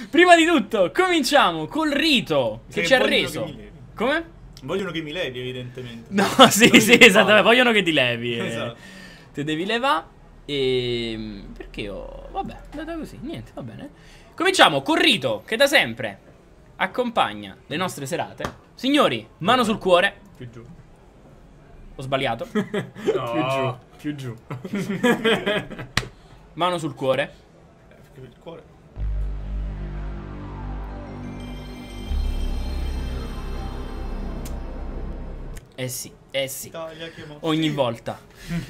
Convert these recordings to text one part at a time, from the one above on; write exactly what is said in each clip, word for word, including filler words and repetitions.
Prima di tutto, cominciamo col rito che ci ha reso. Che Come? Vogliono che mi levi, evidentemente. No, sì, sì, esatto. Vogliono che ti levi. Eh. Esatto. Ti devi levare. E. Perché ho. Vabbè, è andata così. Niente, va bene. Cominciamo col rito che da sempre accompagna le nostre serate. Signori, mano sul cuore. Più giù. Ho sbagliato. No, più giù. Più giù. Mano sul cuore. Eh, perché per il cuore. Eh sì, eh sì. Italia, che mo- Ogni sì. volta.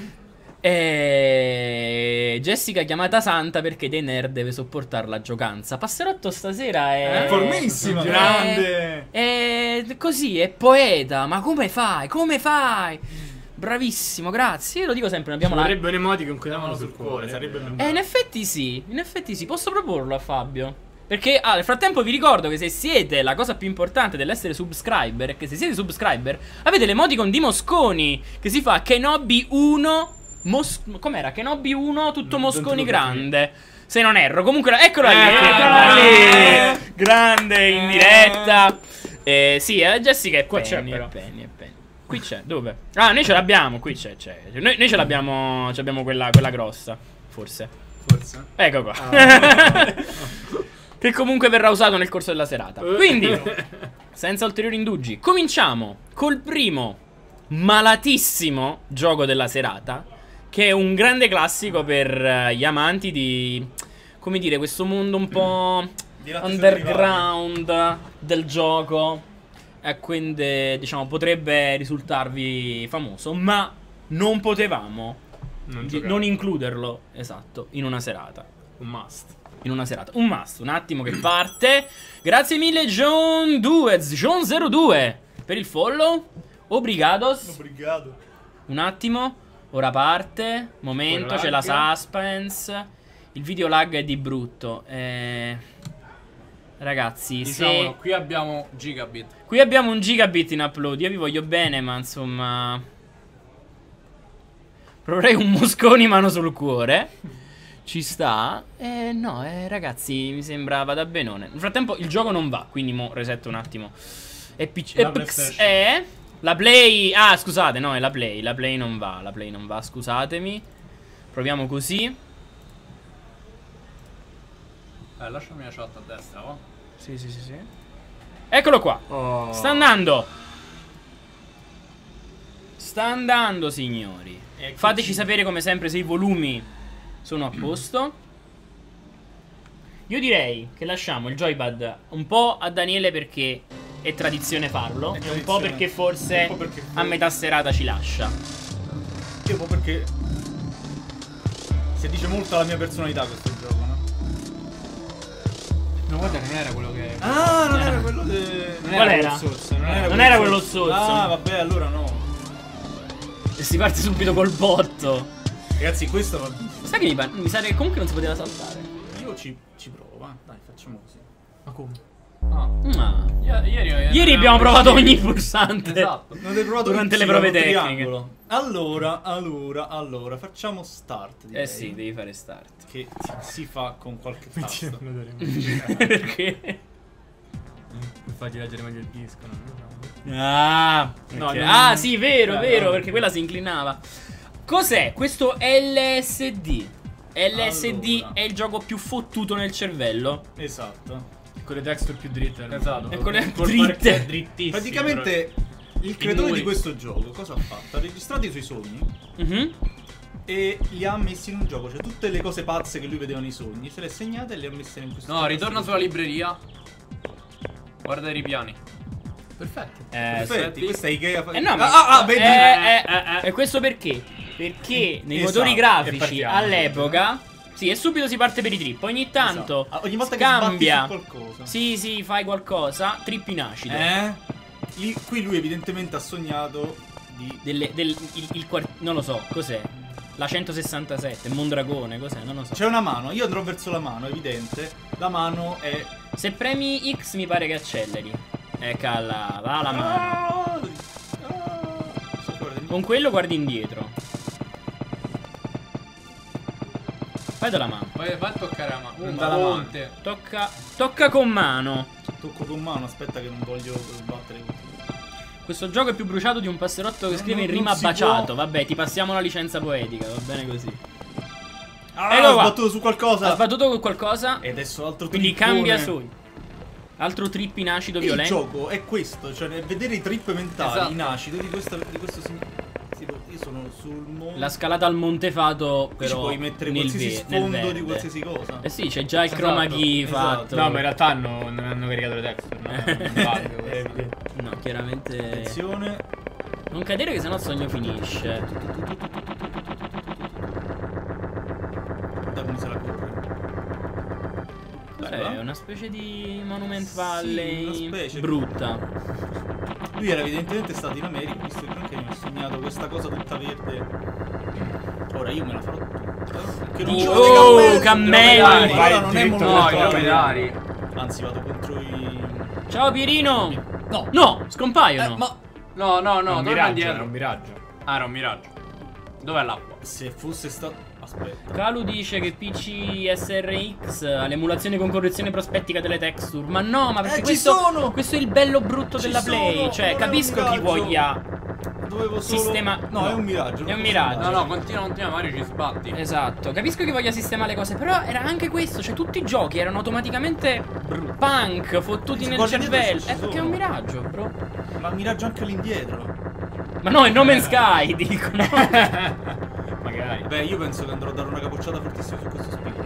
E... Jessica chiamata Santa perché dei nerd deve sopportare la giocanza. Passerotto stasera è... È formissima, è- grande. È così, è poeta. Ma come fai? Come fai? Bravissimo, grazie. Io lo dico sempre, non abbiamo la... Sarebbe un emoticon con la mano sul cuore, sarebbe Eh, in effetti sì, in effetti sì. Posso proporlo a Fabio? Perché ah, nel frattempo vi ricordo che se siete, la cosa più importante dell'essere subscriber è che se siete subscriber avete l'emoticon di Mosconi che si fa Kenobi uno Mos- com'era? Kenobi uno tutto Non- Mosconi non te lo grande. Se non erro, comunque eccola lì, Eccola eccola lì. lì. Grande in diretta. Eh, sì, eh, Jessica è Qua c'è, Penny, però. è Penny, è Penny. Qui c'è, dove? Ah, noi ce l'abbiamo, qui c'è, c'è. Noi, noi ce l'abbiamo, ce l'abbiamo quella, quella grossa, forse. Forse. Ecco qua. Ah. Che comunque verrà usato nel corso della serata. Quindi, senza ulteriori indugi, cominciamo col primo malatissimo gioco della serata, che è un grande classico per eh, gli amanti di, come dire, questo mondo un po' Di latte underground del gioco. E quindi, diciamo, potrebbe risultarvi famoso, ma non potevamo Non di- giocare. non includerlo, esatto, in una serata. Un must. In una serata. Un must, un attimo che parte. Grazie mille John due, John zero due per il follow. Obrigados. Obrigado. Un attimo. Ora parte. Momento, Poi c'è la lag. suspense. Il video lag è di brutto. Eh... Ragazzi, Diciamolo, se... qui abbiamo gigabit. Qui abbiamo un gigabit in upload. Io vi voglio bene, ma insomma... Proverei un Mosconi mano sul cuore. Ci sta. Eh no, eh, ragazzi, mi sembra vada benone. Nel frattempo il gioco non va, quindi mo resetto un attimo. E P C... La e PlayStation. eh? La Play... Ah, scusate, no, è la Play. La Play non va, la Play non va, scusatemi. Proviamo così. Eh, lasciami la chat a destra, oh. Sì, sì, sì, sì. Eccolo qua. Oh. Sta andando. Sta andando, signori. Eccoci. Fateci sapere come sempre se i volumi sono a posto. Io direi che lasciamo il joypad un po' a Daniele perché è tradizione farlo. È E un tradizione. po' perché forse Un po' perché a metà serata ci lascia. Io un po' perché si dice molto alla mia personalità questo gioco, no? No, guarda, non era quello che. Ah, non era quello de... Non Qual era era? quello zozzo, non Non era Non quello era zozzo. quello zozzo. Ah, vabbè, allora no. E si parte subito col botto. Ragazzi, questo va... Sai che mi, pa- mi sa che comunque non si poteva saltare. Io ci, ci provo, va. Dai, facciamo così. Ma come? Ah. Ah. I- Ieri, Ieri abbiamo provato ogni pulsante. Esatto. Non hai provato Durante il le prove un tecniche. triangolo. Allora, allora, allora, facciamo start. direi. Eh sì, devi fare start. Che si fa con qualche tasto. Perché? Per farti leggere meglio il disco, non lo so. Ah, No, ok. non- Ah, sì, vero, Eh, vero, no. perché quella si inclinava. Cos'è questo L S D? L S D Allora. è il gioco più fottuto nel cervello. Esatto. Con le texture più dritte. Esatto. E con le Col dritte. parquet drittissimo. Praticamente il creatore muri. di questo gioco cosa ha fatto? Ha registrato i suoi sogni Mhm. e li ha messi in un gioco. Cioè tutte le cose pazze che lui vedeva nei sogni se le ha segnate e le ha messe in questo No, gioco. ritorna sulla libreria. Guarda i ripiani. Perfetto. Eh, Perfetti, questa è Ikea. Eh no, ma ah, ah, vedi? eh, eh, eh, eh. E questo perché? Perché nei Esatto, motori e grafici partiamo. all'epoca, sì, e subito si parte per i trip. Ogni tanto Esatto. Ogni volta cambia. che sbatti su qualcosa. Sì, sì, fai qualcosa, trip in acido. Eh? Lì- qui lui evidentemente ha sognato di... Delle, del, il, il quart- non lo so, cos'è? La centosessantasette, Mondragone, cos'è? Non lo so. C'è una mano, io andrò verso la mano, evidente. La mano è... Se premi X mi pare che acceleri. Eccola, va la mano. Ah! Ah! Con quello guardi indietro. Fai dalla mano. Vai, vai a toccare la mano. Non Un dà la mano. ponte. Tocca. Tocca con mano. Tocco con mano, aspetta che non voglio sbattere. Questo gioco è più bruciato di un passerotto che No, scrive in non- rima non si baciato. può. Vabbè, ti passiamo la licenza poetica, va bene così. Ah, Ecco ho qua. sbattuto su qualcosa. Ha sbattuto con qualcosa. E adesso altro Quindi trippone. cambia sogno. Altro trip in acido Il violento. gioco è questo, cioè vedere i trip mentali Esatto. in acido di questo, di questo sign- tipo, io sono sul mondo. La scalata al Montefato, Qui ci però puoi mettere nel, qualsiasi ve- nel sfondo di verde. qualsiasi cosa. Eh sì, c'è già il chroma Esatto, key esatto. fatto. No, ma in realtà hanno, non hanno caricato le texture. No? Non vale questo. È evidente. No, chiaramente. Attenzione. Non cadere che sennò il sogno finisce. Guarda come se la corre. Cioè, è una specie di Monument Sì, Valley una specie. brutta. Lui era evidentemente stato in America, visto che anche mi ha sognato questa cosa tutta verde. Ora io me la farò tutta. Che non Di- c'ho oh, dei cammelli! cammelli! Vai Ora non è diritto momento. ai cammelli. Anzi, vado contro i. Ciao Pierino! No! No, scompaiono. Eh, ma No, no, no, un dove va miraggio, era indietro? un miraggio. Ah, era un miraggio. Dov'è l'acqua? se fosse stato. Aspetta. Calu dice che P C S R X ha l'emulazione con correzione prospettica delle texture. Ma no, ma perché Eh, ci questo, sono! questo è il bello brutto Ci della Play. sono! Cioè, Non è capisco un chi miraggio. voglia. Dovevo solo. Sistema- No, no, è un miraggio. non è un posso miraggio. No, andare. no, continua, continua, Mario, ci sbatti. Esatto, capisco che voglia sistemare le cose, però era anche questo, cioè tutti i giochi erano automaticamente punk, fottuti Se nel guardi dietro cervello. ci È perché è un sono. miraggio, bro. Ma miraggio anche all'indietro. Ma no, è No Man's Sky, dicono. Magari. Beh, io penso che andrò a dare una capocciata fortissima su questo speaker.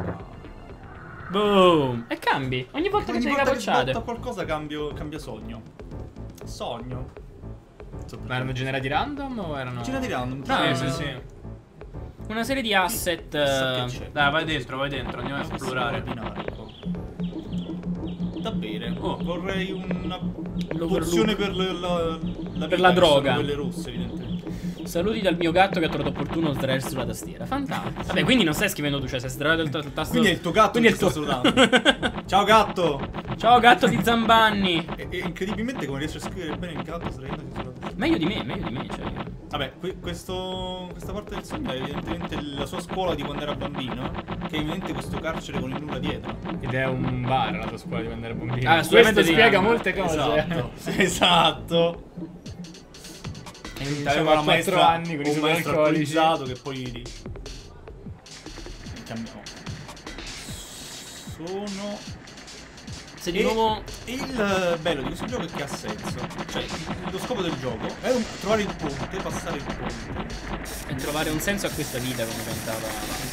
Boom. E cambi, ogni volta che Ogni sei volta che capocciate. sbotta qualcosa cambio, cambia sogno. Sogno. Ma erano generati random o erano. Vicina di random. No, cioè, Sì, no, sì, sì. Una serie di asset. Chissà che eh, c'è. Dai, vai dentro, vai dentro, andiamo a Possiamo esplorare. abbinare un po'. Da bere. Oh. Vorrei una L'overlook. pozione per la, la, la Per vita, la che droga. sono quelle rosse, evidentemente. Saluti dal mio gatto che ha trovato opportuno sdraiarsi sulla tastiera. Fantastico. Vabbè, quindi non stai scrivendo tu, cioè stai sdraiato il, il tasto. Quindi è il tuo gatto Quindi che è il sta tuo- salutando. Ciao gatto! Ciao gatto di Zambanni. E, e incredibilmente come riesce a scrivere bene il gatto sdraiandosi sulla testa. Meglio di me, meglio di me, cioè. Vabbè, que- questo, questa parte del sogno è evidentemente la sua scuola di quando era bambino, che è evidentemente questo carcere con il nulla dietro. Ed è un bar la tua scuola di quando ero bambino. Ah, assolutamente Questo sì. spiega molte cose. Esatto, esatto. Aveva Aveva una quattro maestra, anni con i un suoi maestro alcolici. alcolizzato che poi cambiamo. Sono Se di E nuovo. il bello di questo gioco è che ha senso. Cioè, lo scopo del gioco è un- trovare il ponte, passare il ponte E trovare un senso a questa vita, come cantava.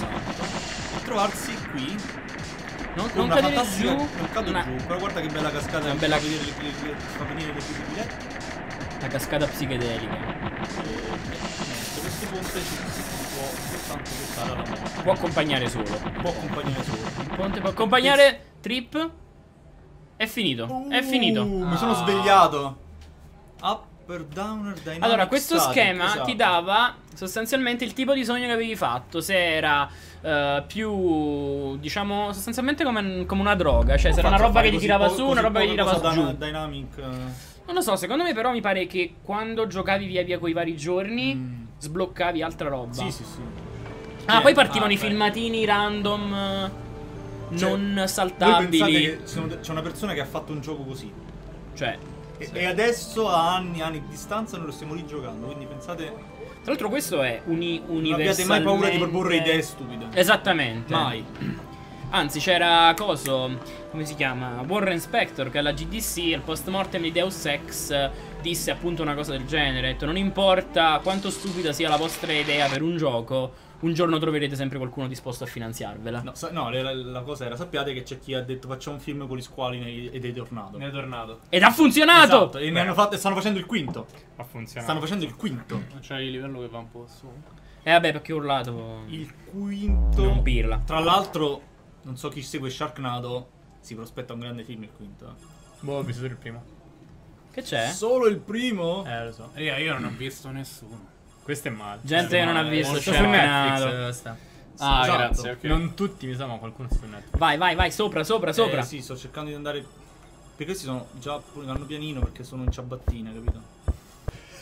e trovarsi qui Non, con non una cadere fantastica. giù. Non cado una- giù, però guarda che bella cascata Una che bella- fa venire le, le, le, fa venire le pupille. La cascata psichedelica. E niente, questo ponte ci si può soltanto portare alla morte. Può accompagnare solo. Può accompagnare solo. Il ponte può accompagnare. Trip. È finito. È finito. Uh, Mi sono svegliato. Upper, downer, dynamic Allora, questo static, schema esatto. ti dava sostanzialmente il tipo di sogno che avevi fatto. Se era eh, più, diciamo, sostanzialmente come, come una droga. Cioè, se era una Faccio roba che fare ti così tirava po- su, così una roba che ti poca tirava cosa giù. dyna- Dynamic. eh, Non lo so, secondo me però mi pare che quando giocavi via via quei vari giorni Mm. sbloccavi altra roba. Sì, sì, sì. Ah, Sì, poi eh, partivano ah, i beh. filmatini random eh, Cioè, non Voi pensate saltabili. che sono- c'è una persona che ha fatto un gioco così. Cioè, E, sì. e adesso a anni e anni di distanza noi lo stiamo rigiocando. Quindi pensate. Tra l'altro questo è uni Non universalmente. abbiate mai paura di proporre idee stupide. Esattamente. Mai. Anzi, c'era coso, come si chiama? Warren Spector, che alla G D C, al post mortem di Deus Ex, eh, disse appunto una cosa del genere. Ha detto, non importa quanto stupida sia la vostra idea per un gioco, un giorno troverete sempre qualcuno disposto a finanziarvela. No, sa- no, la, la cosa era, sappiate che c'è chi ha detto facciamo un film con gli squali nei- e dei tornado. Ne è tornato. Ed ha funzionato! Esatto, e ne hanno fatto, stanno facendo il quinto. Ha funzionato. Stanno facendo il quinto. C'è il livello che va un po' su. Eh vabbè, perché ho urlato. Il quinto. Non pirla. Tra l'altro, non so chi segue Sharknado, si prospetta un grande film il quinto. eh. Boh, ho visto il primo. Che c'è? Solo il primo? Eh, lo so. Io, io non ho visto nessuno. Questo è male. Gente che non ha visto Sta su Sharknado. Netflix. Sta. Ah, Esatto. grazie, ok. Non tutti, mi sa, ma qualcuno su Netflix. Vai, vai, vai, sopra, sopra, sopra. Eh, sì, sto cercando di andare. Perché questi sono già vanno pianino perché sono in ciabattine, capito?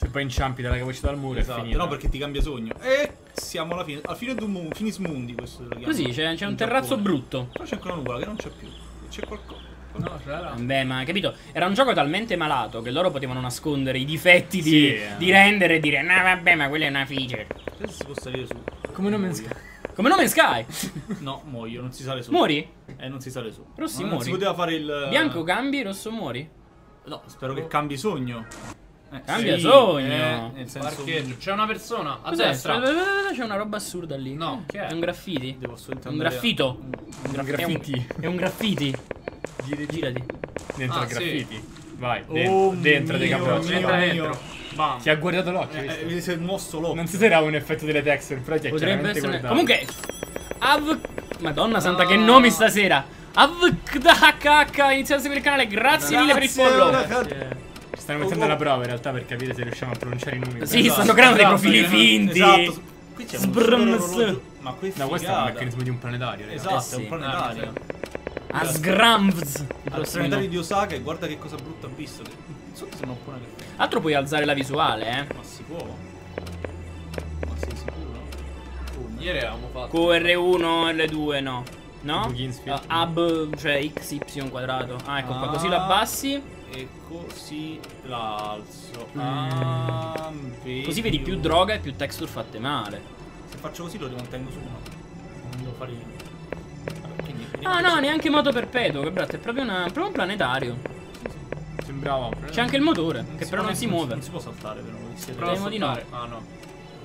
Se poi inciampi dalla capacità dal muro Esatto, è finita. no, perché ti cambia sogno. E siamo alla fine. Alla fine di un mondo, finis mundi questo lo chiamo. Così c'è, c'è un terrazzo Giappone. brutto. Però c'è ancora una nuvola che non c'è più. C'è qualcosa. No, ce l'ha. Beh, ma capito? Era un gioco talmente malato che loro potevano nascondere i difetti di, Sì, eh. di render e dire no vabbè ma quella è una feature. Se si può salire su. Come No Man's Muoio. Sky. Come No Man's Sky. No, muoio, non si sale su. Muori? Eh, non si sale su. Rossi, No, non muori. si poteva fare il. Bianco cambi, rosso muori. No, spero che cambi sogno. Eh, Cambia sì, sogno. eh, nel senso. Parcheggio. C'è una persona a Cos'è? destra. C'è una roba assurda lì. No, che è? È un graffiti. Devo assolutamente Un andare a- graffito. Un È un, graffiti. è un graffiti. Giri, Girati. Dentro Ah, il sì. graffiti. Vai, Oh dentro, dentro dei mio caprocci. Dio. Entra mio. dentro. Bam. Ti ha guardato l'occhio, Eh, visto? eh, si è mosso l'occhio. Non si sarà un effetto delle texture, però ti ha Potrebbe chiaramente essere. guardato. Comunque. Av. Madonna santa, No. che nomi stasera. Avkdhk. Inizia a seguire il canale. Grazie mille per il Grazie, follow. grazie. Ci stanno mettendo alla prova in realtà per capire se riusciamo a pronunciare i nomi. Sì, Esatto, stanno creando dei esatto, profili esatto, finti. Esatto. Qui c'è uno Sbrms. orologio- Ma qui è No, questo è un figata. meccanismo di un planetario, ragazzi. Esatto, Eh sì. è un planetario. Asgramvz. Il Al prossimo planetario nome. di Osaka e guarda che cosa brutta ha visto. Che... Sotto sembra un po' una che... Altro puoi alzare la visuale, eh. Ma si può? Ma sei sicuro? Come? Ieri avevamo fatto. Q R uno, R due no. No? Tipo Kingsfield. Uh, Ab, cioè X Y quadrato. Ah, ecco qua, Ah. così lo abbassi. E così l'alzo. Mm. Ah, Così vedi più droga e più texture fatte male. Se faccio così lo rimantengo su uno. Non devo fare io. Vabbè, quindi, Ah no, neanche moto perpetuo, che brutto, è proprio, una, proprio un planetario. Sembrava. C'è anche il motore, Non che si però può non si neanche- muove. Non si può saltare però. voi siete- Prova a Speriamo di no. saltare. Ah no.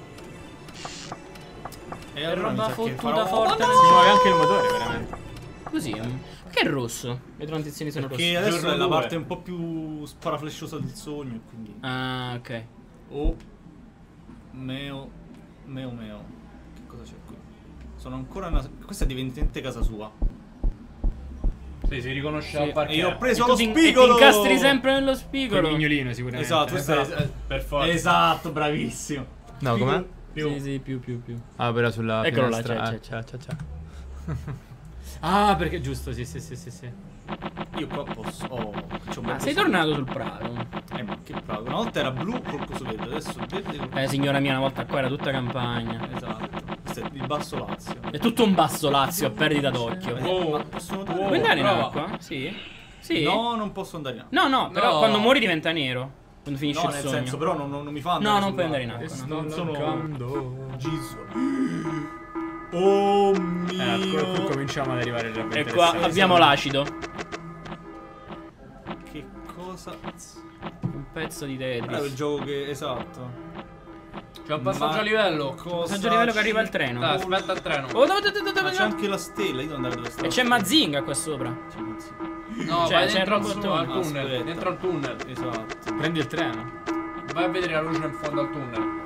E È allora mi roba sa che fottuta farò- forte. Oh, no! Si muove anche il motore, veramente. Così. Che è rosso? Le transizioni sono Perché rosse. adesso Giorno è la due. parte un po' più sparaflesciosa del sogno e quindi... Ah, ok. Oh meo meo meo. Che cosa c'è qui? Sono ancora una... Questa è evidentemente casa sua. Sì, si riconosce Sì. al E parcheggio. io ho preso E lo tu ti- e ti spigolo! incastri sempre nello Col spigolo. mignolino sicuramente. Esatto, questo Eh, è... eh, per forza. Esatto, bravissimo. No, com'è? Più. Sì, sì, più, più, più. Ah, però sulla Eccolo là, finestra. c'è, Ah, c'è, c'è, c'è, c'è. Ah, perché giusto, sì, sì, sì, sì, sì. Io qua posso... Oh, c'ho un bel Ah, sei coso. tornato sul prato. Eh, ma che bravo. Una volta era blu col coso verde, adesso è verde col... Eh, signora mia, una volta qua era tutta campagna. Esatto. Questo è il basso Lazio. È tutto un basso Lazio a perdita d'occhio. Oh, ma posso notare? Puoi andare in prova. acqua? Sì. Sì. No, non posso andare in acqua. No, no, però No. quando muori diventa nero. Quando finisce No, il nel sogno. senso, però non, non- non mi fa No, andare non puoi andare in sull'acqua. acqua. no. Non sono Lancando. Giso. Oh mio. Eh, qui- qui cominciamo ad arrivare già E qua abbiamo l'acido. Che cosa? Un pezzo di È il Tetris. gioco che... Esatto. C'è un passaggio Ma a livello. cosa Passaggio a livello che ci- arriva il treno. Dai, aspetta il treno. Oh, dove, dove, dove, Ma c'è dove? anche la stella, io devo andare dove sta. E c'è Mazinga qua sopra. C'è Mazinga. No, Cioè, vai c'è dentro il al, su- bottone. al tunnel. Aspetta. Dentro al tunnel. Esatto. Prendi il treno. Vai a vedere la luce in fondo al tunnel.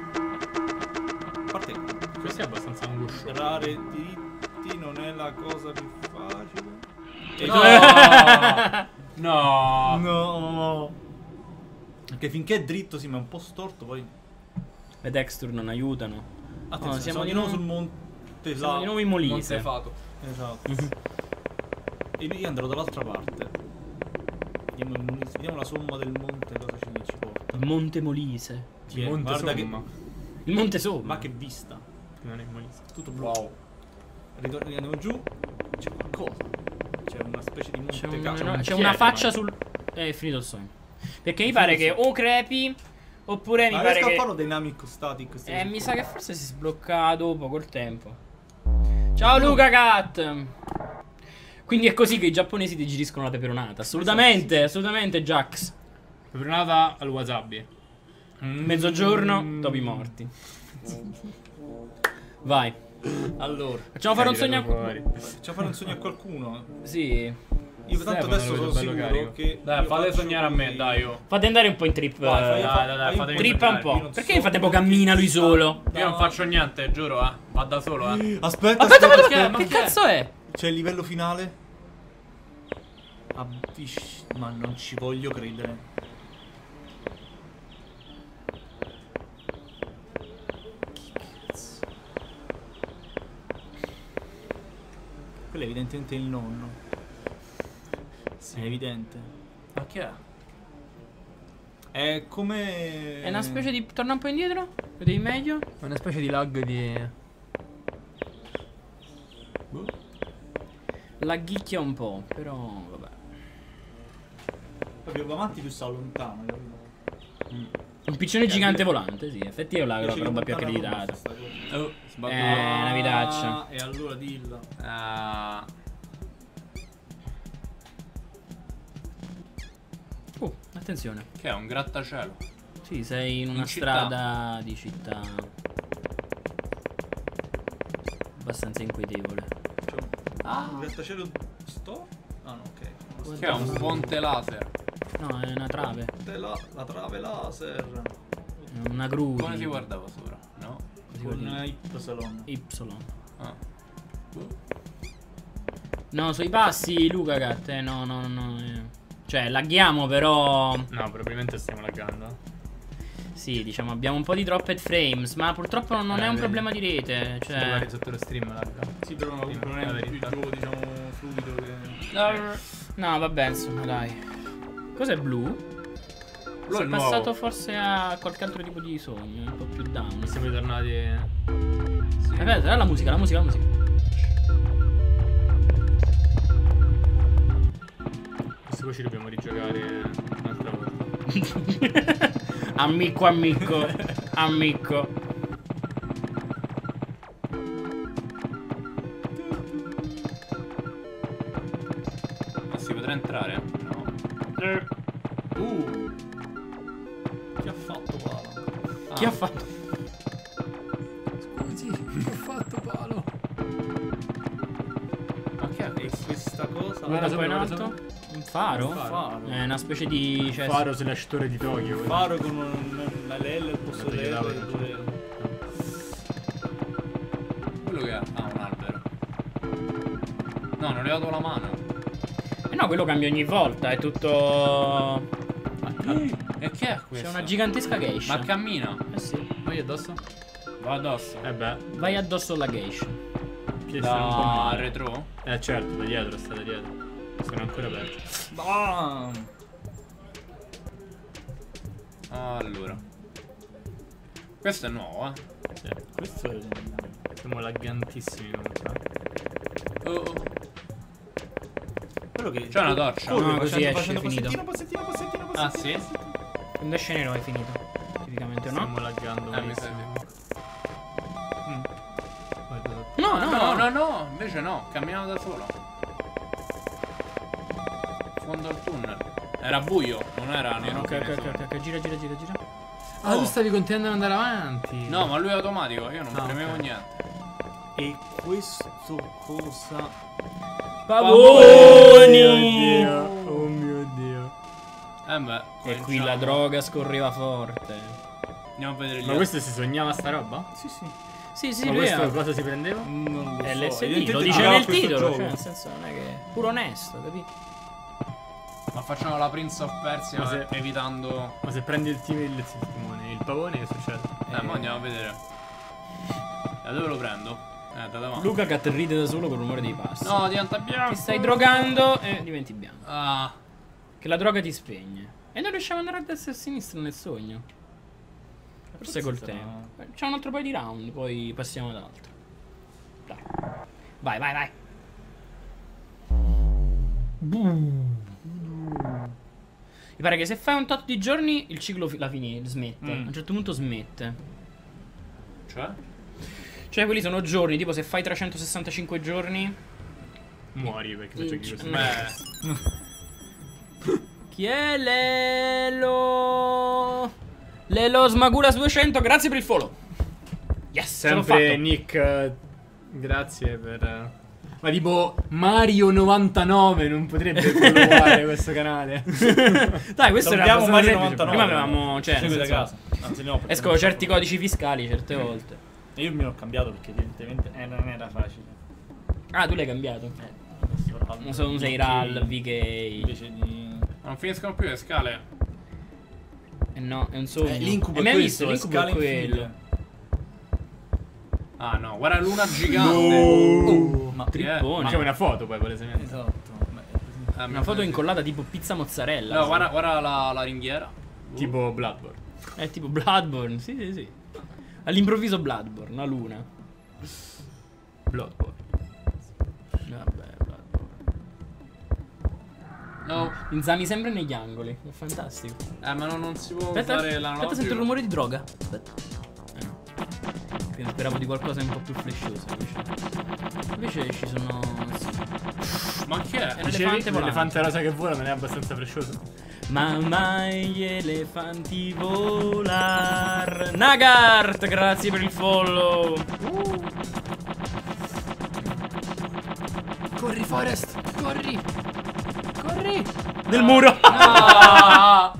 A parte che Questo è abbastanza angoscioso. entrare diritti non è la cosa più facile. E No. No. No. Perché finché è dritto sì, ma è un po' storto poi. Le texture non aiutano. Attenzione, Oh, siamo, di nuovo sul monte Siamo là. di nuovo in Molise. Montefato. Esatto. E io andrò dall'altra parte. Vediamo, il Molise- vediamo la somma del monte cosa ci, ci porta. Il Monte Molise. Chi è? Monte Guarda Somma. Il Monte Somma. Ma che vista. Non è molissimo. Tutto blu. Wow. Ritorniamo andiamo giù. C'è qualcosa. C'è una specie di monte C'è, un- ca- no, c'è chi una è, faccia ma- sul... È finito il sogno. Perché mi pare che o crepi oppure mi Ma pare riesco a che... farlo dynamic static. queste Eh, cose mi qua. sa che forse si sblocca dopo col tempo. Ciao Luca Cat. Quindi è così che i giapponesi digeriscono la peperonata. Assolutamente, assolutamente Jax. Peperonata al wasabi. Mezzogiorno, topi morti. Vai. Allora, Facciamo fare un sogno a... fuori. facciamo fare un sogno a qualcuno. Sì. Io tanto Stefano adesso lo sono vedo bello sicuro carico. che Dai, io fate faccio sognare a me, così. dai io. Fate andare un po' in trip. Vai, fai- eh, fai- dai, fai fatemi po' Trippa un sognare, po'. io non Perché so fate po' perché cammina lui sta- solo? Io non faccio niente, giuro, eh. Va da solo, eh. Aspetta, Aspetta, aspetta, aspetta, aspetta. ma che cazzo è? C'è il livello finale. Avvic- Ma non ci voglio credere. Quello è evidentemente il nonno. È evidente. Ma che è? È come... È una specie di... Torna un po' indietro? Vedevi meglio? È una specie di lag di... Boh. Laghicchia un po', però vabbè. Più va avanti più sta lontano. Mm. Un piccione gigante volante, sì, effettivamente è la Dieci roba più lontano accreditata. sta cosa. Oh, sbaglio. Eh, una vitaccia. E allora dilla. Ah, Uh, attenzione. che è un grattacielo. Sì, sei in una In città. strada di città abbastanza inquietevole. Ah, un grattacielo sto? Ah no, ok. Che è un ponte laser. No, è una trave. Ponte la, la trave laser. È una gru. Come di- si guardava sopra? No? si Con guarda- Y. Y. Ah. No, sui passi, Luca Cat, eh, no, no, no. eh. Cioè, laghiamo però. No, probabilmente stiamo laggando. Sì, diciamo, abbiamo un po' di dropped frames, ma purtroppo non Eh, è un vedi. problema di rete. Cioè, Cioè. magari sotto lo stream lagga. Sì, però no, Sì, non la è più il verità. gioco, diciamo, fluido che... No, vabbè, insomma, dai. Cos'è blu? Blu Si è è nuovo. passato forse a qualche altro tipo di sogno, un po' più down. Siamo ritornati... Aspetta, dai la musica, la musica, la musica. Questo poi ci dobbiamo rigiocare un'altra volta. Amico, amico, amico. Ma si potrà entrare? No. Uh. Che ha fatto Pala? Ah, Chi ha fatto? Scusi, che ho fatto palo? Ma che è? E questa cosa... Guarda un po' in sopra, alto. Un faro? Un faro. È una specie di... Cioè, Faro slash torre di Tokyo. Un faro con un- una L L al posto Una delle tagliata, L. due L. Quello che è? Ah, un albero. No, non ho levato la mano. Eh no, quello cambia ogni volta, è tutto... E che è questo? C'è una gigantesca geisha. Ma cammina. Eh sì. Vai addosso? Va addosso. Eh beh, Vai addosso alla geisha. che sta un po' Da male. retro? Eh certo, da dietro, sta da dietro. Sono ancora peggio. Bam! Allora. Questo è nuovo, eh. Sì. Questo è... Siamo laggantissimi comunque. Oh, oh. Quello che... C'è una torcia. Corre, No, così facendo- esce, facendo finito. passettino, passettino, passettino, passettino. Ah, sì? Quando esce nero è finito. Tipicamente, no? Stiamo laggando Eh, mi sa malissimo. Mm. Guarda sotto. No, no, No, no, no, invece no, camminavo da solo. Fondo al tunnel. Era buio, non era nero. Ok, che ok, ne ok, so. ok, ok, gira, gira, gira, gira. Ah, Oh. tu stavi continuando ad andare avanti. No, ma lui è automatico, io non Ah, premevo ok. niente. E questo cosa... Pavoni! Oh mio dio. Eh beh, E qui la droga scorreva forte. Andiamo a vedere gli Ma questo si sognava sta roba? Sì, sì. Sì, sì, Ma lui questo è cosa si prendeva? Non lo so. L S D, Evidentemente lo dice giocava nel a questo titolo, gioco. cioè nel senso non è che... Puro onesto, capito? Ma facciamo la Prince of Persia Ma se- evitando... Ma se prendi il team il, il timone, il pavone che succede? Eh, mo andiamo a vedere. Da dove lo prendo? Eh, da davanti. Luca Cat ride da solo col rumore dei passi. No, diventa bianco. Ti stai drogando e diventi bianco. Ah, Che la droga ti spegne. E non riusciamo ad andare a destra e a sinistra nel sogno. Forse col sarà- tempo. C'è un altro paio di round, poi passiamo ad altro. Dai. Vai, vai, vai. Mi pare che se fai un tot di giorni il ciclo fi- la fini, smette. Mm. A un certo punto smette. cioè? Cioè quelli sono giorni, tipo se fai trecentosessantacinque giorni. Muori perché se giochi così. Beh. Beh, Chi è Lelo? Lelo Smaguras duecento, grazie per il follow. Yes, ce l'ho Sempre fatto. Nick, eh, grazie per... eh, Ma tipo Mario novantanove non potrebbe followare questo canale. Dai, questo era Salutiamo abbastanza Mario semplice. novantanove. Prima avevamo, cioè, Segui nel da senso, casa. Anzi, no, perché escono non certi so. codici fiscali certe volte. E io me l'ho cambiato perché evidentemente eh, non era facile. Ah, tu l'hai cambiato. Eh, adesso R A L Non so, non sei V K RAL, V K. invece di... non finiscono più le scale. Eh no, è un sogno. Eh, l'incubo E è mi hai questo, visto, le l'incubo è scale quello. infinite. Ah no, guarda l'una gigante. Oh, ma Trippone. C'è una foto poi palesemente. Esatto. Ma è così. Eh, Una foto incollata tipo pizza mozzarella. No, guarda, guarda la, la ringhiera. Tipo Bloodborne. È tipo Bloodborne, sì, sì, sì. All'improvviso Bloodborne, la luna. Bloodborne. Vabbè, Bloodborne. No. Inzami sempre negli angoli, è fantastico. Eh, ma non, non si può Aspetta, usare aspetta, l'analogico. sento il rumore di droga. Aspetta. Eh no. Quindi speravo di qualcosa un po' più flashoso invece. Invece ci sono... sì. Ma che è? È l'elefante volante. L'elefante rosa che vola non è abbastanza frescioso? Ma mai gli elefanti volar. Nagart, grazie per il follow. Uh. Corri Forest, corri. Corri. Del muro. Ah!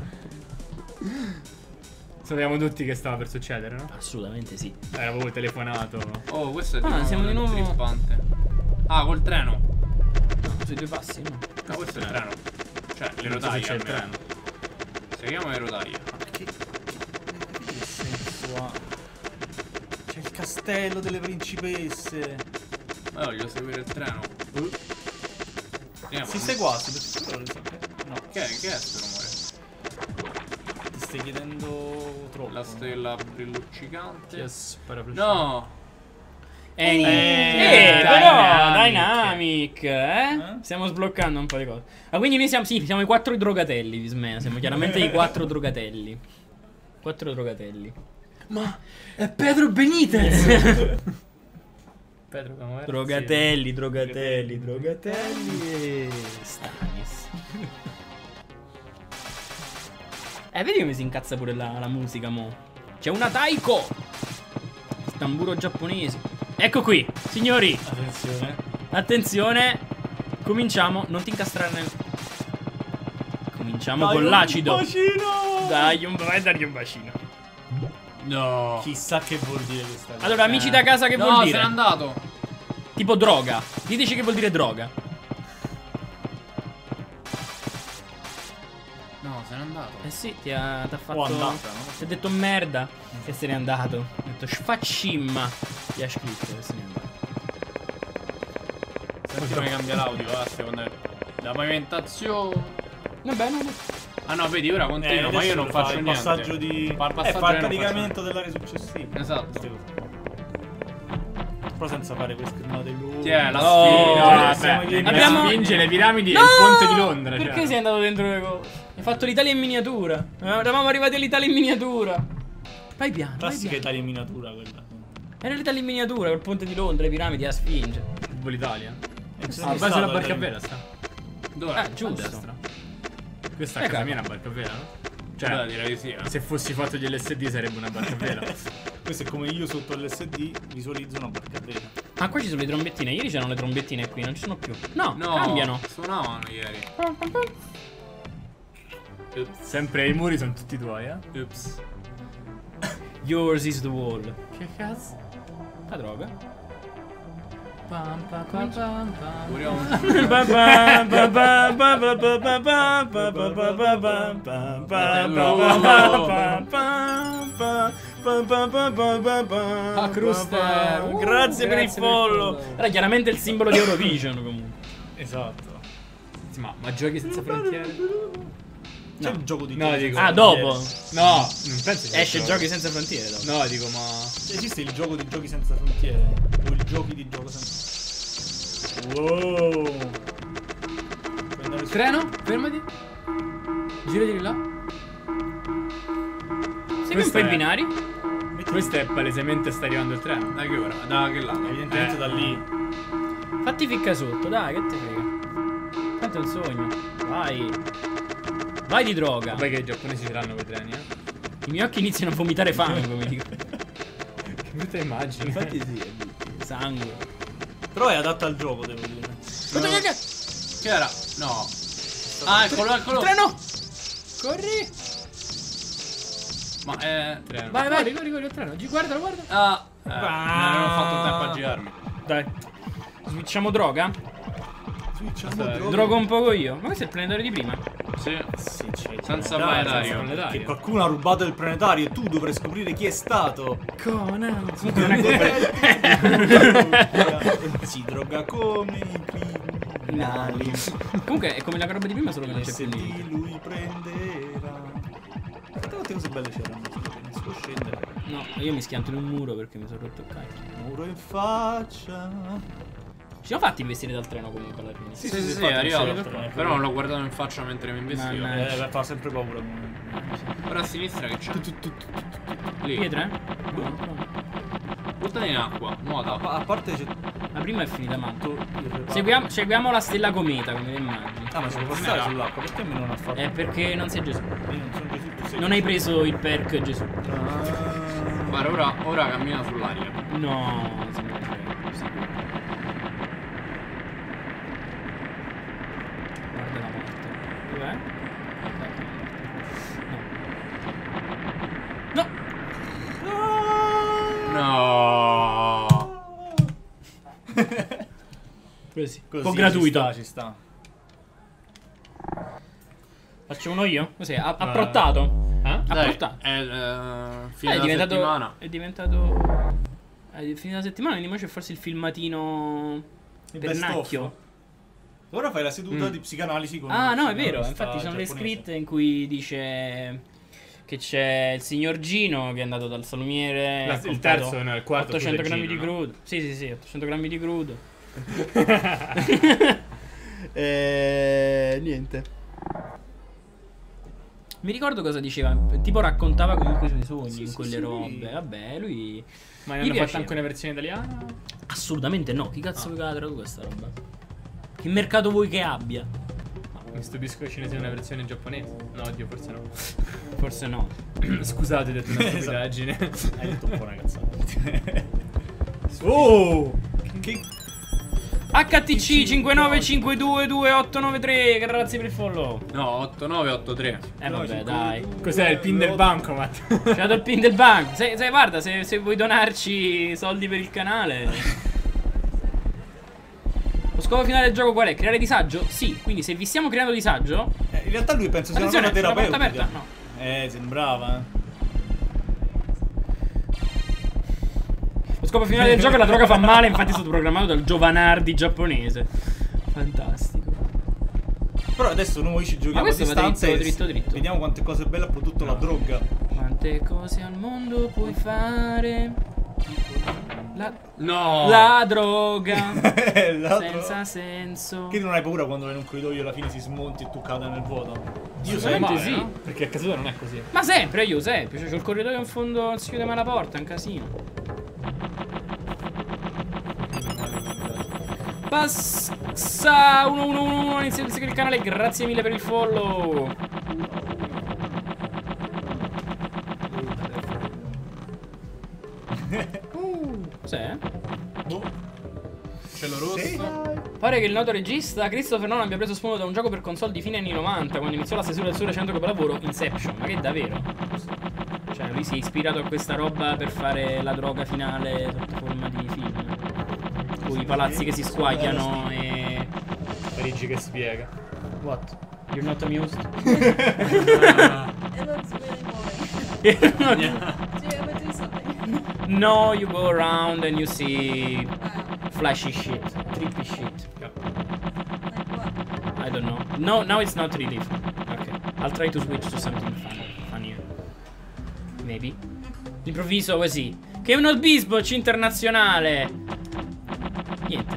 Sappiamo tutti che stava per succedere, no? Assolutamente sì. Era proprio telefonato. Oh, questo è Ah, di nuovo siamo di nuovo- trippante. Ah, col treno. No, sui due passi, no. No, questo è il treno. Cioè, le Non so se rotaie. c'è il almeno. treno. Si chiama le rotaie. Che, che senso ha? C'è il castello delle principesse. Ma voglio seguire il treno. Uh. Andiamo. Si sei quasi, perché però lo so che- no, Che è? Che è sto rumore? ti stai chiedendo troppo. La stella brilluccicante. Yes, paraflash. No! Eh, Eh, eh, però Dynamic. Dynamic, eh? Eh? Stiamo sbloccando un po' di cose. Ma quindi noi siamo, sì, siamo i quattro drogatelli di Smea. Siamo chiaramente i quattro drogatelli. Quattro drogatelli. Ma è Pedro Benitez. Pedro come era? Drogatelli, drogatelli, drogatelli e Stanis. Eh, vedi come si incazza pure la, la musica, mo. C'è una taiko. Tamburo giapponese. Ecco qui, signori. Attenzione. Attenzione. Cominciamo. Non ti incastrare nel... Cominciamo Dai, con un l'acido. bacino! Dai, un, vai a dargli un bacino. No! Chissà che vuol dire questa cosa. Allora, amici da casa, che no, vuol se dire? n'è andato! Tipo droga. Diteci che vuol dire droga. No, se n'è andato. Eh sì, ti ha, t'ha fatto... O andata, no? Ti ha detto merda che se n'è andato. Ha detto sfaccimma. Ti ha scritto che se n'è andato. Senti come cambia l'audio, ah, secondo me. La pavimentazione. Vabbè, no, no. Ah no, vedi, ora continuo, Eh, ma io non fa faccio il niente. passaggio di... Fa il eh, passaggio fa il e non caricamento dell'area successiva. Esatto. Però senza fare queste schermate lunghe. Chi è? La No, sfida. siamo Vabbè, gli abbiamo- la Sfinge, le piramidi No! e il ponte di Londra. Perché cioè. sei andato dentro le cose? Hai fatto l'Italia in miniatura. Eh, Eravamo arrivati all'Italia in miniatura. Vai piano, vai Classica piano. Italia in miniatura quella. Era l'Italia in miniatura, col ponte di Londra, le piramidi, la Sfinge. Tipo l'Italia. Non c'è Ah, mai base stato la barca a l'Italia- vela sta. Dove? Ah, A giusto. destra. Questa a Eh, casa capo. mia è una barca a vela, no? Cioè, Cioè, direi di sì. eh. se fossi fatto gli L S D sarebbe una barca a vela. Questo è come io sotto l'L S D visualizzo una barca a vela. Ah, qua ci sono le trombettine. Ieri c'erano le trombettine qui, non ci sono più. No, No, cambiano. suonavano ieri. Ups. Sempre i muri sono tutti tuoi, eh? Ups. Yours is the wall. Che cazzo? La droga. Pam, pam, pam, pam, pam. Puriamo. Ah, Cruster. Uh, Grazie per il grazie per il follow. follow. Era chiaramente il simbolo di Eurovision comunque. Esatto. Sì, ma, ma giochi senza frontiere? C'è il gioco di No, giochi dico- senza Ah, dopo. frontiere. No, non penso che Esce Giochi senza frontiere dopo. No, dico, ma. Esiste il gioco di giochi senza frontiere. O il giochi di gioco senza. Wow. Puoi andare su- Treno? Fermati. Girati di là. Segui un po' i binari. Metti- Questo è palesemente sta arrivando il treno. Da che ora? Da che lato? Evidentemente Eh. da lì. Fatti ficca sotto, dai, che te frega. Tanto è un sogno. Vai. Vai di droga. Poi che i giapponesi ce l'hanno quei treni, eh? I miei occhi iniziano a vomitare fango, mi dico. Che brutta immagine. Infatti sì, è brutto. Sangue. Però è adatta al gioco, devo dire. Aspetta, che cazzo? Che era? No. Ah, eccolo, eccolo. Treno! Corri! Ma è. Treno. Vai, vai. Corri, corri, corri, il treno. Gi- Guardalo, guarda. Ah. Eh, non avevo fatto tempo a girarmi. Dai. Switchiamo droga? Switchiamo Aspetta, droga. Drogo un poco io. Ma questo è il planetario di prima? Sì. Sì, c'è il Senza planetario, planetario. Che qualcuno ha rubato il planetario e tu dovrai scoprire chi è stato. Conan. Comunque non è colpa. Si droga come i criminali. Comunque è come la roba di prima, solo che non c'è più L'S D niente. lui prenderà. cose belle c'erano. Non si può scendere. No, io mi schianto in un muro perché mi sono rotto il cacchio. Muro in faccia. Ci siamo fatti investire dal treno comunque alla fine. Sì, Sì, sì, sì, sì, infatti, è arrivato. sì, sì. Però non l'ho guardato in faccia mentre mi investivo. Mannaggia. Eh, fa sempre paura. Ora a sinistra che c'è? Lì. Pietre? Buttati in acqua, A, nuota. a parte c'è La prima è finita male. tutto il reparto. Seguiamo, seguiamo la stella cometa, come le immagini. Ah, ma si può passare sull'acqua? Perché a me non ha fatto? È perché non sei Gesù. Io non sono Gesù, tu sei Non hai preso il perk Gesù. Ah. Guarda, ora, ora cammina sull'aria. No, se non c'è. Sì. Guarda la morte. Dov'è? No. No. No. Così. Così Un po' gratuito. Ci sta, ci sta. Faccio uno io? Cos'è? Ha, ha prottato? Eh? Ha Dai, prottato. è eh, fine Eh, è della diventato. settimana. È diventato. È fine della settimana, quindi ora c'è forse il filmatino. Il Pernacchio. best of. Ora fai la seduta Mm. di psicanalisi con Ah, no, è vero. psicanalista Infatti, ci sono le giapponese. scritte in cui dice che c'è il signor Gino che è andato dal salumiere. La- ha il comprato terzo, no, il quarto, ottocento scusa, grammi Gino, di no? crudo. Sì, sì, sì, ottocento grammi di crudo. eh, niente. Mi ricordo cosa diceva. Tipo, raccontava comunque i suoi sogni Sì, in sì, quelle sì. robe. Vabbè, lui. Ma ne Gli hanno piaceva. fatto anche una versione italiana? Assolutamente no. Chi cazzo Ah. vuoi che la tradua sta roba? Che mercato vuoi che abbia? Mi stupisco che ce ne sia una versione giapponese. No, oddio, forse no. Forse no. Scusate, ho detto una stupidaggine. Hai detto un po' una cazzata. Oh! Che H T C cinque nove cinque due due otto nove tre. Grazie per il follow. No, otto nove otto tre. Eh vabbè, dai. Cos'è il pin del bancomat? Ci ha dato il pin del banco. Se, se- guarda, se, se vuoi donarci soldi per il canale. Lo scopo finale del gioco qual è? Creare disagio? Sì, quindi se vi stiamo creando disagio. Eh, in realtà lui pensa sia una Attenzione, cosa c'è la porta terapeutica. aperta? No. Eh, sembrava. eh. Lo scopo finale del gioco è la droga fa male, infatti è stato programmato dal Giovanardi giapponese. Fantastico. Però adesso noi ci giochiamo a questo va distanza dritto, e dritto, dritto. vediamo quante cose belle ha prodotto la droga. Quante cose al mondo puoi fare? La, No. la droga. La Senza droga. senso. Che non hai paura quando vai in un corridoio e alla fine si smonti e tu cada nel vuoto? Io Assolutamente sempre. sì. no? Perché a casa tua non è così. Ma sempre, io sempre. Cioè, c'ho il corridoio in fondo, non si chiude mai la porta, è un casino. Passa uno uno uno, inizia a seguire il canale, grazie mille per il follow. Cos'è? Boh. Cielo rosso. Sì. Pare che il noto regista Christopher Nolan abbia preso spunto da un gioco per console di fine anni novanta, quando iniziò la stesura del suo recente capolavoro Inception. Ma che davvero? Cioè, lui si è ispirato a questa roba per fare la droga finale sotto forma di film. Con i palazzi che si squagliano e... Parigi che spiega. What? You're not amused? It looks really boring. no, Do you ever do something? no, you go around and you see Wow. flashy shit, trippy shit. Like what? I don't know. No, now it's not really fun. Okay, I'll try to switch to something fun, funnier. Maybe. Improvviso così. Che è uno bisbocci internazionale. Niente.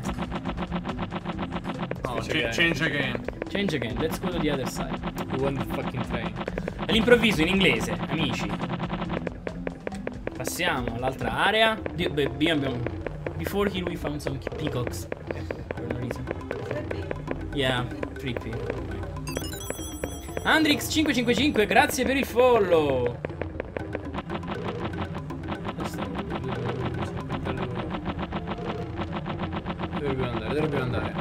No, Switch ch- again. change again. Change again. Let's go to the other side. We want the fucking train. All'improvviso in inglese, amici. Passiamo all'altra area. Di- beh, abbiamo- Before here we found some peacocks. For no reason. Yeah, trippy. Andrix cinque cinque cinque, grazie per il follow. Dove dobbiamo andare? Dove dobbiamo andare?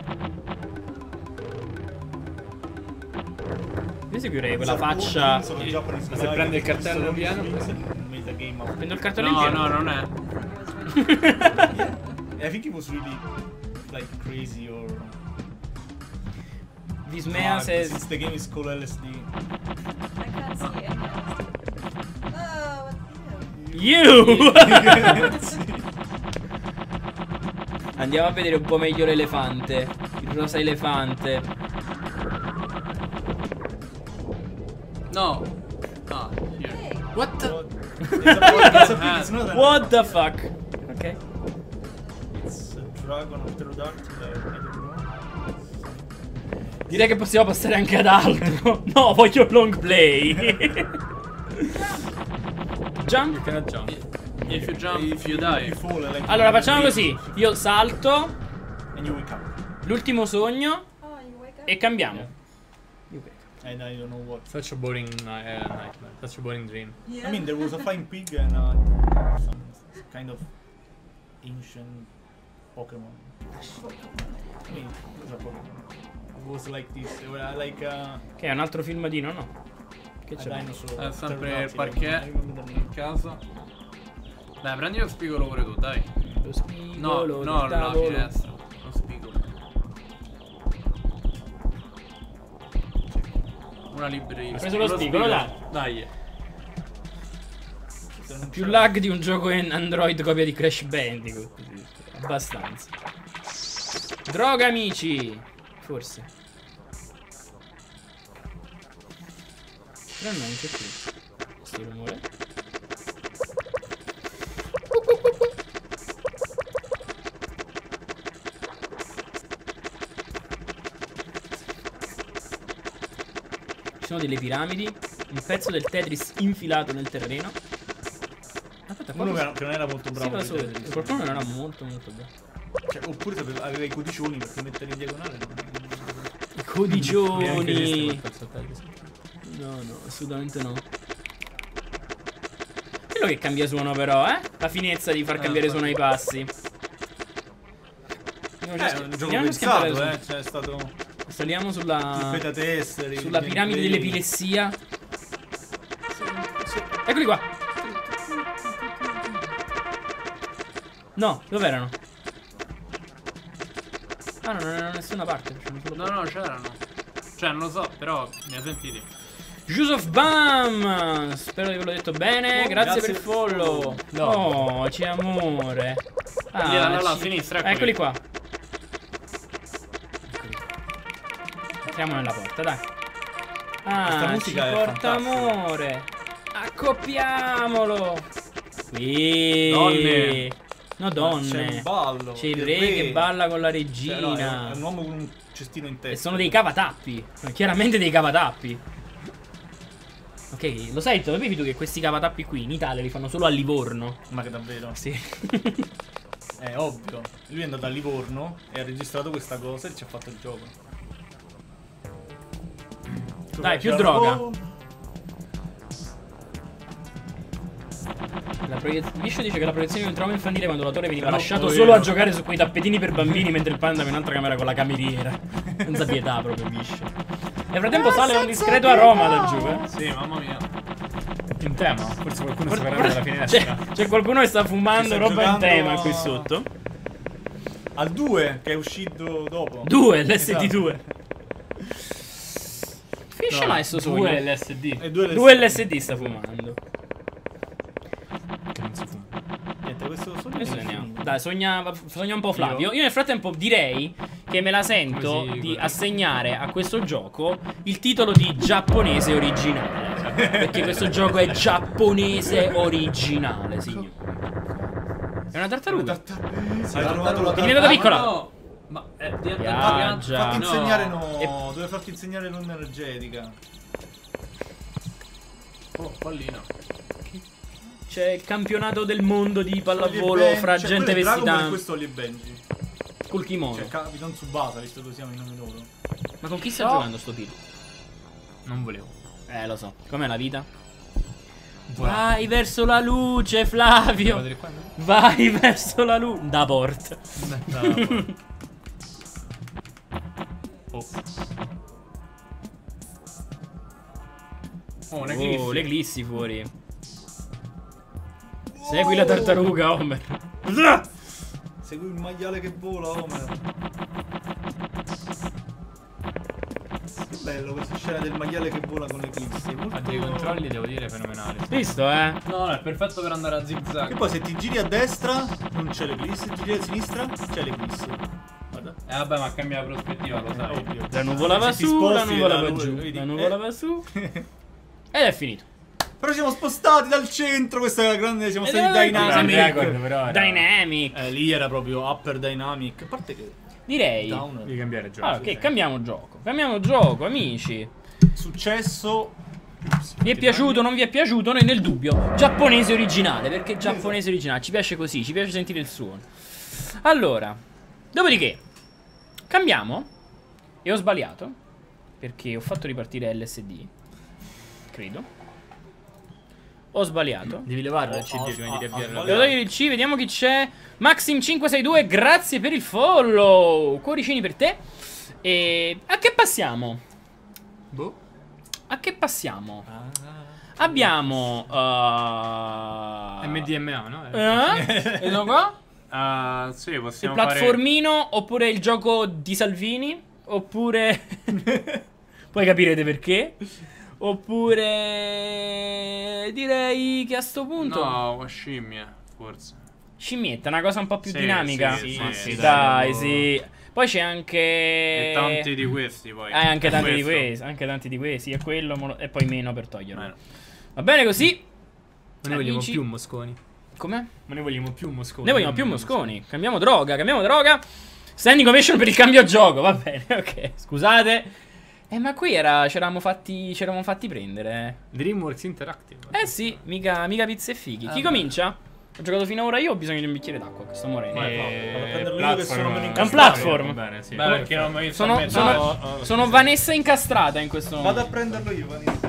Io seguirei quella faccia. Ma se prende il cartello piano? Prendo il cartone in No, pieno. no, non è. I think it was really like crazy or Vismea Ah, says since the game is called L S D. I can't see it. Oh, what You! Sì. Andiamo a vedere un po' meglio l'elefante. Il rosa elefante. No. Ah, here. Hey, What the? What? It's a, it's a pig, it's not an What the arrow. fuck? Ok. It's a dragon of pterodactyl, I don't know. Direi che possiamo passare anche ad altro. No, voglio long play. Jump. You cannot jump. If you jump, If you die. you fall, like, Allora you facciamo breathe, così. Io salto. And you wake up. L'ultimo sogno. Oh, you wake up? E cambiamo. And I don't know what. Such a boring ni- uh, nightmare. Such a boring dream. Yeah. I mean, there was a flying pig and uh, some kind of ancient Pokemon. I mean, it was a Pokemon. It was like this. They were like uh, Che è un altro filmatino, no? Che a c'è? dinosaur. È sempre pterodactyl, il parquet. I remember the name. In casa. Dai, prendi lo spigolo pure tu, dai. Lo No, spigolo no, del la tavolo. finestra. Lo spigolo. Una libreria. Hai preso lo spigolo, dai. Dai. Se non Più c'è- lag di un gioco in Android copia di Crash Bandicoot. Abbastanza. Droga, amici. Forse. Però non c'è più. Questo rumore. Ci sono delle piramidi. Un pezzo del Tetris infilato nel terreno. Aspetta, Uno qualcuno- che non era molto Sì, bravo. ma nei solo- Tetris. qualcuno non era molto molto bravo. Cioè, oppure sapeva- aveva i codicioni perché mettere in diagonale non è. I Neanche codicioni. esiste quel pezzo a Tetris. No, no, assolutamente no. Quello che cambia suono però, eh? La finezza di far cambiare suono ai passi. Andiamo già a Eh, è schi- un gioco andiamo già a schiantare pensato, su- eh. Cioè, è stato. Saliamo sulla. Il beta tester. Sulla piramide dell'epilessia. Eccoli qua. No, dov'erano? Ah, no, non erano da nessuna parte. facciamo solo- No, no, c'erano. Cioè, non lo so, però mi ha sentiti. Yusuf Bam! Spero di averlo detto bene. Oh, grazie, grazie per il per follow. No. Oh, c'è amore. Lì, là, là, là, ci- sinistra, eccoli. Eccoli qua. Eccoli qua. Entriamo nella porta, dai. Ah, Questa ci musica è porta fantastica. amore. Accoppiamolo. Qui. Donne. No, C'è donne. un ballo. C'è il re che balla con la Cioè, no, regina. è, è un uomo con un cestino in E testa. sono dei cavatappi. Sono chiaramente dei cavatappi. Ok, lo sai, dove vedi tu che questi cavatappi qui in Italia li fanno solo a Livorno? Ma che davvero? Sì. È ovvio. Lui è andato a Livorno e ha registrato questa cosa e ci ha fatto il gioco. Dai, più C'era- droga. Oh, La proiez- Viscio dice che la proiezione di un trauma infantile quando l'autore veniva Però, lasciato poverino. solo a giocare su quei tappetini per bambini mentre il panda andava in un'altra camera con la cameriera. Senza pietà proprio, Viscio. Nel frattempo sale un discreto aroma da giù, eh. Sì, mamma mia. In tema. Forse qualcuno Forse- si parla dalla C'è, finestra. c'è qualcuno che sta fumando Sta roba in giocando tema a- qui sotto. Al due che è uscito dopo. Due, l'S D Esatto. due. Finisce là sto sogno. Due L S D. E due L S D. Due L S D sta fumando. Che non si fuma. Niente, questo sogno Adesso è andiamo. finito. Dai, sogna, sogna un po' Flavio. Io nel frattempo direi che me la sento Così, di così. assegnare a questo gioco il titolo di giapponese originale. Perché questo gioco è giapponese originale, signore. È una tartaruga. Hai trovato la È diventata tartaruga? piccola. No, ma è diventata Viaggia. Fatti No. insegnare no. E- Dove farti insegnare l'onda energetica. Oh, pallina. C'è il campionato del mondo di Ollie pallavolo Ben- fra cioè, gente quello è Dragon Ball vestita e questo Ollie e Benji. col kimono. Cioè Capitan Tsubasa, visto che usiamo i nomi loro. Ma con chi sta No. giocando sto tipo? Non volevo. Eh, lo so. Com'è la vita? Voilà. Vai verso la luce, Devo Flavio. vedere qua, no? Vai verso la luce. Da porta. Oh. Oh, una Oh, eclissi. le glissi fuori. Segui la tartaruga, Homer. Segui il maiale che vola, Homer. Che bello questa scena del maiale che vola con le eclissi. Molto... Ha dei controlli, devo dire, fenomenali. Visto, eh? No, no, è perfetto per andare a zig E zag. poi se ti giri a destra non c'è l'eclissi, se ti giri a sinistra c'è l'eclissi. Guarda. Eh vabbè, ma cambia la prospettiva, lo sai. Ovvio. La nuvola va Se ti su, la sposti, nuvola la va nu- giù. vedi, La nuvola eh. va su. Ed è finito. Però siamo spostati dal centro, questa è la grande, siamo Eh, stati dai, dynamic. record, però era- Dynamic. Eh, lì era proprio upper dynamic. A parte che Direi. down Devi cambiare gioco. Ah, ok, cambiamo gioco. Cambiamo gioco, amici. successo. Vi è piaciuto, non vi è piaciuto? Noi nel dubbio. Giapponese originale, perché giapponese originale. Ci piace così, ci piace sentire il suono. Allora, dopodiché, cambiamo. E ho sbagliato. Perché ho fatto ripartire L S D. Credo. Ho sbagliato. Devi levare la C D Oh, prima di oh, riavviare oh, la Devo togliere il C, vediamo chi c'è. Maxim cinque sei due, grazie per il follow. Cuoricini per te. E a che passiamo? Boh. A che passiamo? Abbiamo uh, M D M A, no? eh? Vedo qua? Ah, sì, Il possiamo fare... platformino oppure il gioco di Salvini oppure poi capirete perché. Oppure direi che a sto punto No, scimmie, forse. scimmietta, una cosa un po' più Sì, dinamica. sì, sì, sì, sì, dai, dai, sì. Poi c'è anche E tanti di questi poi. Eh, anche tanti di Questo. questi, anche tanti di questi, e quello mo lo- e poi meno per toglierlo. Meno. Va bene così? Ma noi vogliamo Amici. più Mosconi. Com'è? Ma noi vogliamo più Mosconi. Noi vogliamo più Mosconi. Cambiamo droga, cambiamo droga. Standing ovation per il cambio gioco, va bene, ok. Scusate. Eh, ma qui era, c'eravamo fatti, c'eravamo fatti prendere. Dreamworks Interactive. Eh sì, mica, mica pizze e fighi. Chi Ah, comincia? Ho giocato fino ora io, ho bisogno di un bicchiere d'acqua, che sto morendo. Vai, Eh, vado a prenderlo io che sono meno È un incastrato. platform. Va bene, sì. Beh, perché non mi Sono, sto sono, mettendo- no, no, sono sì, Vanessa incastrata in questo momento. Vado a prenderlo io, Vanessa.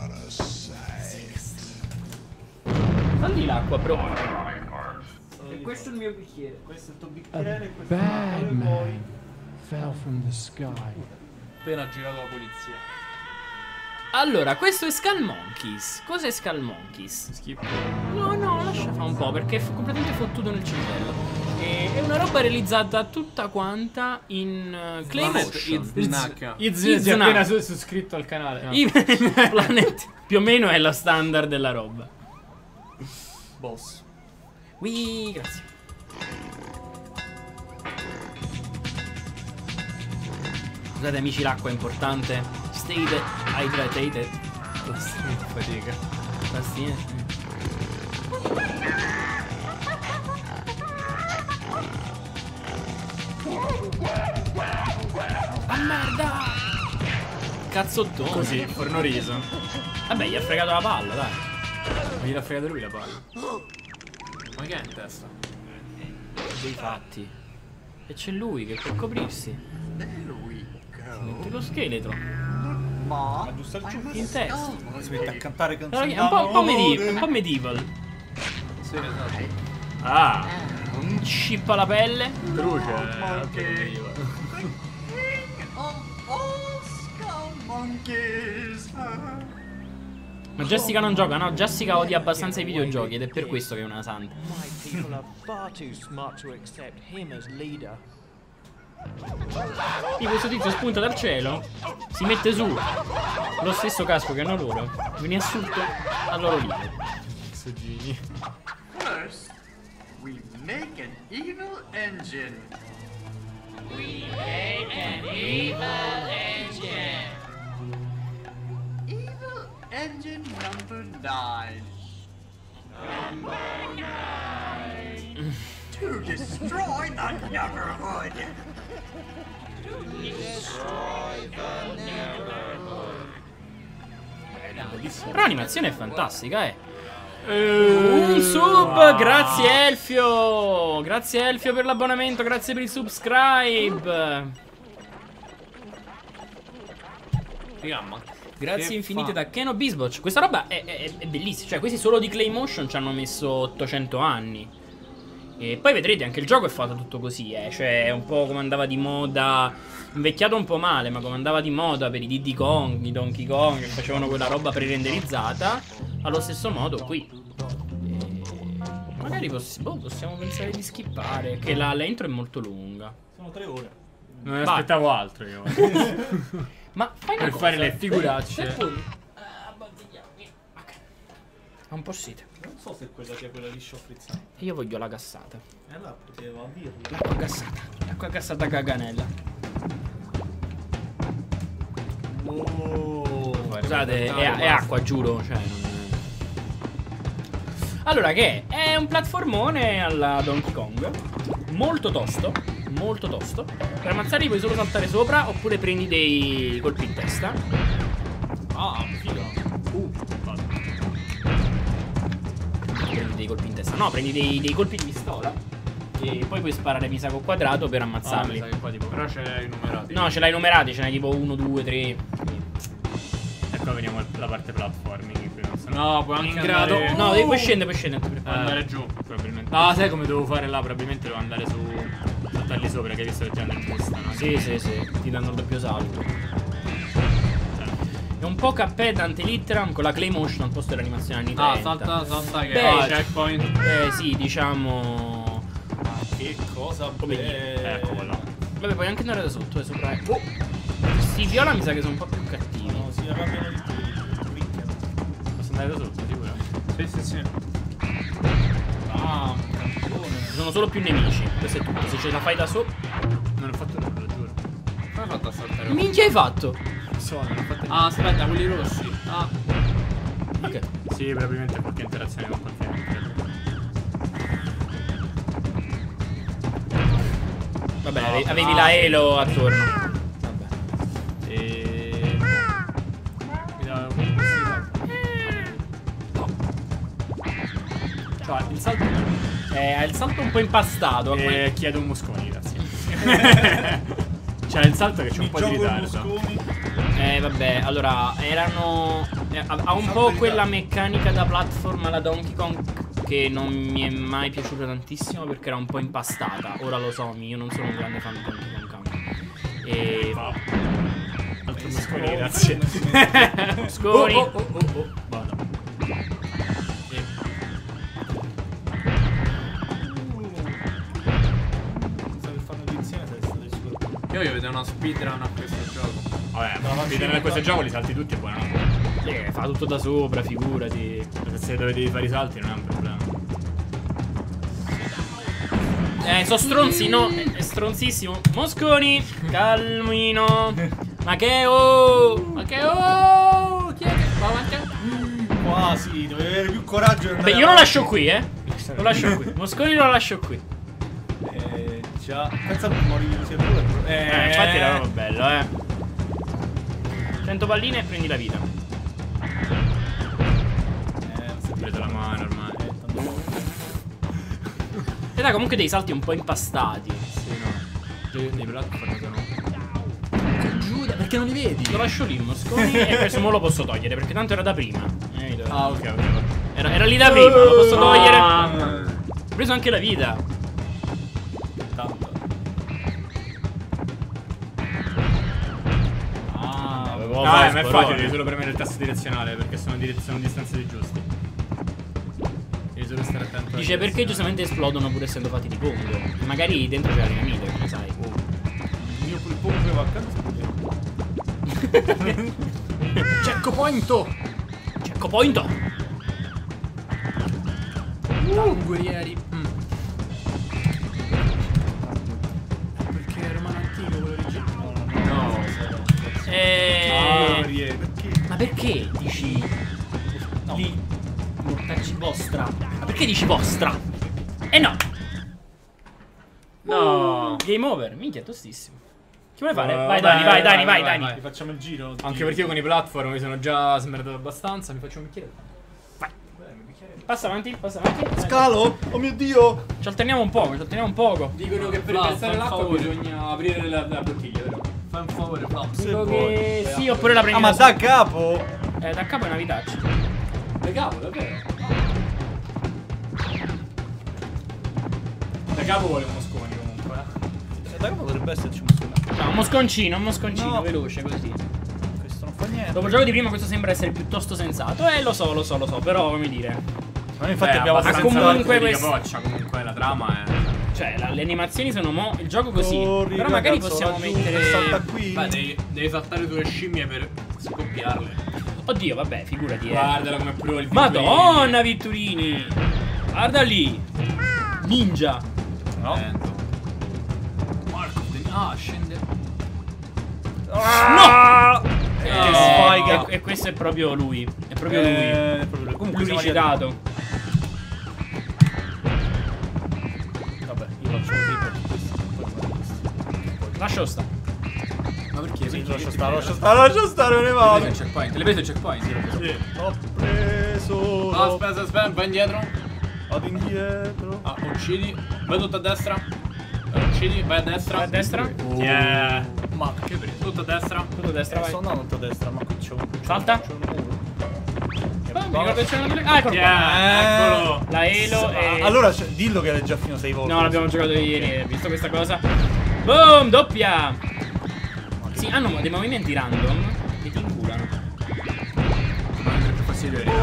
Falli l'acqua, bro. E questo è il mio bicchiere. Questo è il tuo bicchiere, questo è il Bad tuo, e poi... man fell from the sky. Appena girato la polizia. Allora, questo è Skull Monkeys. Cos'è Skull Monkeys? Skip. No, no, lascia fa un po' perché è f- completamente fottuto nel cervello. E- è una roba realizzata tutta quanta in uh, clay motion. Snacca. Iz Iz si è no. appena su- iscritto al canale. No. I Planet più o meno è lo standard della roba. Boss. Wii, grazie. Scusate amici, l'acqua è importante. Stay hydrated. Fatica. Tastiere. Ah merda! Cazzottone. Così, forno riso. Vabbè, gli ha fregato la palla, dai. Ma gliel'ha fregato lui la palla. Ma che è in testa? Dei fatti. E c'è lui che per coprirsi mette lo scheletro Aggiusta il giù. in testa. Si mette a cantare Allora, canzoni. è un po', un po' medieval, un po' medieval. Sì, esatto. Ah, un chip alla pelle. Truce. Ok. Ma Jessica non gioca, no? Jessica odia abbastanza i videogiochi ed è per questo che è una santa. My people are far too smart to accept him as leader. Sì, questo tizio spunta dal cielo, si mette su lo stesso casco che hanno loro, viene assunto al loro leader. Soggini. First, we make an evil engine. We make an evil engine. Evil engine number nine. Number nine. To destroy the neighborhood. Però l'animazione è fantastica, eh. Un sub, grazie Elfio. Grazie Elfio per l'abbonamento, grazie per il subscribe. Fiamma. Grazie Che infinite fa- da Keno Bisboch. Questa roba è, è, è bellissima. Cioè, questi solo di Claymotion ci hanno messo ottocento anni. E poi vedrete, anche il gioco è fatto tutto così, eh. Cioè, è un po' come andava di moda. Invecchiato un po' male, ma come andava di moda per i Diddy Kong, i Donkey Kong, che facevano quella roba pre-renderizzata. Allo stesso modo qui. E magari poss- boh, possiamo pensare di skippare. Che la, la intro è molto lunga. Sono tre ore. Non ne Vai. aspettavo altro io. Ma fai una Per cosa. fare le figuracce. Se puoi- ah, abbottigliarmi. Ok. Ho un po' sete. Non so se quella sia quella liscio frizzante. E io voglio la gassata. E allora poteva dirlo. L'acqua gassata. L'acqua gassata caganella. Oh. Scusate, è, è acqua, giuro. Cioè, non Allora, che è? È un platformone alla Donkey Kong. Molto tosto. Molto tosto. Per ammazzarli puoi solo saltare sopra oppure prendi dei colpi in testa. Ah, figo. Uh, vado. Prendi dei colpi in testa. No, prendi dei, dei colpi di pistola. E poi puoi sparare mi sa col quadrato per Ah, mi ammazzarli. sa che qua tipo, però ce l'hai numerati. No, ce l'hai numerati, ce n'hai tipo uno, due, tre. E qua veniamo alla parte platforming. No, puoi anche In grado. andare... No, devi- puoi scendere, puoi scendere. Puoi andare giù, probabilmente. Ah, sai come devo fare là? Probabilmente devo andare su... saltarli sopra, che hai visto che già nel giusta, no? Sì, sì, sì. Ti danno il doppio salto. È un po' cappè Dante Litteram con la clay motion al posto dell'animazione anni Ah, trenta. salta, salta che... Beh, ah, checkpoint. Eh sì, diciamo. Che cosa Come dire, bella. Eccolo là. Vabbè, puoi anche andare da sotto, è sopra. Oh. Sti viola mi sa che sono un po' più cattivi. No, si arrabbiano di più. Picchiano. Posso andare da sotto, sicuro? Sì, sì, sì. Ah, campione. Ci sono solo più nemici. Questo è tutto. Se ce la fai da sopra. Non ho fatto nulla, lo giuro. Come hai fatto a saltare? Minchia hai fatto? So, non ho fatto Ah, aspetta, quelli rossi. Ah. Ok. Sì, probabilmente qualche interazione con qualche Vabbè, No, ave- avevi no. la Elo attorno. Vabbè. E... Mi dà un Cioè, il salto... Eh, ha il salto un po' impastato. Eh, chiedo un Mosconi, grazie. Cioè, il salto che c'è un po' di gioco ritardo. Mosconi. Eh vabbè, allora erano eh, ha ha un po' quella meccanica da platform alla Donkey Kong che non mi è mai piaciuta tantissimo perché era un po' impastata. Ora lo so, io non sono un grande fan di Donkey Kong Country. E Altro Mosconi, grazie. Mosconi. Oh, oh, oh, oh, oh. Vado. E... Sa che fanno edizione se state sicuro. Io voglio vedere una speedrun a questo gioco. Vabbè, No, ma ma vedere sì, questo ma- gioco li salti tutti e buonanotte. Sì, fa tutto da sopra, figurati. Se dove devi fare i salti non è un problema. Eh, so stronzi, no? È, è stronzissimo. Mosconi, calmino. Ma che oh! Ma che oh! Chi è che va avanti? Quasi, dovevi avere più coraggio. di andare Beh, io lo avanti. lascio qui, eh. Lo lascio qui. Mosconi lo lascio qui. Eh, già. Pensa che morivi così pure. Eh, infatti era proprio bello, eh. cento palline e prendi la vita. Eh, non si Ho preso la mano ormai. Eh, tanto- E dai, comunque dei salti un po' impastati. Sì, no. Io nei platform sono... Giuda, perché non li vedi? Lo lascio lì, Mosconi, e questo mo lo posso togliere, perché tanto era da prima. Eh, do- Ah, ok, ok. era, era lì da prima, lo posso togliere. Ah. Ho preso anche la vita. Tanto. Ah, Avevo Ah, fatto ma è sparone. facile, devi solo premere il tasto direzionale perché sono, direz sono distanze giuste. Devi solo stare attento. alla Dice perché direzione. giustamente esplodono pur essendo fatti di pongo. Magari dentro c'è la dinamite, come sai. il mio il pongo che va a casa esplode. Checkpointo! Checkpoint. Uh, guerrieri. Mm. Perché è romano antico quello originale? No, Eh... Ah, perché? Ma perché dici No. lì mortacci vostra? Ma perché dici vostra? Eh no. No. Game over, minchia, tostissimo. Che vuoi fare? Uh, vai Dani, vai, vai, Dani, vai, vai, Dani. vai. Ti facciamo il giro. Anche perché io con i platform mi sono già smerdato abbastanza. Mi faccio un bicchiere. Vai. Beh, un bicchiere. Passa avanti, passa avanti. Scalo! Oh mio dio! Ci alterniamo un poco, ci alterniamo un poco. Dicono che per Fla, versare fai un l'acqua favore. bisogna aprire la, la bottiglia, vero? Fai un favore, Fla. Dico vuoi. che sì, oppure la prendi Ah, ma da da capo! sopra. Eh, da capo è una vitaccia. Da capo, davvero? Da capo vuole uno sconi comunque. Eh, Da capo potrebbe esserci un solo. No, un mosconcino, un mosconcino, No. veloce così. Questo non fa niente. Dopo il gioco di prima questo sembra essere piuttosto sensato. Eh, lo so, lo so, lo so, però come dire. Ma noi infatti Beh, abbiamo abbastanza comunque di questo- capoccia, comunque la trama è... Cioè, la- le animazioni sono mo. Il gioco così. Corri, Però magari ragazzo, possiamo laggiù, mettere. salta qui. Beh, devi, devi saltare sulle scimmie per scoppiarle. Oddio, vabbè, figurati, eh. Guardala come prova il Madonna, Vitturini! Guarda lì! Ninja! No. Lento. Marco, ah, scende. No! Che Eh, sfiga. E, e questo è proprio lui. È proprio Eh, è proprio lui. lui. Comunque siamo Pluricitato. Lascialo sta. Ma perché? Sì, Perché? lascia stare, lascia stare, lascia stare, me ne L'hai vado. preso il checkpoint? L'hai preso il checkpoint? Sì, l'ho preso. Sì, l'ho preso. No, aspetta, aspetta, vai indietro. Vado indietro. Ah, uccidi. Vai tutto a destra. Eh, Uccidi, vai a destra. Vai a destra. Yeah. Ma che per tutto a destra? Tutto a destra, Eh, vai. sto andando tutto a destra, ma qui c'è un... Salta. C'è un muro. Ah, mi ricordo che c'era una delle... Ah, eccolo qua. Yeah, eccolo. La Elo Ah, e... allora, cioè, dillo che l'hai già fino sei volte. No, l'abbiamo giocato ieri, hai visto questa cosa? Boom, doppia! Sì, hanno dei movimenti random che ti inculano. Ma non più fastidio di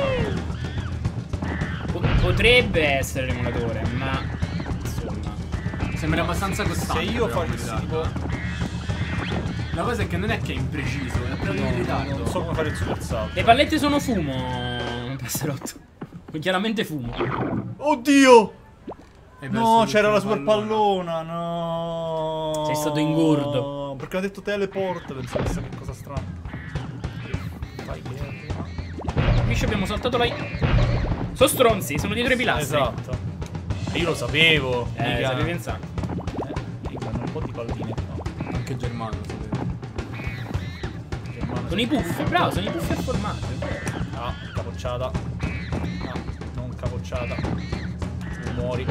Po- potrebbe essere l'emulatore, ma... Insomma... Sembra abbastanza Se costante. io però, facessi in realtà. tipo... La cosa è che non è che è impreciso, è proprio in ritardo. Non so come fare il super salto. Le pallette sono fumo, passerotto. Chiaramente fumo. Oddio! Hai perso No, l'ultima c'era la super pallona. pallona, no. Sei stato ingordo. Perché ha detto teleport, penso chissà che cosa strana. Vai che... Capisci, abbiamo saltato la... Sono stronzi, sono dietro i pilastri. Esatto. E io lo sapevo. Eh, mica- sapevi pensare. Eh, mica, hanno un po' di palline qua. Anche Germano, lo sapevo. Germano, Sono i puffi, bravo, sono i puffi a formato. è vero. Ah, capocciata. Ah, non capocciata. Tu muori.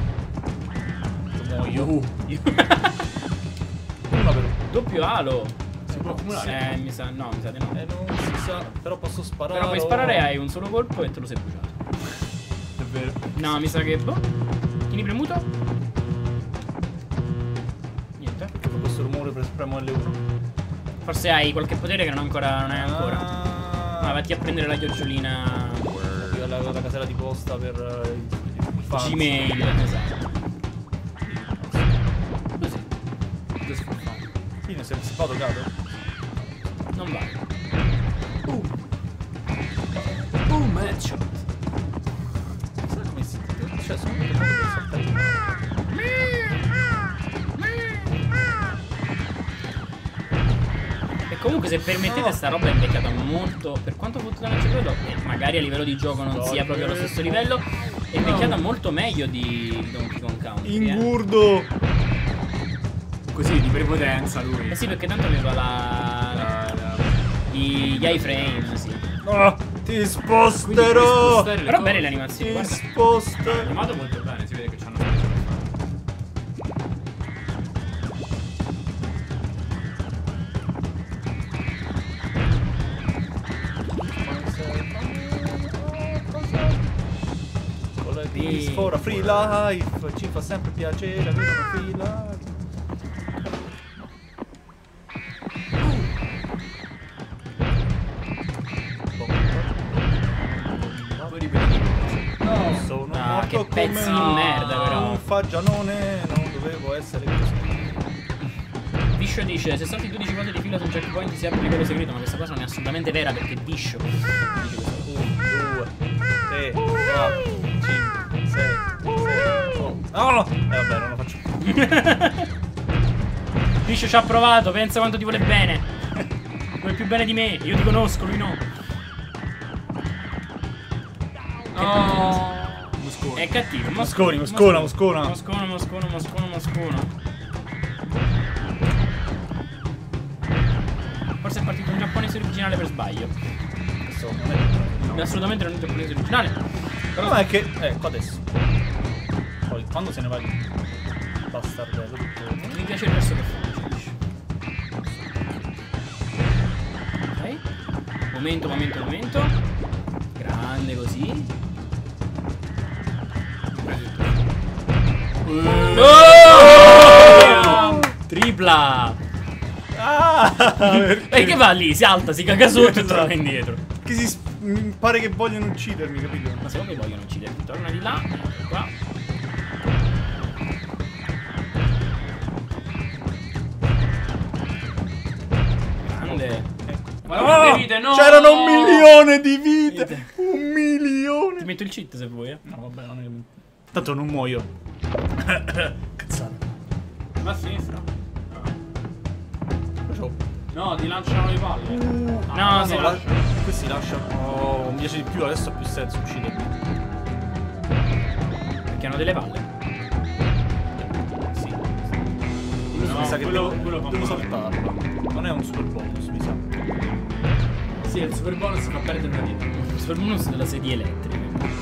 Tu muoio. Uh. Una per Doppio alo. Si può accumulare? Eh, mi sa, no, mi sa di no. Eh, non si sa. Però posso sparare. Però puoi sparare, hai un solo colpo e te lo sei bruciato. È vero. No, mi sa che... Boh. Tieni premuto? Niente. Perché fa questo rumore per spremo L uno. Forse hai qualche potere che non ancora non hai ancora. Ah, Ma vatti a prendere la chiocciolina io la, la casella di posta per eh, i- i fans. Gmail. Esatto. Così. Just for fun. Fine, se si fa toccato? Non va. Boom, headshot. Sai come si... Cioè, sono un po' per saltare. E comunque se permettete sta roba è invecchiata molto. Per quanto fottuto credo, e magari a livello di gioco non sia proprio allo stesso livello, è invecchiata molto meglio di Donkey Kong Country. eh. Ingurdo! Così, di prepotenza lui. Eh sì, perché tanto aveva la. La- la- Gli, gli iframe, sì. Ah, ti Quindi puoi sposterò! spostare le Però cose. belle le animazioni, Ti guarda. sposterò! Animato molto bene, si vede che c'hanno speso per fare. Con la Peace for a free life ci fa sempre piacere avere una free life. Poi ripeti. No, sono Ah, morto che pezzi come di merda, però. un fagianone, non dovevo essere così. Biscio dice: se salti dodici volte di fila su un checkpoint si apre il livello segreto, ma questa cosa non è assolutamente vera perché Biscio dice questo. uno, due, tre, quattro, cinque, sei, sette, otto. No! Eh vabbè, non lo faccio più. Biscio ci ha provato, pensa quanto ti vuole bene. Vuole più bene di me, io ti conosco, lui no. Oh. Muscone. È cattivo. Mosconi, Moscona, Moscona. Moscona, Moscona, Moscona, Moscona. Forse è partito un giapponese originale per sbaglio. Questo non è... No. Assolutamente non è un giapponese originale. Però No, è che... Ecco, adesso. Poi, quando se ne va il bastardello tutto... mi piace il verso che fa. Ok. Momento, momento, momento. Grande così. Oh! Tripla! Ah! E che va lì? Si alza, si caga sotto e torna indietro. Che si... sp- mi pare che vogliono uccidermi, capito? Ma se no che vogliono ucciderti, torna di là, qua. Grande. Guarda quante vite, no! C'erano un milione di vite! Un milione! Ti metto il cheat se vuoi, eh. No, vabbè, non è... Tanto non muoio. Cazzata. Va a sinistra. Faccio... No, ti lanciano le palle. No, se No, no. la- questi lasciano... Oh, mi piace di più, adesso ha più senso uccidermi. Perché hanno delle palle. Sì. Io mi sa che quello- devo, quello fa devo male. saltarlo. Non è un super bonus, mi sa. Sì, il super bonus fa perdere una vita. Il super bonus della sedia elettrica.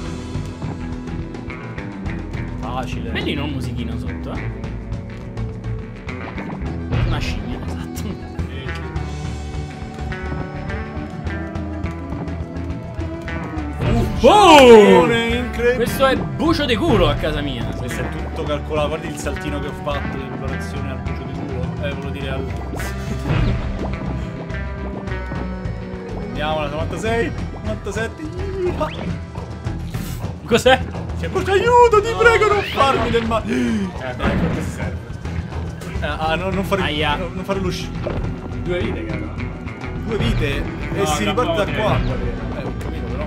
Facile. Bellino un musichino sotto, eh. Una scimmia, esatto. Oh! Incredibile. Questo è bucio di culo a casa mia. Questo è tutto calcolato. Guardi il saltino che ho fatto di preparazione al bucio di culo. Eh, volevo dire al. Andiamo alla novantasei, novantasette. Cos'è? Ti accorgi, aiuto, ti prego, non farmi del male. Eh, dai, cosa serve? Eh, ah, no, non fare. Aia. No, non fare lo sci. Due vite, caro. Due vite e No, si da riparte da poche, qua. da poche. Eh, ho capito, però.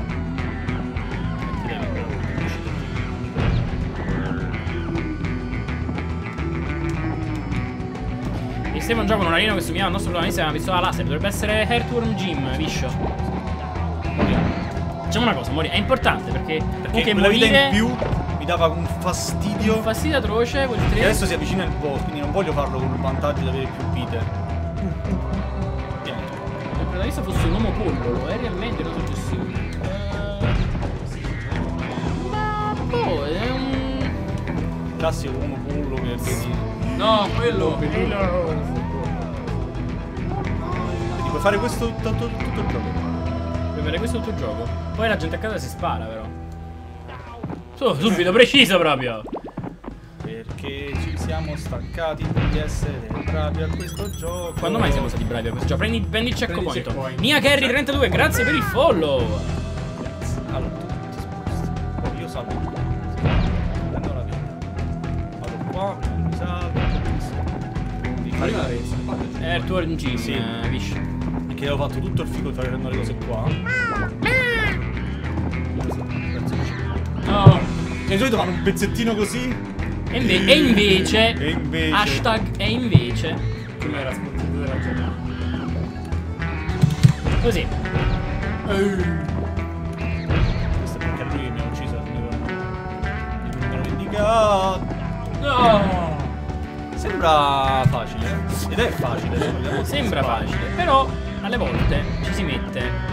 Esisteva un gioco con un alieno che somigliava al nostro protagonista e una pistola laser. Dovrebbe essere Earthworm Jim, Viscio. Facciamo una cosa, morire. È importante perché, Perché comunque quella vita morire in più mi dava un fastidio. un fastidio atroce quel E tre. adesso si avvicina il boss, quindi non voglio farlo con il vantaggio di avere più vite. Niente. Se il protagonista fosse un uomo pollo, lo è realmente una suggestione. Eh, ma boh, è un. Classico uomo pollo che vedi. No, quello. Vedi, puoi fare questo tutto, tutto, tutto il gioco. Puoi fare questo tutto il gioco. Poi la gente a casa si spara, però. Su, subito, preciso proprio. Perché ci siamo stancati di essere bravi a questo gioco. Quando mai siamo stati bravi a questo gioco? Prendi, prendi il Prendi il checkpoint. checkpoint. Nia Carry trentadue, grazie per il follow. Allora, tu ti sposti. Poi io salvo. Prendo la vita. Vado qua, mi salvo. Mi fare Prima la avevi salvato. Earthworm Jim, Sì. eh, Vish. Perché avevo fatto tutto il figo facendo le cose qua. No. Cioè, di solito fanno un pezzettino così. E, inve- e invece. E invece. Hashtag e invece. Come era spazzatura della giornata. Così. Questo è perché lui mi ha ucciso il numero indicato. No. Sembra facile. Ed è facile. solitamente. Sembra Spara. facile, però alle volte ci si mette.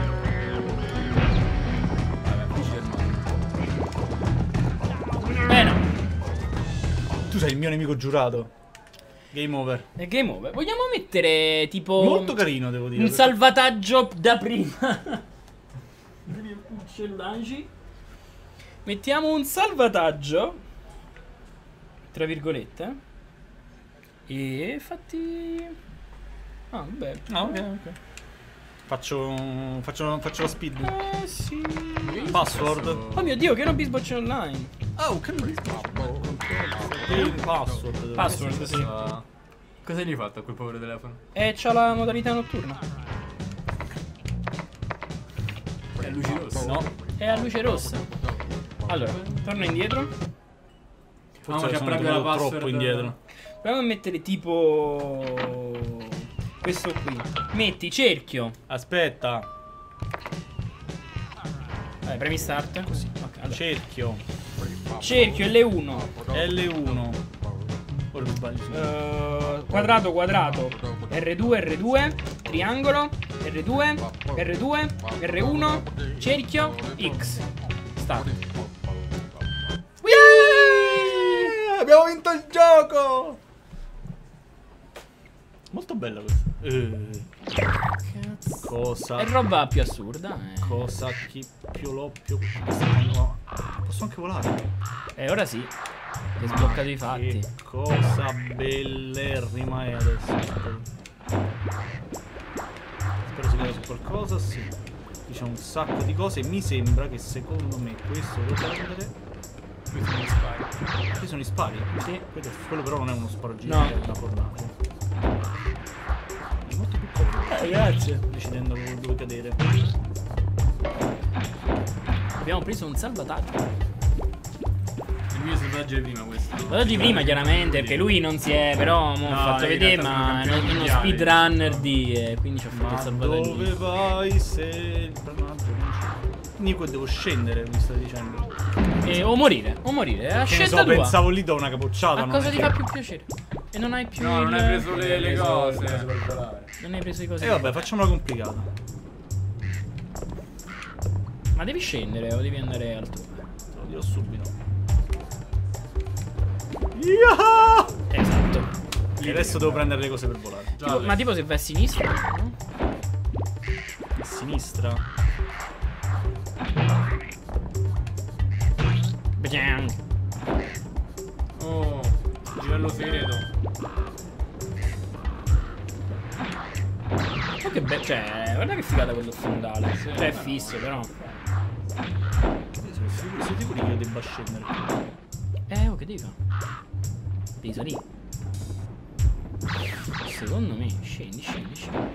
Eh no. Tu sei il mio nemico giurato. Game over. È game over. Vogliamo mettere tipo. Molto carino, devo dire. Un perché- salvataggio da prima. Uccellaggi. Mettiamo un salvataggio. Tra virgolette. E fatti. Ah, vabbè. Ah, ok, ok. Faccio. Faccio, faccio la speed. Eh sì. Password. Oh mio dio, che non bisbocci online. Oh, che non il password. Password, sì. Uh, cosa gli hai fatto a quel povero telefono? E c'ha la modalità notturna. È luci rosse. No. È a luce rossa. Allora, torna indietro. Forse Ah, ma c'è sono proprio la andato troppo password. indietro. Proviamo a mettere tipo. Questo qui. Metti cerchio. Aspetta. Vai, premi start. Così. Ok, allora. Cerchio. Cerchio L uno. L uno. Ora mi sbaglio. sì. eh, quadrato quadrato. R due R due. Triangolo. R due. R due. R uno. Cerchio. X. Start. Yeah! Abbiamo vinto il gioco! Molto bella questa. Eh, cosa? È roba più assurda. Eh. Cosa? Chi più l'oppio? No. Posso anche volare. E ora sì. Hai sbloccato i fatti. Che cosa bellerrima è adesso. Spero si veda su qualcosa. Sì. Qui c'è un sacco di cose. E mi sembra che secondo me questo lo devo prendere. Questi sono gli spari. Qui sono i spari. Sì. Quello, quello però non è uno sparo giro, No. è una fornace. È molto più comodo. Eh, grazie. Decidendo dove cadere. Abbiamo preso un salvataggio. Il mio salvataggio è prima questo. Salvataggio prima chiaramente perché lui non si è però mo No, fatto in vedere, realtà ma è sono uno campioni speedrunner di e quindi ci ha fatto il Ma salvataggio. dove vai se il personaggio non c'è? Nico, devo scendere, mi stai dicendo. E, o morire, o morire, è a Che ne scelta so, tua. pensavo lì da una capocciata. A non cosa è ti che- fa più piacere? E non hai più No, il... non hai preso le, le cose. per volare. Non hai preso i cose. E vabbè, facciamola complicata. Ma devi scendere o devi andare altrove? Te lo dirò subito. Yeah! Esatto. E adesso devo prendere le cose per volare. Tipo, ma tipo se vai a sinistra, no? A sinistra. Bang. Oh, livello segreto. Oh che bello, cioè, guarda che figata quello fondale. Cioè è fisso però. Sei sicuro, sei sicuro che io debba scendere? Eh, oh che devi fare? Devi salire. Secondo me, scendi, scendi, scendi.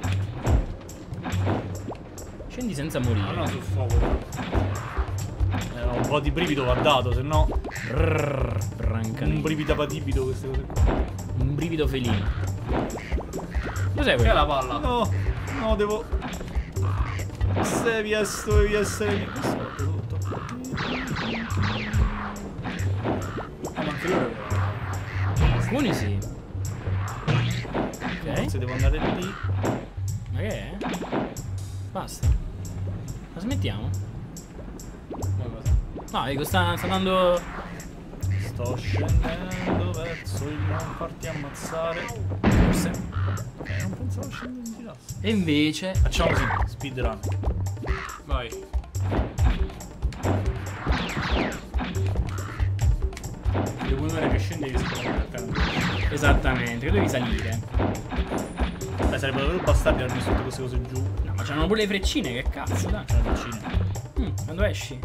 Scendi senza morire. Ma no, sul fuoco. Eh, un po' di brivido va dato, se no. Brancanino. Un brivido patibido queste cose qua. Un brivido felino. Cos'è Che è quello? la palla? No, no, devo. Se via sto, devi essere lì. Questo l'ho preso tutto. Ah, ma anche loro. Alcuni sì. Ok. Forse devo andare lì. Ma che è? Basta. La smettiamo? No, dico, sta, sta andando... Sto scendendo verso il non farti ammazzare. Forse. Eh, non pensavo scendere in girasse. E invece... Facciamo così, speedrun. Vai. Devo un'ora che scende e scrivere. Esattamente, che devi salire. Beh, sarebbe davvero bastardi aver messo tutte queste cose giù. No, ma c'hanno pure le freccine, che cazzo, dai. C'è la vicina. Mm, quando esci?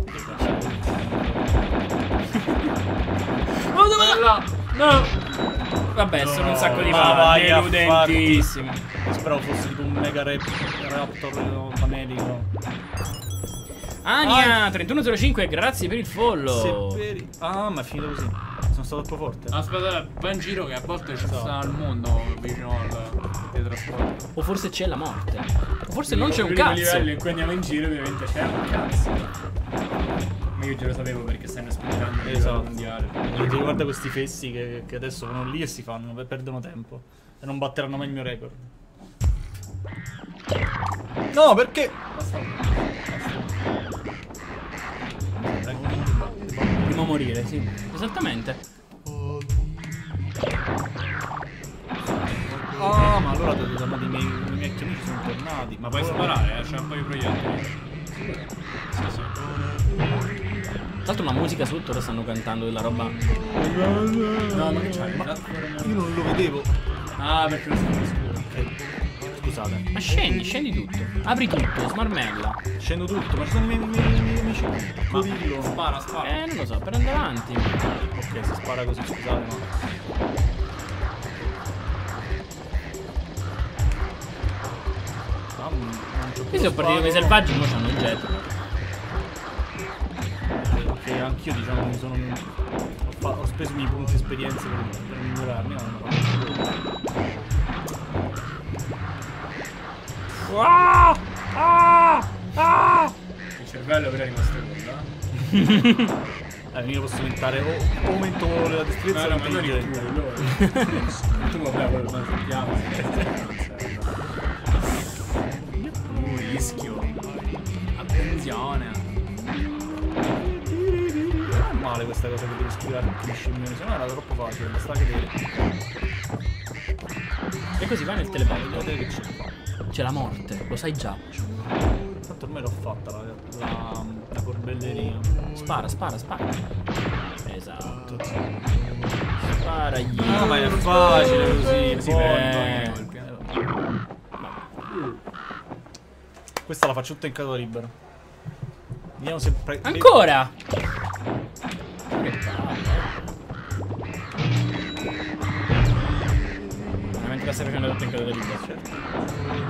Oh, dove là? No! Vabbè, sono un sacco di ma palle, vai a deludentissimo. Speravo fosse tipo un mega rap, raptor famelico. Ania, trentuno zero cinque, grazie per il follow. Se veri. Ah, ma è finito così. Sono stato troppo forte. Aspetta, vai in giro che a volte ci sta il mondo vicino al teletrasporto. O forse c'è la morte. O forse non c'è un Il primo cazzo. livello in cui andiamo in giro ovviamente c'è un cazzo. Ma io già lo sapevo perché stanno aspettando il livello Esatto. mondiale. E ti guarda questi fessi che, che adesso vanno lì e si fanno, perdono tempo. E non batteranno mai il mio record. No, perché? Prima morire, sì. Esattamente. Ah, ma allora devo chiamare i miei, i miei amici sono tornati. Ma puoi sparare, eh? C'è un po' di proiettili. Sì, sì. Tra l'altro una musica sotto, ora stanno cantando della roba. No, ma che c'hai? Io non lo vedevo. Ah, perché lo stanno scuro. Scusate. Ma scendi, scendi tutto. Apri tutto, smarmella. Scendo tutto, ma ci sono i miei, miei, miei amici. Corillo. Spara, spara. Eh, non lo so, per andare avanti. Ok, si spara così, scusate, ma. Ah, non c'ho più Questi lo sono partiti come sparo. selvaggi, ma c'hanno il jet. Che anch'io diciamo mi sono. Ho, fa- ho speso i miei punti esperienza per, per migliorarmi, ma non ho fatto. Ah! Ah! Ah! Il cervello però è rimasto quello. Eh, io posso aumentare o, o aumento la destrezza No, o no, ma non il l'intelligenza. culo, loro. Tu vabbè, quello lo sappiamo. Uh, rischio. Attenzione. Non è male questa cosa che devo spiegare tutti gli scimmioni, se no era troppo facile, basta vedere. E così vai nel teleporto. Vedete che c'è qua. C'è la morte, lo sai già. Tanto ormai l'ho fatta la, la, la corbelleria. Spara, spara, spara. Esatto. Sparagli. Ah, ma è facile così, Sì, poi. beh. Questa la faccio tutta in caso libero. Vediamo se pre- Ancora! Veramente la stai facendo tutto in caso libero.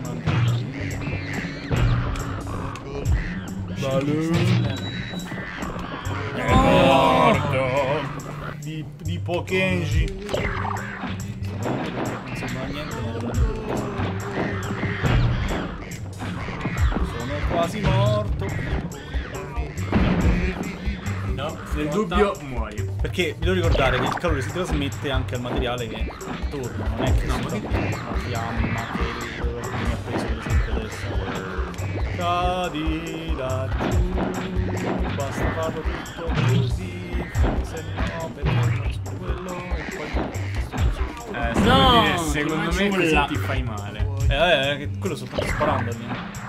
È morto. Di, di Pokenji. Non sembra niente, ma devo prendere. Sono quasi morto. No. Nel dubbio muori. Perché vi devo ricordare che il calore si trasmette anche al materiale che è attorno, non è che No, si ma che- trasmette la fiamma che il- mi ha preso per esempio adesso. Cadi laggiù, basta farlo tutto così, se no perché non so quello e poi... Eh, No, dire, secondo me fanciulla. così ti fai male. Eh, eh, che quello sto proprio sparando lì.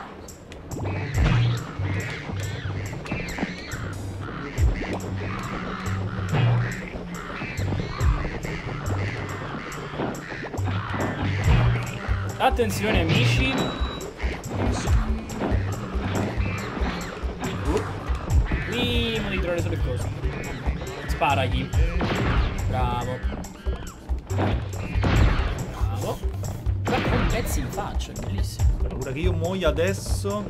Attenzione amici. Mi di trovare solo il coso. Sparagli. Bravo. Bravo. Guarda un pezzo in faccia, è bellissimo. Ho paura che io muoia adesso.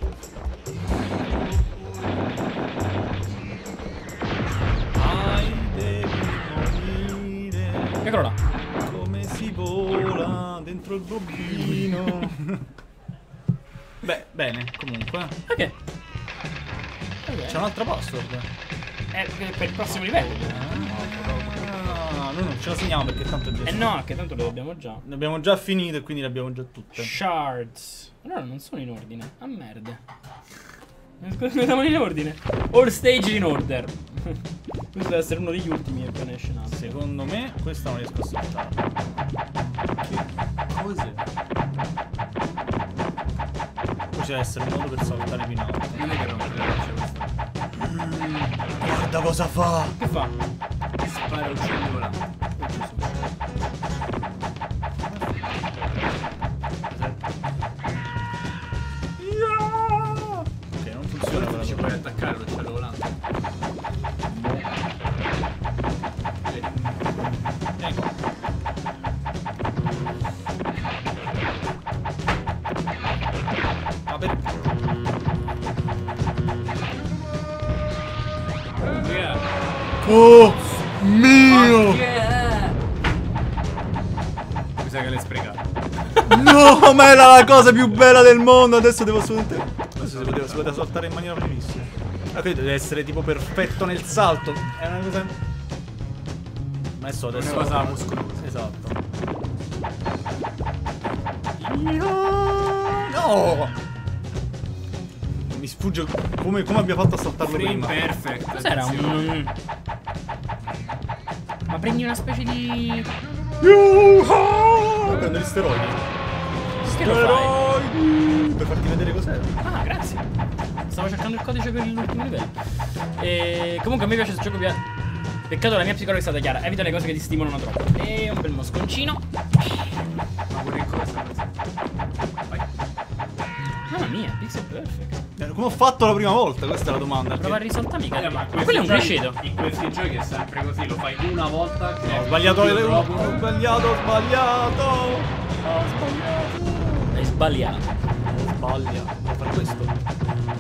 Ai, devi morire. Eccolo là. Come si vola dentro il bobbino. Beh, bene, comunque. Ok. C'è un'altra password. È per il prossimo livello. Ah, noi non ce la segniamo perché tanto è già Eh no, che tanto le abbiamo già. ne abbiamo già finito e quindi le abbiamo già tutte. Shards. Allora non sono in ordine. Ah merda. Siamo in ordine. All stage in order. Questo deve essere uno degli ultimi che appena esce nato. Secondo me questa non riesco a saltare. Che cose? Poi c'è deve essere un modo per saltare più in alto. Non è che rompe le rocce questa. Guarda cosa fa! Che fa? Spara uccello là. Ok, non funziona. Ci però. puoi attaccare l'uccello volante. Ecco. Ma per... Oh mio! Mi sa che l'hai sprecato. No, ma era la cosa più bella del mondo. Adesso devo assolutamente. Adesso si poteva, si poteva saltare in maniera bellissima. Ma credo deve essere tipo perfetto nel salto. È una cosa. Ma adesso adesso. Una cosa muscolosa. Esatto. No! Mi sfugge come, come abbia fatto a saltarlo Frame prima. perfect. Cos'era attenzione. un... Ma prendi una specie di... Yuhu! Prendo gli steroidi. Che lo fai? Steroidi! Per farti vedere cos'era. Ah, grazie. Stavo cercando il codice per l'ultimo livello. E comunque a me piace questo gioco. Via... Peccato la mia psicologa è stata chiara. Evita le cose che ti stimolano troppo. E un bel mosconcino. Ma pure in cosa? Vai. Mamma mia, pixel perfect. Eh, Come ho fatto la prima volta? Questa è la domanda. Prova a risolta mica. Eh, ma Ma quello è un questi cresceto. giochi- In questi giochi è sempre così, lo fai una volta che Ho è sbagliato le subito dopo. Ho sbagliato, ho sbagliato. Ho sbagliato. Hai sbagliato. Ho sbagliato. Devo fare questo.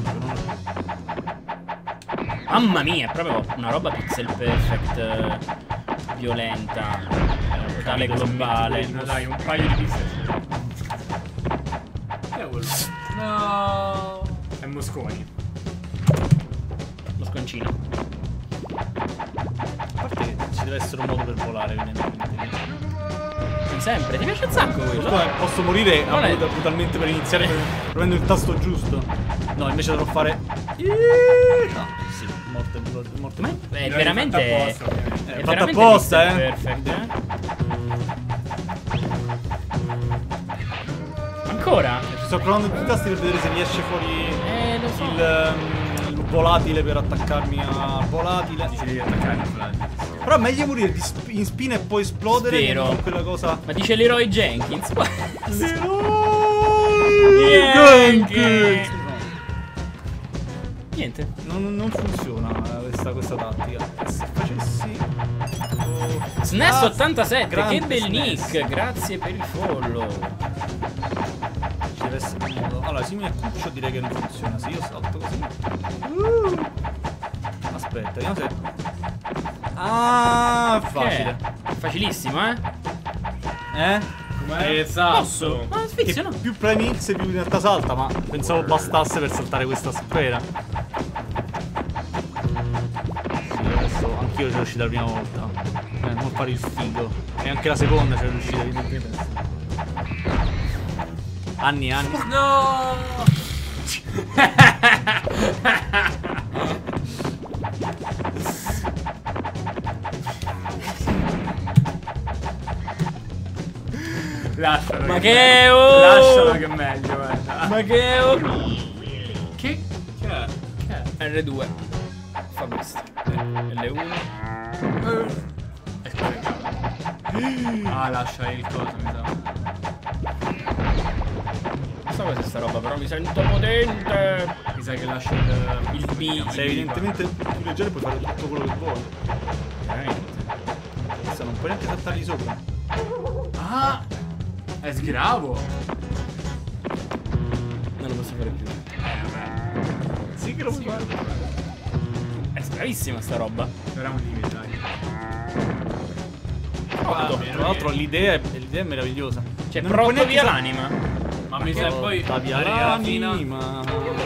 Mamma mia, è proprio una roba pixel perfect. eh, Violenta. eh, Totale globale. No, dai, un paio di pixel. Che è quello? No. È Mosconi. Mosconcino. A parte che ci deve essere un modo per volare, evidentemente. Non sempre, ti piace un sacco quello? Poi posso morire Non è- brutal- brutalmente per iniziare prendendo il tasto giusto. No, invece dovrò fare. No, sì, morte, morte, morte. Ma è, è L'hai veramente. fatta apposta, ovviamente. È È fatta veramente apposta, pixel eh. perfect, eh. Ancora? Ci sto provando tutti i tasti per vedere se riesce fuori Eh, lo so. il, ehm, il volatile per attaccarmi al volatile. Ci devi attaccare il flash. Però è meglio morire di sp- in spina e poi esplodere che Spero. non quella cosa. Ma dice l'eroe Jenkins. Jenkins! Niente. Non, non funziona eh, questa, questa tattica. Se facessi. Oh. S N E S Ah, ottantasette, grande che bel S N E S. nick. Grazie per il follow. Ci deve essere un modo. Allora, simile a Cuccio direi che non funziona. Se io salto così. Uh. Aspetta, vediamo se. Ah, facile. Che è? Facilissimo, eh? Eh? Esatto. Posso? Ma Che sfizio no. più premi X più in realtà salta, ma pensavo bastasse per saltare questa sfera. Sì, anch'io ci riuscito la prima volta. Eh, non fare il figo. E anche la seconda c'è riuscita evidentemente. Anni e anni. No! Lascialo. Ma che che meglio. oh! Lascialo che è meglio, guarda. Ma che oh! Che? Che è? Che è? R due. Fa questo. L uno. Ah, lascia il coso, mi sa. Non so cos'è sta roba, però mi sento potente. Mi sa che lascia il... Il B. Sei evidentemente più leggero e puoi fare tutto quello che vuoi. Veramente. Questo non puoi neanche saltargli sopra. Ah! È sgravo. Non lo posso fare più. Sì che lo puoi fare. È bravissima sta roba. Però è un limite, dai. Otto. Tra l'altro l'idea è, l'idea è meravigliosa. Cioè, Non proprio puoi via neanche l'anima. Ma mi sa poi porta via arriva la fine. l'anima.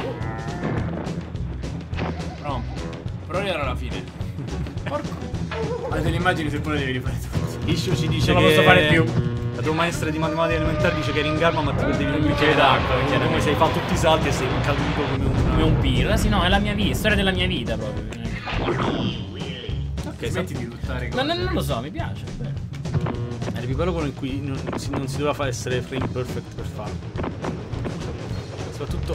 No. Però era la fine. Ma te le immagini se poi le devi rifare tu. Iscio ci dice Non che lo posso fare più. la tua maestra di matematica elementare dice che eri in gamba ma ti perdevi un bicchiere d'acqua, d'acqua. Come sei fatto tutti i salti e sei caduto come un... Come un pirla. Sì, no, è la mia vita. Storia della mia vita proprio. Ok, Smetti di buttare No, cose. no, non lo so, mi piace. È il quello in cui non si, non si doveva fare essere frame perfect per farlo. Soprattutto...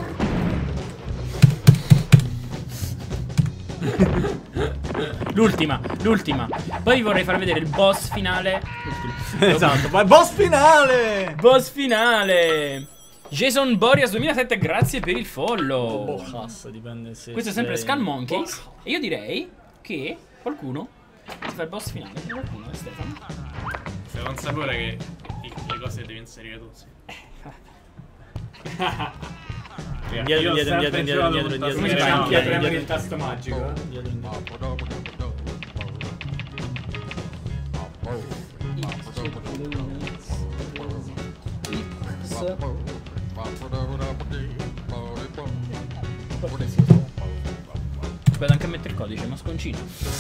L'ultima, l'ultima. Poi vi vorrei far vedere il boss finale. Esatto, ma boss finale! Boss finale. Jason Boreas duemilasette, grazie per il follow. Oh, cazzo, dipende se... Questo è sempre sei- Skull Monkeys. E io direi che qualcuno si fa il boss finale. Qualcuno, è Stefano. Sei consapevole che i- le cose le devi inserire tu, sì. Indietro, indietro, indietro, indietro, indietro, indietro, Come si indietro, fa? indietro, Premere il indietro. tasto magico. Indietro, indietro. Aspetta anche a mettere il codice, ma sconcino.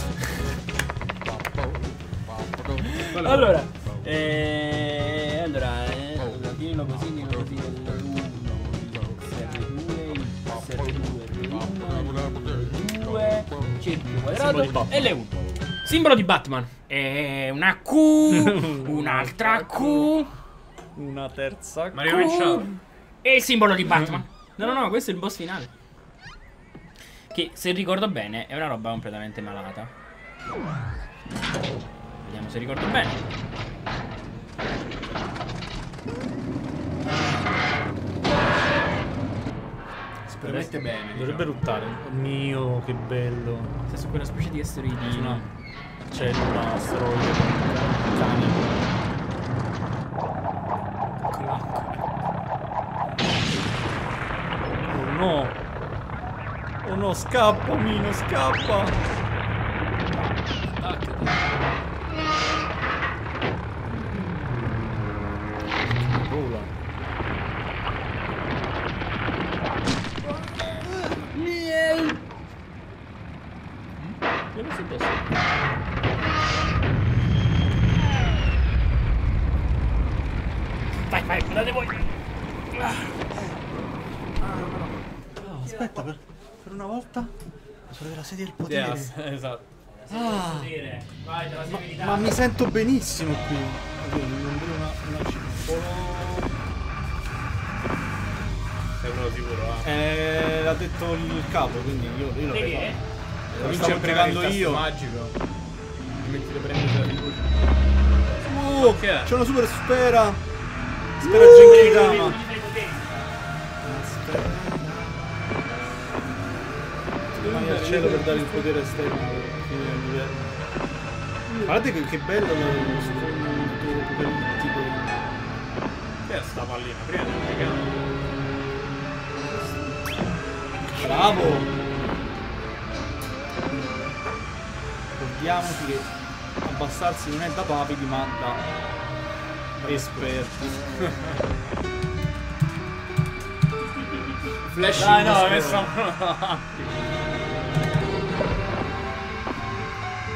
Allora, eh, allora, eh, tienilo così, tienilo così, L uno, X R due, X R due, R uno, L due, cerchio quadrato e L uno. Simbolo di Batman. E una Q, un'altra Q, Una terza... Ma ricominciato. e il simbolo di Batman. No, no, no, questo è il boss finale. Che, se ricordo bene, è una roba completamente malata. Vediamo se ricordo bene. Si permette bene. Dovrebbe ruttare. Oh mio, che bello. Sei su quella specie di asteroidino. Una cellula, asteroide, cani. Oh no. Oh no, scappa, Mino, scappa. Vola. Dove sei adesso? Vai, vai, andate voi. Aspetta, per, per una volta sono della sedia del potere. Yes, esatto. Ah, Vai, te la serenità. ma mi sento benissimo qui. Oddio, non vedo una, una cipollo. Sei proprio sicuro, eh? Eh, l'ha detto il capo, quindi io, io lo Che vedo. è? Lo Cominci stavo a premere il pregando tasto io. magico. E metti le premere di Uh, Che è? c'è una super sfera. Sfera Genkidama. Vai al cielo per dare il potere esterno. Fine del livello. Guardate che, che bello lo sfondo apocalittico. Che è sta pallina? Prima di un Bravo! Ricordiamoci che abbassarsi non è da papidi ma da esperti. Flash. Dai, no, ho messo.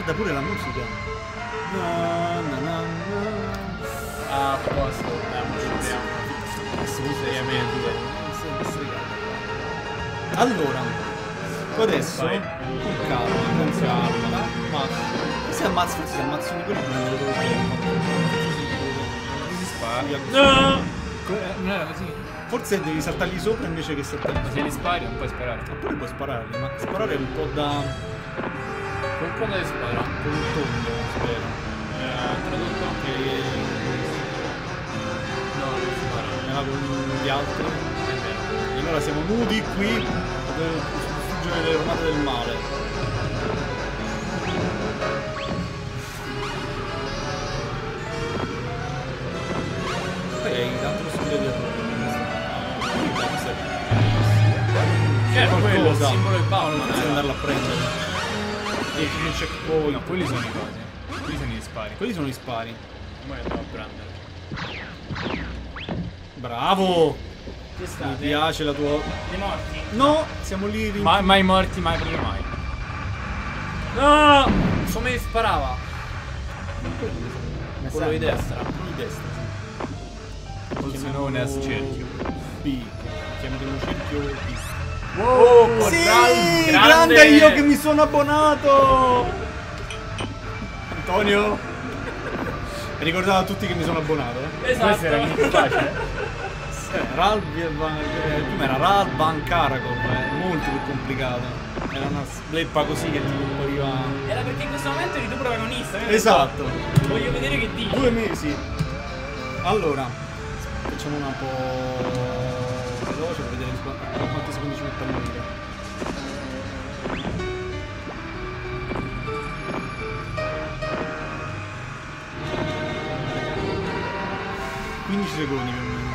Guarda pure la musica. Na, na, na, na. Ah, a posto, dai, mo ci vediamo. Seriamente. Allora, adesso Vai. con calma, con calma. Ammazzo. Se ammazzo, forse se ammazzo di quelli non lo devo Si spara. No! Co- eh, Non era così. Forse devi saltargli sopra invece che saltargli Ma se li spari non puoi sparare. Oppure puoi spararli, ma sparare è un po' da... Con cosa li spara? con un tondo, spero. Eh, tradotto? Che... No, non spara. me la con gli altri. È vero. E allora siamo nudi qui per distruggere le armate del male. Poi hai dato possibilità di errore. Certo, quello è il Qualcosa. simbolo di Paolo. Non possiamo andarla a prendere. E c'è un checkpoint. No, quelli sono i cosi. Quelli sono gli spari. Quelli sono gli spari. Poi andiamo a prendere. Bravo! Che Mi state? piace la tua... Dei morti? No! Siamo lì... rin- Mai, mai morti, mai proprio mai. No! Come mi sparava? Quello di destra. Di destra. Also known as cerchio. B. Chiamiamo cerchio B. Wow, Sì! grande, Grande io che mi sono abbonato! Antonio? Hai ricordato a tutti che mi sono abbonato? Eh? Esatto. Questo era molto facile. Ral, Van, eh, prima era Ral Van Karakov, è molto più complicato. Era una sleppa così che ti compariva. Era perché in questo momento eri tu protagonista. quindi Esatto. Voglio vedere che dici. Due mesi. Allora, facciamo una po' veloce per vedere qu- quanti secondi ci mette a morire. quindici secondi più o meno.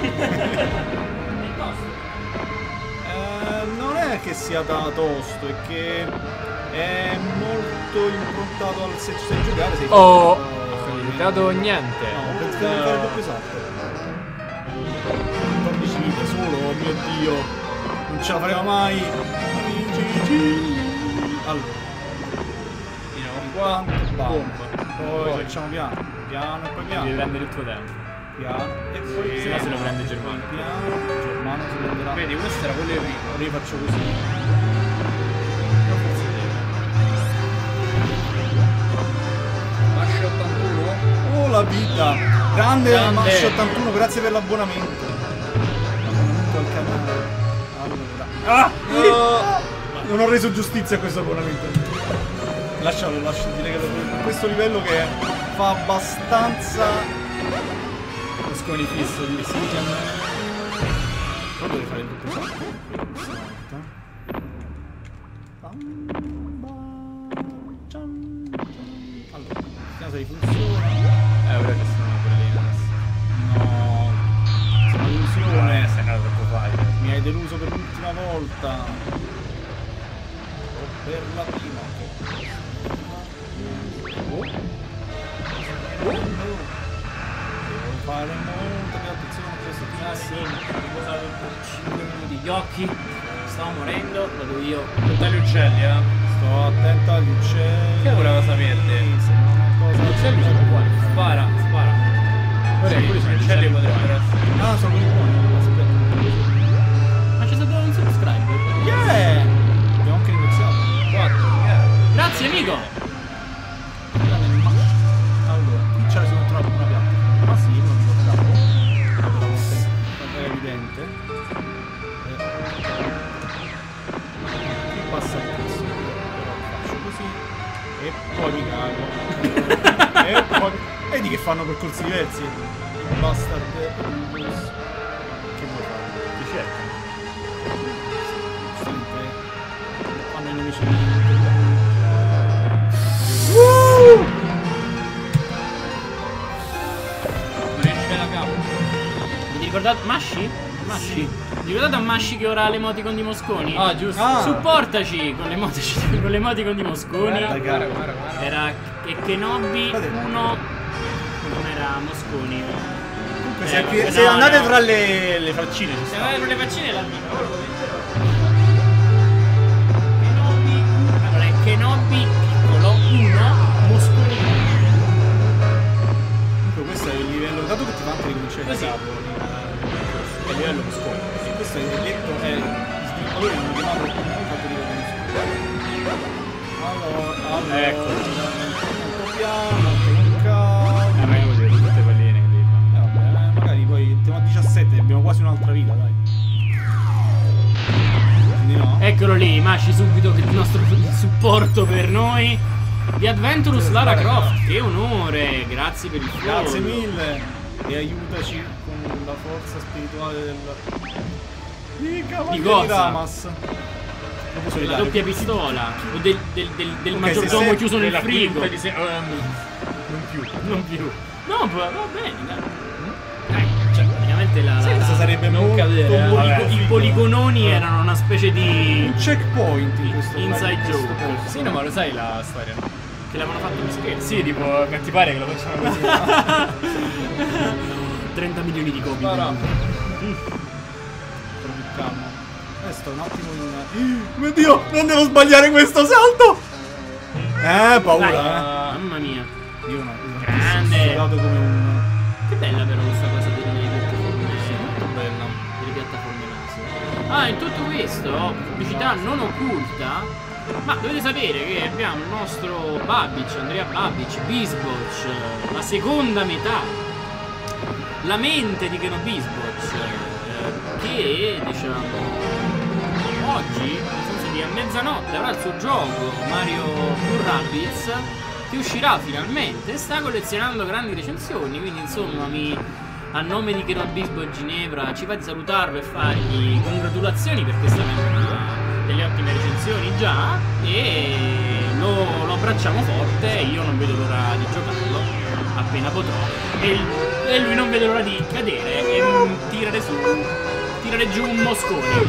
Il costo. Eh, non è che sia da tosto, è che è molto improntato al se ci sai giocare, sei Oh, fatto- ho dato niente. No, penso di fare il doppio salto. quattordici vite solo, oh mio dio. Non ce la faremo mai. Amici. Allora. Di nuovo. Qua, Boom. Poi facciamo piano. Piano e poi Devi piano. prendere il tuo tempo. Piano. E poi Se no se lo prende Germano. Piano. Germano si prenderà. Vedi, questo era quello di prima. Ora io faccio così. Mascio ottantuno? Oh la vita! Grande, Grande. Mascio ottantuno, grazie per l'abbonamento. L'abbonamento al canale. Allora. Ah! Non ho reso giustizia a questo abbonamento. Lascialo, lascialo dire che a questo livello che fa abbastanza Lo sconi fisso di Sigen. Poi dovrei fare il doppio salto. Questa volta. Bam, bam, cian, cian. Allora, vediamo se funziona. Eh, ora che sono una pallina adesso. No, è una delusione. sei andato troppo facile. Mi hai deluso per l'ultima volta. O per la prima. Oh. Oh. Devo fare molta più attenzione a questo Ah sì, finale. ho riposato per cinque minuti gli occhi. Stavo morendo, vado io. Tutti gli uccelli, eh? Sto attento agli uccelli. Che voleva saperne? Sembra una cosa. Gli uccelli sono buoni. Spara, spara. Ora Sì, quelli sono gli gli uccelli uccelli potrebbero essere. Ah, sono quelli buoni. Aspetta. Ma c'è stato un subscribe. Yeah! Abbiamo anche negoziato. quattro, Grazie amico. Allora, qui c'è solo una, una piatta. Ma sì, non mi ricordavo. Quella volta era evidente. Eh. Qui passa il cazzo. Però faccio così. E poi mi cago. E poi. Vedi che fanno percorsi diversi? Il bastard e il bus. Che vuoi fare? Ti cercano. Sempre fanno i nemici di Woo! Non riesce la capo. Vi ricordate Mashi? Mashi? Vi ricordate a Mashi che ora ha l'emoticon di Mosconi? Ah, giusto. Ah. Supportaci con l'emoticon con l'emoticon di Mosconi. Guarda, Guarda, guarda, guarda. Era e Kenobi uno. Non era Mosconi. Comunque, Eh, se, vabbè, se no, andate no. tra le, le faccine ci Se sta. avete le faccine la mia. Ora lo metterò. Kenobi. Allora è Kenobi piccolo solo uno Moscolino. Comunque questo è il livello, dato che ti fa anche ricominciare da Così. capo, il- è il livello Moscone. E questo è detto, è gli sviluppatori hanno chiamato il fatto di Moscone. Allora, allora, Ecco. un po' piano, con calma. Eh, ma io devo dire tutte palline che devi fare. Eh, vabbè, eh, magari poi siamo a diciassette, abbiamo quasi un'altra vita, dai. Quindi no. Eccolo lì, Masci subito che il nostro supporto per noi. The Adventurous Lara Croft, che onore, grazie per il follow. Grazie mille e aiutaci con la forza spirituale del... Di Cavalieri cosa? Ramas. Dopo La solitario. doppia pistola o del, del, del, del Ok, maggiordomo se sei- chiuso nel Nella frigo. quinta di se- ehm, non più. Non più. No, va va bene, dai. Dai, cioè, praticamente la, Sai, la- questo sarebbe non molto, cadere, eh? molto Vabbè. i figo. poligononi erano una specie di Un checkpoint in questo inside in questo joke. posto. Sì, no, ma lo sai la storia, no? Che l'avevano fatto gli scherzi. Sì, tipo, che ti pare che lo facciamo così? trenta milioni di copie. Però più calmo. Adesso un attimo in... Mio Dio, non devo sbagliare questo salto! Eh, paura, Dai, eh. mamma mia. Io no, io Grande. sono sudato come un... Che bella però questa cosa delle piattaforme. Molto bella. Delle piattaforme naso. Ah, in tutto questo, pubblicità non occulta. Ma dovete sapere che abbiamo il nostro Babic, Andrea Babic, Bisboch, la seconda metà, la mente di Keno Bisboch, eh, che diciamo oggi, nel senso di a mezzanotte, avrà il suo gioco Mario più Rabbids, che uscirà finalmente e sta collezionando grandi recensioni, quindi insomma mi... a nome di Keno Bisboch Ginevra ci fa di salutarlo e fargli congratulazioni perché sta avendo una delle ottime recensioni già e lo, lo abbracciamo forte, io non vedo l'ora di giocarlo appena potrò e, e lui non vede l'ora di cadere e mm, tirare su tirare giù un moscone.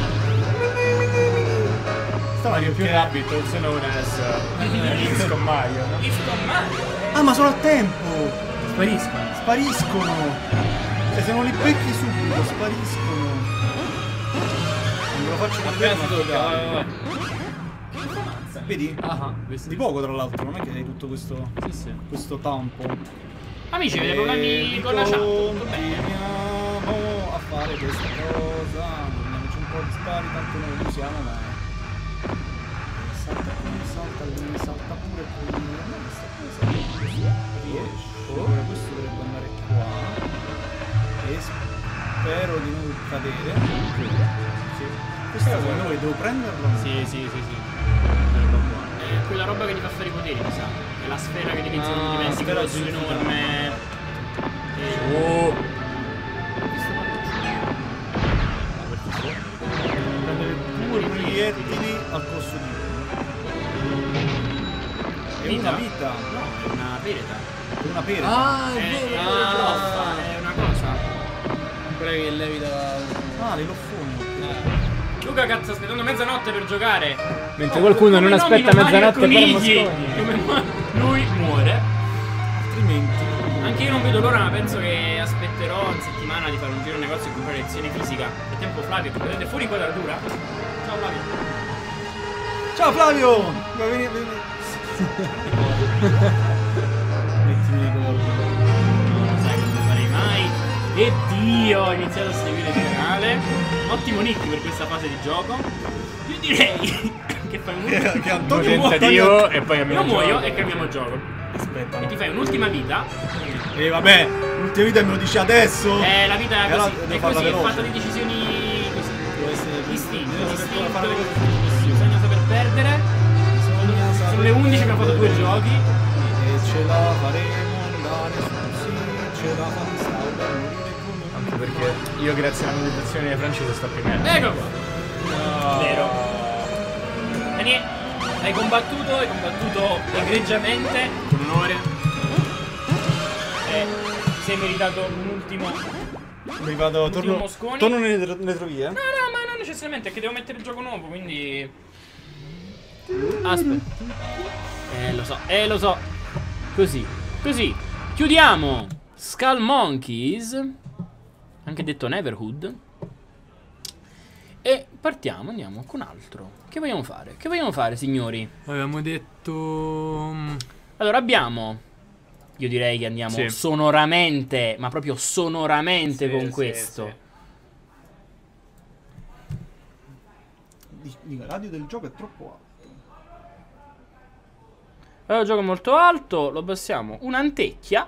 Mario più Rabbit, also known as X con Mario, no? X con Mario Ah, ma sono a tempo! spariscono. Spariscono! Cioè, se non li becchi subito, spariscono. Non ve lo faccio vedere, ma ti dai. Vedi? Ah, Di poco, tra l'altro, non è che hai tutto questo, sì, sì. questo tampo. Amici, avete problemi E con la chat? Tutto bene. continuiamo a fare questa cosa. Prendiamoci un po' di spari, tanto noi li usiamo, ma salta qui, salta lì, salta pure qui. Non sta qui, riesce. Ora questo dovrebbe andare qua. E spero di non cadere. Sì. Questo secondo voi devo prenderlo? Sì, sì, sì, sì. È quella roba che ti fa fare i poteri, mi sa. È la sfera che ti Ah, non diventi sfera grosso, giusta. enorme. E... Oh! Prendere due proiettili al posto di uno. È Vita? una vita. No, è una pereta. È una pera. Ah, È, è una loffa, è una cosa. quella che levita. Ah, le loffoni. Luca cazzo aspettando mezzanotte per giocare. Mentre qualcuno non Come aspetta nomino Mario mezzanotte per Conigli. Mosconi. Come mu- lui muore. Altrimenti. Anche io non vedo l'ora, ma penso che aspetterò in settimana di fare un giro al negozio e comprare lezione fisica. Nel tempo Flavio, che vedete fuori inquadratura. Ciao Flavio. Ciao Flavio! Vai, vieni, vieni. Mettimi i ricordi. No, lo sai che non lo farei mai. E Dio, ho iniziato a seguire il canale. Ottimo nick per questa fase di gioco. Io direi che fai un Che, che Antonio Un muore. tentativo e poi Io abbiamo muoio gioco. e cambiamo gioco. Aspetta. E ti fai un'ultima vita. E vabbè, l'ultima vita me lo dici adesso. Eh, la vita è E allora così, devo è farla così, è veloce. fatta di decisioni così. Devo essere Distinto, devo saper distinto. fare le cose giuste. Bisogna saper perdere. Bisogna saper Sono le undici, abbiamo fatto due perdere. giochi. E ce la faremo andare su, sì, ce la faremo stare per morire come un Anche perché io grazie alla meditazione francese sto primero. Ecco qua. Vero. Daniele, hai combattuto, hai combattuto egregiamente, Con onore. e ti sei meritato un ultimo. Mi vado, torno, Mosconi. torno nelle, nelle retrovie. No, no, ma non necessariamente, è che devo mettere il gioco nuovo, quindi. Aspetta. Eh, lo so, eh, lo so. Così, così. Chiudiamo Skull Monkeys, anche detto Neverhood. E partiamo, andiamo con altro. Che vogliamo fare? Che vogliamo fare, signori? Avevamo detto... Allora, abbiamo... Io direi che andiamo Sì. sonoramente, ma proprio sonoramente Sì, con sì, questo. sì. Il radio del gioco è troppo alto. Allora, il gioco è molto alto, lo passiamo un'antecchia.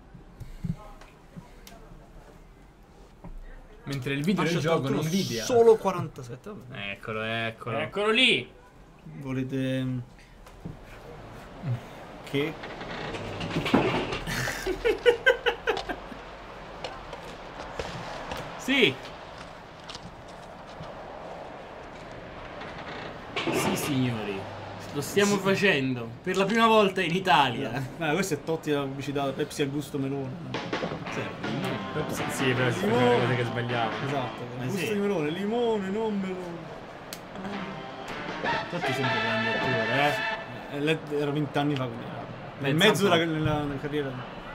Mentre il video del gioco non video. Solo quarantasette. Vabbè. Eccolo, eccolo. Eccolo lì. Volete... Che? Sì. Sì, signori. Lo stiamo facendo per la prima volta in Italia. Eh, questo è Totti la pubblicità Pepsi al gusto melone. Sì, sì, però si facevano le cose che sbagliavano. Esatto, Ma gusto sì. di melone, limone, non melone. Totti sempre grande attore, eh. Eh, lei era vent'anni fa, quindi era nel Pensa mezzo un po'. della, nella, nella carriera.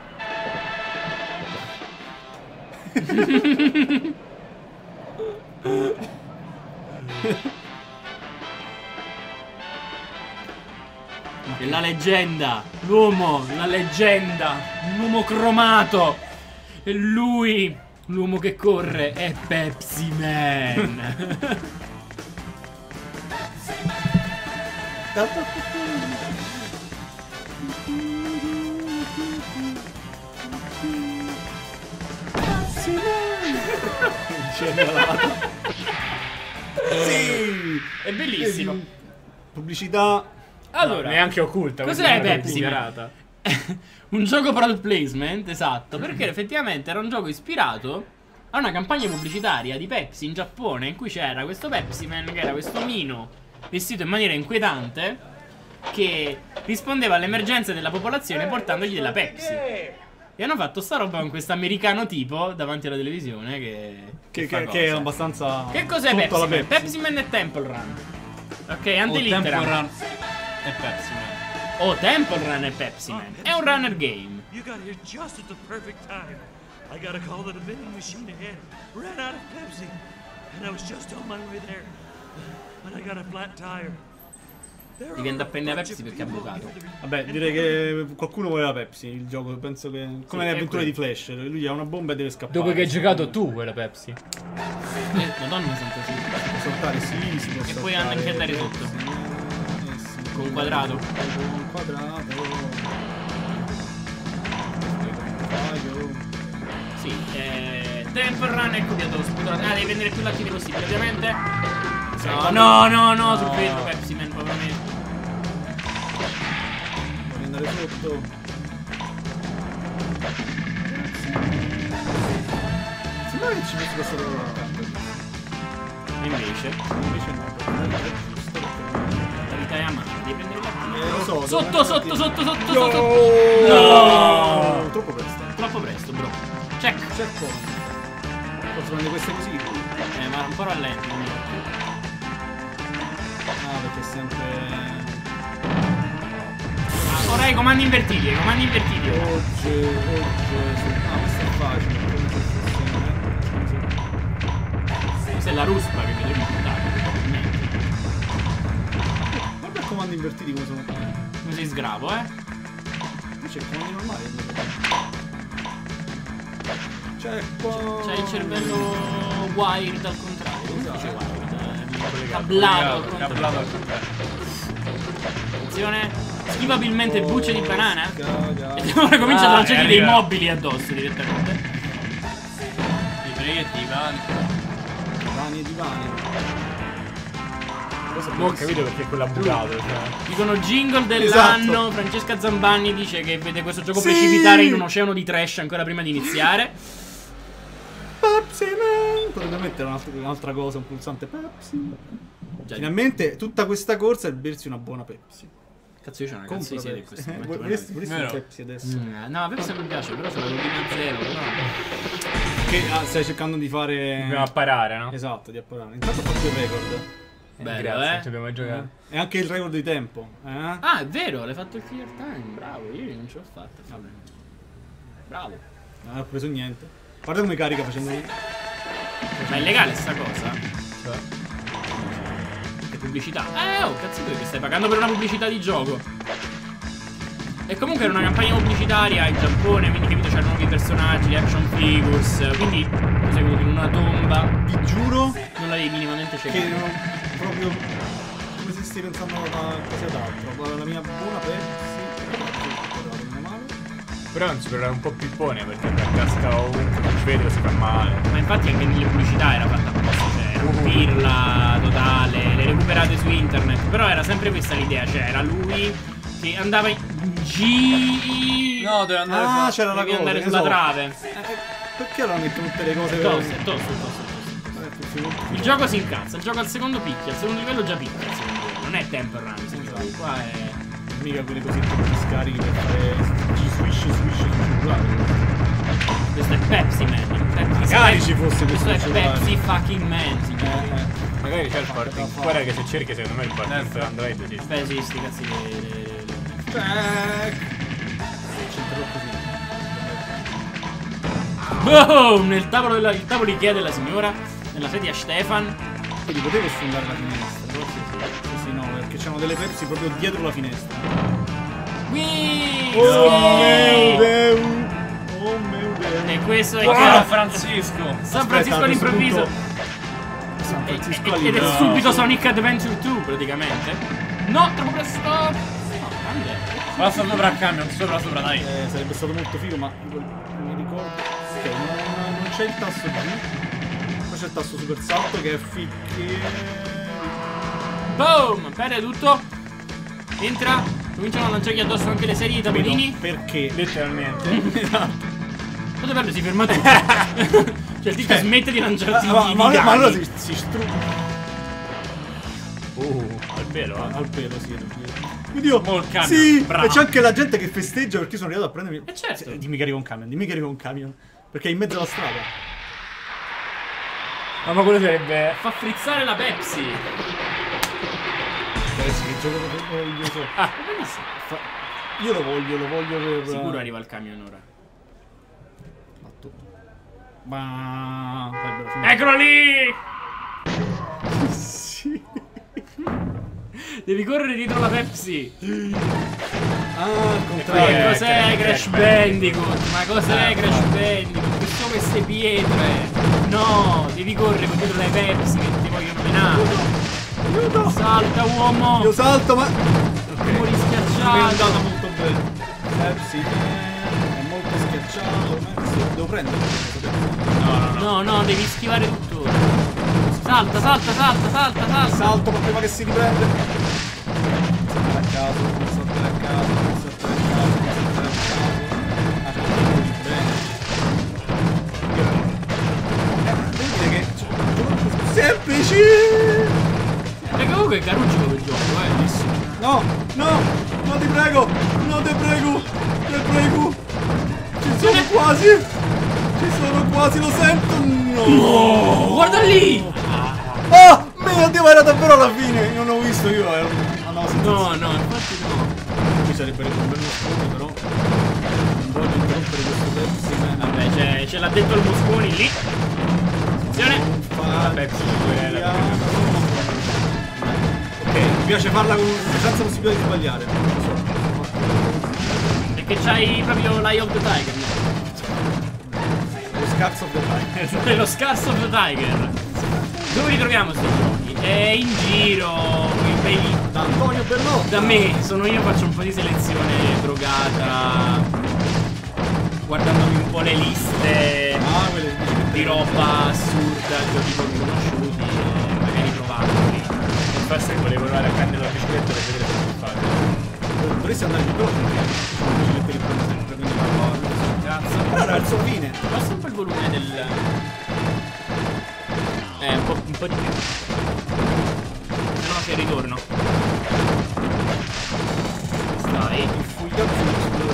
E la leggenda, l'uomo, la leggenda, l'uomo cromato. E lui, l'uomo che corre, è Pepsi Man. Sì! È bellissimo. Pubblicità. Allora, neanche occulta. cos'è questa è Pepsi? dichiarata. Un gioco product placement, esatto, perché effettivamente era un gioco ispirato a una campagna pubblicitaria di Pepsi in Giappone in cui c'era questo Pepsi Man che era questo omino vestito in maniera inquietante che rispondeva alle emergenze della popolazione portandogli della Pepsi. E hanno fatto sta roba con questo americano tipo davanti alla televisione che Che, fa che, cose. che è abbastanza. Che cos'è tutto Pepsi alla Man? Pepsi Man e Temple Run. Ok, O antelittera. Temple Run e Pepsi Man. O Temple Run e Pepsi Man. È un runner game. You got here just at the perfect time. I got a call that a vending machine ahead ran out of Pepsi, and I was just on my way there. But I got a flat tire. There Devi andare a are prendere a Pepsi bunch of perché è people bucato. gathered. Vabbè, direi che qualcuno voleva Pepsi. Il gioco, penso che. Come Sì, le è avventure di quello. Flash. Lui ha una bomba e deve scappare. Dopo che hai giocato tu quella Pepsi. Eh, Madonna santa sì. Si può saltare, sì, si può E saltare. puoi anche andare sotto. Eh, sì, Con un quadrato. Con un quadrato. Sì, eh, Temple Run è copiato spudorato. Ah, devi prendere più lattine possibile, ovviamente. No, no, no, no, sul vetro Pepsi Man, probabilmente. Voglio andare sotto. Sembra che ci fosse questa roba. Invece, Invece no, perché è giusto perché- la vita è amata, devi prendere i lattine. Eh, lo so, Sotto, devo sotto, andare sotto, sotto, Yo! sotto. No! Troppo presto. Troppo presto, bro. Check. C'è poi. Posso prendere queste così? Eh, ma un po' rallenti. quindi. Ah, perché è sempre. Ah, ora i comandi invertiti, i comandi invertiti. ora. Oggi, oggi. Ah, questo è facile. come se fosse- Questa è la ruspa che mi devi buttare, probabilmente. Guarda i comandi invertiti come sono. Così sgravo, eh. Invece i comandi normali. C'è qua. C'hai il cervello wired al contrario. Come si dice wired? Eh, Cablato al contrario. Cablato al contrario. Attenzione. Schivabilmente bucce di banana. Caga. E ora comincia Ah, a lanciargli è dei arrivato. mobili addosso direttamente. I brevetti, i vanti. Divani e divani. Cosa Non ho capito perché quella ha bucato. Cioè. Dicono jingle dell'anno. Esatto. Francesca Zambanni dice che vede questo gioco Sì. precipitare in un oceano di trash ancora prima di iniziare. Pepsi Man. Potrebbe mettere un'altra, un'altra cosa, un pulsante Pepsi. Già, Finalmente tutta questa corsa è bersi una buona Pepsi. cazzo, io c'ho una cazzo di Compra sede in Pepsi. questo Eh, momento. vorresti vorresti un Vero. Pepsi adesso. Mm, no, Pepsi mi piace, però c'è la lobina zero. Però... Che ah, stai cercando di fare. Dobbiamo apparare, no? Esatto, di apparare. Intanto ho fatto il record. Bello, Grazie, eh? non ci abbiamo giocato. E anche il record di tempo. Eh? Ah, è vero, l'hai fatto il clear time. Bravo, io non ce l'ho fatta. Vabbè. Bravo. Non ho preso niente. Guarda come carica facendo. Ma è legale sta cosa? Cioè, pubblicità. Eh, oh, cazzo tu che stai pagando per una pubblicità di gioco. E comunque era una campagna pubblicitaria in Giappone, quindi capito c'erano nuovi personaggi, action figures, quindi tu sei venuto in una tomba. Ti giuro Non l'avevi minimamente che cercato. non proprio come se stai pensando a cosa d'altro. La mia buona Pepsi. Meno male. Però è un supereroe un po' pippone perché casca ovunque, non vede, si fa male. Ma infatti anche nelle pubblicità era fatta apposta, cioè era un pirla totale, le recuperate su internet. Però era sempre questa l'idea, cioè era lui che andava in G. No, deve andare Ah, fa- c'era la devi cosa. andare che sulla so. trave. Eh, perché allora mettono tutte le cose Tosto, tosto, tosto, tosto. Il gioco si incazza, il gioco al secondo picchia, al secondo livello già picchia, al secondo livello. Non è tempo run, signori, qua è. mica quelle cosette che ti scarichi per fare gli swish swish sul cellulare. Questo è Pepsi Man. Pepsi Magari ci fosse questo questo è cellulare. Pepsi fucking Man, signori. Eh, Magari c'è il porting. Guarda che se cerchi secondo me il porting per Android esiste. Beh, sì, sti cazzi che. Tac. C'entrò così. Boom! Nel tavolo della, il tavolo Ikea della signora, nella sedia Stefan. Quindi potevo sfondare la finestra. Però sì, sì, sì, sì, no, perché c'erano delle Pepsi proprio dietro la finestra. Whee! Oh Escape! mio Dio! Oh mio Dio! E questo è San Ikea. Francisco. San Francisco all'improvviso. San E- Francisco e- Ed è all'improvviso. subito Sonic Adventure due, praticamente. No, troppo presto. No, grande. Passa sopra il camion, sopra sopra, dai. Eh, sarebbe stato molto figo, ma non mi ricordo. Ok, non, non c'è il tasto G. Poi c'è il tasto super salto che è ficche. Boom! Perde tutto. Entra. Cominciano a lanciargli addosso anche le serie di tavolini. Perché? Letteralmente. Esatto. Cosa bello, si ferma tutto. Cioè il tizio smette di lanciarsi Ma, i ma, gaghi. ma allora si, si strugge Uh, al pelo, eh. al pelo, sì. Oddio, Mo' il camion, sì, bravo. e c'è anche la gente che festeggia perché sono arrivato a prendermi. Eh, certo. Sì, dimmi che arriva un camion, dimmi che arriva un camion. Perché è in mezzo alla strada. No, ma quello sarebbe. Fa frizzare la Pepsi. Eh sì, il gioco meraviglioso. Ah, benissimo. Fa- Io lo voglio, lo voglio per. Sicuro arriva il camion ora. Fatto. Ma. Dai, bella, Eccolo lì! sì. Devi correre dietro la Pepsi. Ah, al contrario. Ma Eh, cos'è Crash Crash Bandicoot. Bandicoot? Ma cos'è Eh, Crash no. Bandicoot? Che sono queste pietre? No, devi correre con dietro le Pepsi che ti vogliono menare. Aiuto! Salta uomo! Io salto, ma. Muori Non mi è schiacciato. andato molto bene. Pepsi è molto schiacciato. Pepsi. Devo prendere. No, no, no. No, no, devi schivare tutto. Salta, salta, salta, salta, salta. Salto ma prima che si riprende. Saltare a caso, saltare a caso, saltare a caso, saltare a caso. Ah, c'è un po' di bene. Devo dire che c'è un gioco semplice. Perché comunque è caruccio quel gioco, eh. Bellissimo. No, no, no ti prego, no ti prego, ti prego. Ci sono quasi. Ci sono quasi, lo sento. No. Oh, guarda lì! Oh, mio Dio, ma era davvero alla fine. Non ho visto io. Ero... andavo senza No, no, infatti no. Qui sarebbe un bel moscone, però non voglio interrompere questo Pepsi Man. Vabbè, c'è, ce l'ha detto il Mosconi lì. Attenzione. Non fa Pepsi quella. Ok, mi piace farla con senza possibilità di sbagliare. Non so. Perché c'hai proprio l'Eye of the Tiger. Lo scazzo of the time. È lo scarso of the Tiger. Dove li troviamo sti giochi? È in giro, quei bei. Da Antonio Bellotta. Da me, sono io, faccio un po' di selezione drogata. Guardandomi un po' le liste Ah, quelle di roba assurda, giochi poco conosciuti e magari provarli. Basta che volevo andare a prendere la bicicletta per vedere come si fa. dovresti andare più veloce perché sono biciclette che fanno sempre, quindi no, Cazzo. però era verso la fine. Basta un po' il volume del. Eh, un po', un po' di più. Se no c'è il ritorno. Stai. Il fugliato sul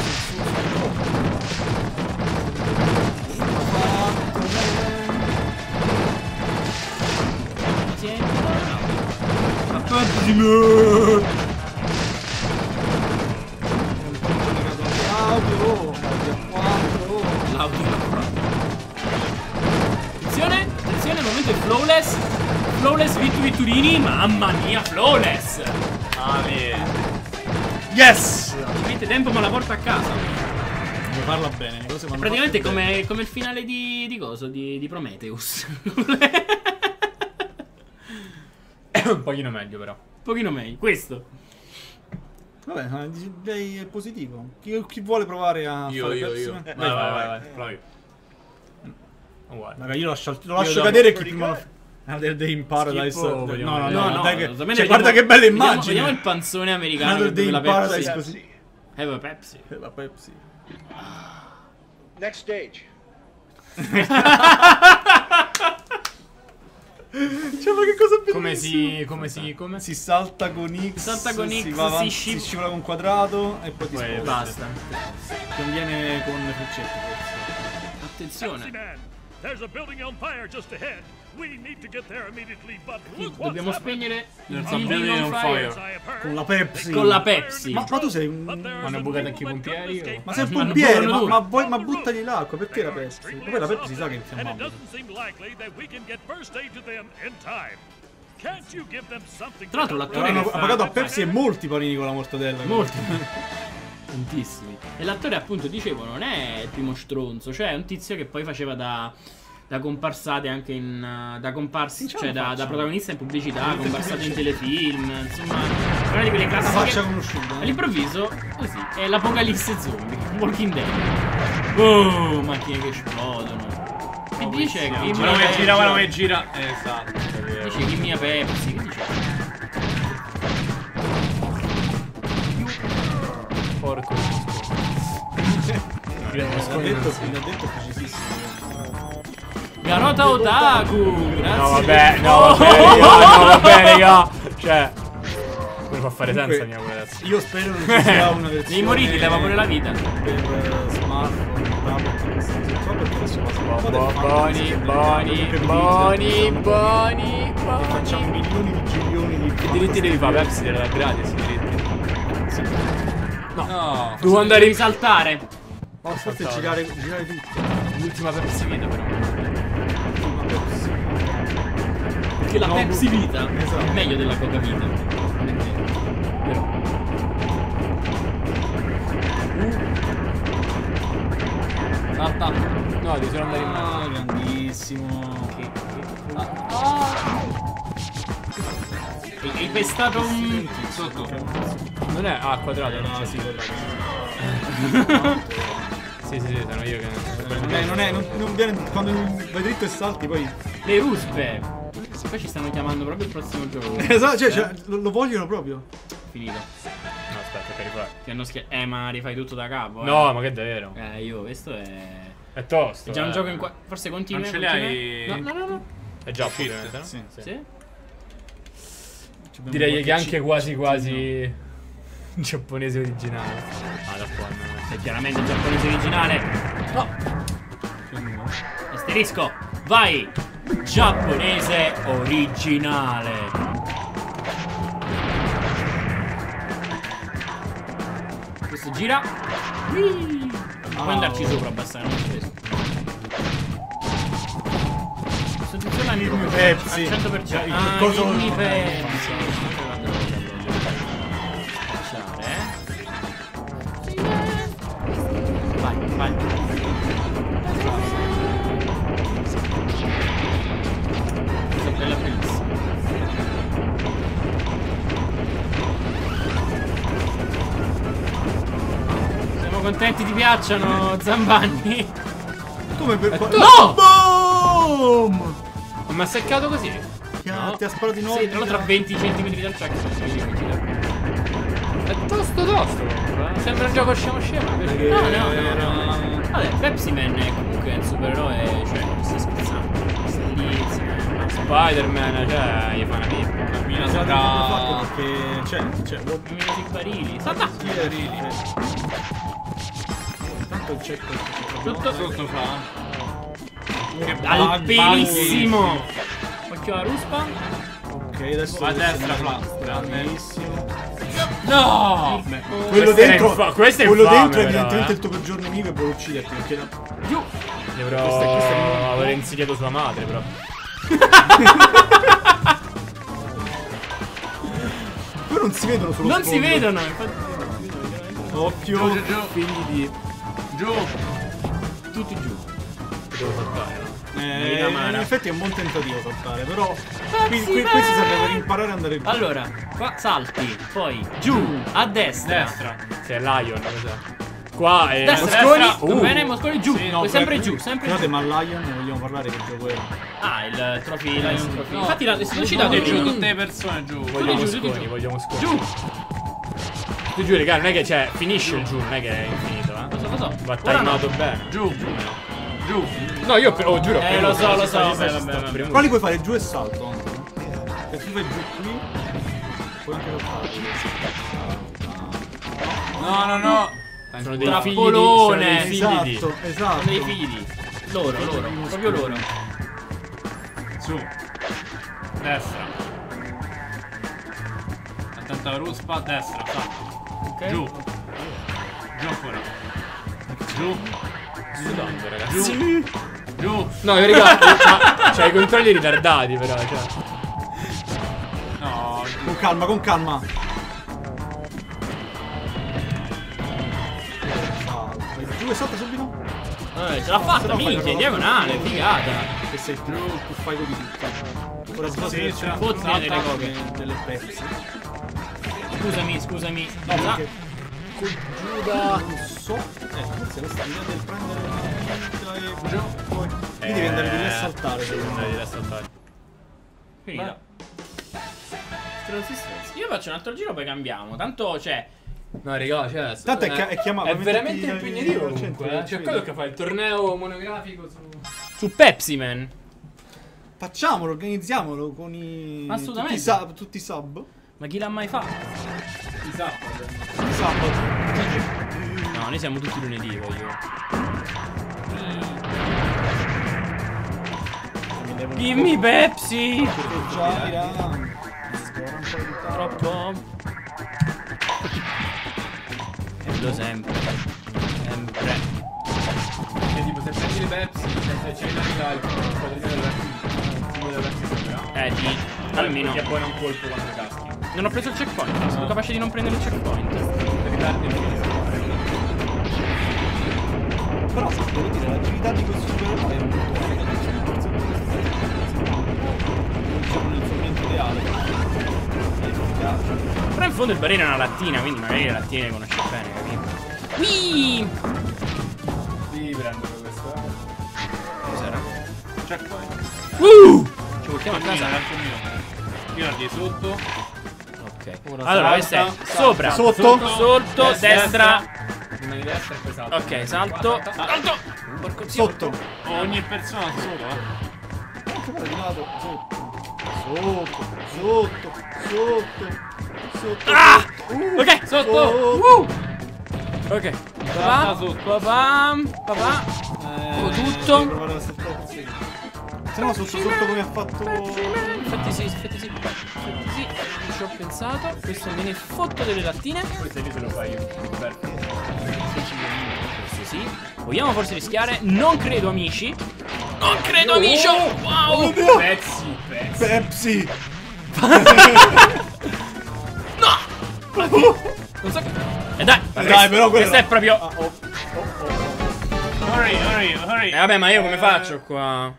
L'audio. Attenzione, attenzione, il momento è flawless. Flawless Vittu Vitturini. Mamma mia, Flawless. Ale. Yes! Ci mette tempo ma la porta a casa. Ne parla bene, le cose vanno Praticamente fatte bene. come, come il finale di, di coso, di, di Prometheus. Un pochino meglio però. Un pochino meglio. Questo. Vabbè, eh, direi è positivo. Chi, chi vuole provare a Io, fare io, Pepsi? io. Eh, Vai, vai, vai, vai. Provo io. Uguale. Raga, io lo lascio, lo lascio dopo- cadere che prima lo... Another Day in Paradise. Schifo, No, vogliamo no, no, vedere. no, dai che... solamente cioè, vediamo- guarda che belle vediamo- immagini. Vediamo il panzone americano Another che Day beve in la Pepsi. Paradise così. Eh, va Pepsi. Eh, La Pepsi. Next stage. Cioè, ma che cosa bellissima. Come si... Come si... Come Si salta con X, Si salta con si, X, va avanti, si si, sciv- scivola con quadrato e poi ti Poi sposta. Basta. Conviene con le freccette forse. Pepsi Attenzione. Man, there's a building on fire just ahead. We need to get there immediately, but look what's Dobbiamo happened. spegnere il There's a building building on on fire. As I have heard, Con la Pepsi. Con la Pepsi. Ma, ma tu sei un... but there's hanno a bucato rule anche i that pompieri, don't o- escape Ma sei un Ma hanno pompiere, buttato ma, due. ma, vuoi, ma buttagli l'acqua, perché la They are Pepsi? Ma extremely poi la Pepsi si sa che è exhausted, and it infiammabile. doesn't seem likely that we can get first aid to them in time. Can't you give them something Tra l'altro to l'attore help Hanno che them? fa- pagato a Pepsi e molti panini con la mortadella. Molti. Tantissimi. E l'attore, appunto, dicevo, non è il primo stronzo. Cioè, è un tizio che poi faceva da. Da comparsate anche in. uh, da comparsi. Sì, c'ha Cioè, una da, faccia. da protagonista in pubblicità, comparsate in telefilm. Insomma, una di quelle Una classiche. faccia conosciuta. eh. All'improvviso, così, è l'apocalisse zombie. Walking Dead. Oh, macchine che esplodono. E dice che. Guarda come gira, guarda come gira. Esatto. Dice chi mia Pepsi. Che dice? Porco. L'ha detto, l'ha detto precisissimo. Garota Otaku. Grazie. No vabbè, no Oh! vabbè, raga, no vabbè, raga. Cioè, come fa a fare senza Comunque, mia quella adesso? Io spero non ci sia una versione. Devi morire, ti leva pure la vita. Per eh, smartphone, tablet, queste cose qua, perché adesso va Bo- bo- Boni, boni, boni, boni, E facciamo boni. milioni di gilioni di Che diritti devi fare? Pepsi deve dare gratis i diritti. No. No, Tu devi devi saltare. Oh, forse girare, girare tutto. l'ultima Pepsi vita però. Una Pepsi. Perché la No, Pepsi bu- vita esatto. è meglio della Coca Vita. Non è vero. Però. Salta. No, devi solo andare in mezzo. Ah, grandissimo. Hai hai pestato un. Sotto. Non è A quadrato, no? Ah, sì, quadrato. Sì, sì, sì, sono io che. Non è, non è, non, non viene, quando vai dritto e salti poi... Le ruspe. Poi ci stanno chiamando proprio il prossimo gioco. Esatto, cioè, cioè, lo, lo vogliono proprio. Finito. No, aspetta, che rifare. Ti hanno schier- Eh, ma rifai tutto da capo. eh. No, ma che davvero? Eh, io, questo è. È tosto. È già un eh. gioco in qua. Forse continua. Non ce li continua? hai- No, no, no, no. È già ovviamente, no? Sì. Sì? Direi che anche quasi quasi giapponese originale. Ah, da qua no. È chiaramente il giapponese originale. No. Asterisco. Vai. Giapponese originale. Questo gira. Whee! Puoi andarci sopra abbastanza, non ci penso. Questo tizio là mi Pepsi. al cento per cento. Il Ah, coso- il mi Pepsi. Spacciare, eh. Vai, vai. Questa è bella bellissima. Siamo contenti ti piacciono, Zambanni? Come per... No! Boom! Ma mi ha seccato così? Ti ha, No. ti ha sparato di nuovo. Sì, tra l'altro a venti centimetri dal track. È tosto tosto comunque. Sembra un gioco scemo scemo. invece- Che No, no, no, era- no. Vabbè, Pepsi Man è comunque un supereroe, cioè, non stai scherzando. Stai lì insieme. Spider-Man, cioè, gli fa una pippa. Mina sopra- fatto perché c'è, c'è, what Cammina sui barili. Salta! Tanto il check Tutto Sotto fa. alpinissimo. Occhio alla ruspa. Ok, adesso A destra, Fla. grandissimo. No! Quello Questo era dentro, infa- questo è quello infame, dentro è però, evidentemente eh. il tuo peggior nemico e vuole ucciderti perché Giù. Dovrò Questo è- questo è- aver insidiato sua madre, però. si vedono sullo Non si sfondo. vedono, infatti. Occhio, Giù, giù, giù. figli di... Giù. Tutti giù. Devo saltare. Eh, Vita amara. in effetti è un buon tentativo saltare, però qui, qui, qui si serve per imparare ad andare giù. Allora, qua salti, poi giù, a destra. Destra. Sì, è Lion, cos'è? Qua è... Destra, Mosconi. destra. Uh. Va bene, Mosconi giù. Sì, no, Poi sempre beh, giù, sempre Scusate, giù. ma Lion ne vogliamo parlare che gioco è? Ah, il Trophy Lion Trophy. No. Infatti l'ho Tutti citato giù, giù. tutte le persone giù. Vogliamo giù, tutti Mosconi, giù. vogliamo Mosconi. Giù. Tu giù, raga, non è che c'è... Finisce il giù, non è che è infinito, eh. Lo so, lo so. Va Ora no. timato bene. Giù. Giù. No, io oh, giuro. Eh, lo so, lo so, vabbè, vabbè, vabbè. vabbè. Quali puoi fare giù e salto anche, no? E tu vai giù qui, puoi anche saltare. No, no, no. Sono dei figli di... Sono Trappolone. dei figli di... Esatto, esatto. Sono dei figli di. Loro, loro, proprio loro. Su. Destra. Attento alla ruspa, destra. Salto. Ok. Giù. Giù ancora. Giù. Sudando, ragazzi. Giù. Giù. No, io raga, ma c'hai i controlli ritardati però, cioè. No. Con calma, con calma. Vai giù e salta subito. Eh, ce l'ha fatta, minchia, in diagonale, figata. Se sei più, più fai di tutto. Ora sbatti Sì, ce la fotti salta delle cose. come delle Pepsi. Scusami, scusami. No, Ah, perché col giù da so. Eh, forse questa idea del prendere e giù. Poi qui devi andare di là a saltare. secondo me. Devi saltare. finita. Stronzi stronzi. Io faccio un altro giro, poi cambiamo. Tanto, cioè. No, raga, cioè, Tanto è, chi- è chiamato. è veramente metti- impegnativo al centro, comunque, eh. Cioè, sì. quello che fa il torneo monografico su... Su Pepsi Man. Facciamolo, organizziamolo con i. Assolutamente. Tutti i sub. Tutti i sub. Ma chi l'ha mai fatto? I sabato. No, noi siamo tutti lunedì, voglio. Dimmi Pepsi! Già, Iran. Scorra un po' di tempo. Troppo. Lo sempre. Sempre. E tipo, se prendi le Pepsi, se c'è in realtà il quadrino della Pepsi, Eh, ti. Almeno. ti abbona un colpo quando caschi. Non ho preso il checkpoint. Sono capace di non prendere il checkpoint. Ritardi il Però devo dire, l'attività di questo supereroe è molto alta. Diciamo nel suo momento ideale. È efficace. Però in fondo il barino è una lattina, quindi magari le lattine le conosci bene, capito? Wii! Sì, prendo questo. Cos'era? Checkpoint. Uh! Ci portiamo a casa. Io guardi sotto. Ok. Ora Allora, questo è salta, sopra, Sotto. sotto, Destra, destra. Prima di destra e poi salto. Ok, salto. Salto! Porco zio. Sotto. Ogni persona sotto, eh. Anche guarda di lato. Sotto. Sotto. Sotto. Sotto. Sotto. Ah! Uh, Ok, sotto. sotto. Uh! Ok. Salta Papà, sotto. papà, papà. Eh, tutto. devi provare a saltare, sì. Se no sotto sotto come ha fatto. Infatti sì, infatti sì. Infatti sì. Ci ho pensato. Questo me ne fotto delle lattine. Questo lì se lo fai io. Perfetto. Questo sì. Vogliamo forse rischiare? Non credo, amici. Non credo, amici. Wow. Pezzi, pezzi. Pepsi. No. Non so che. E dai. Eh dai, però Questo quello- è proprio. Ah, oh, oh, oh. Hurry, hurry, hurry. Eh vabbè, ma io come faccio qua?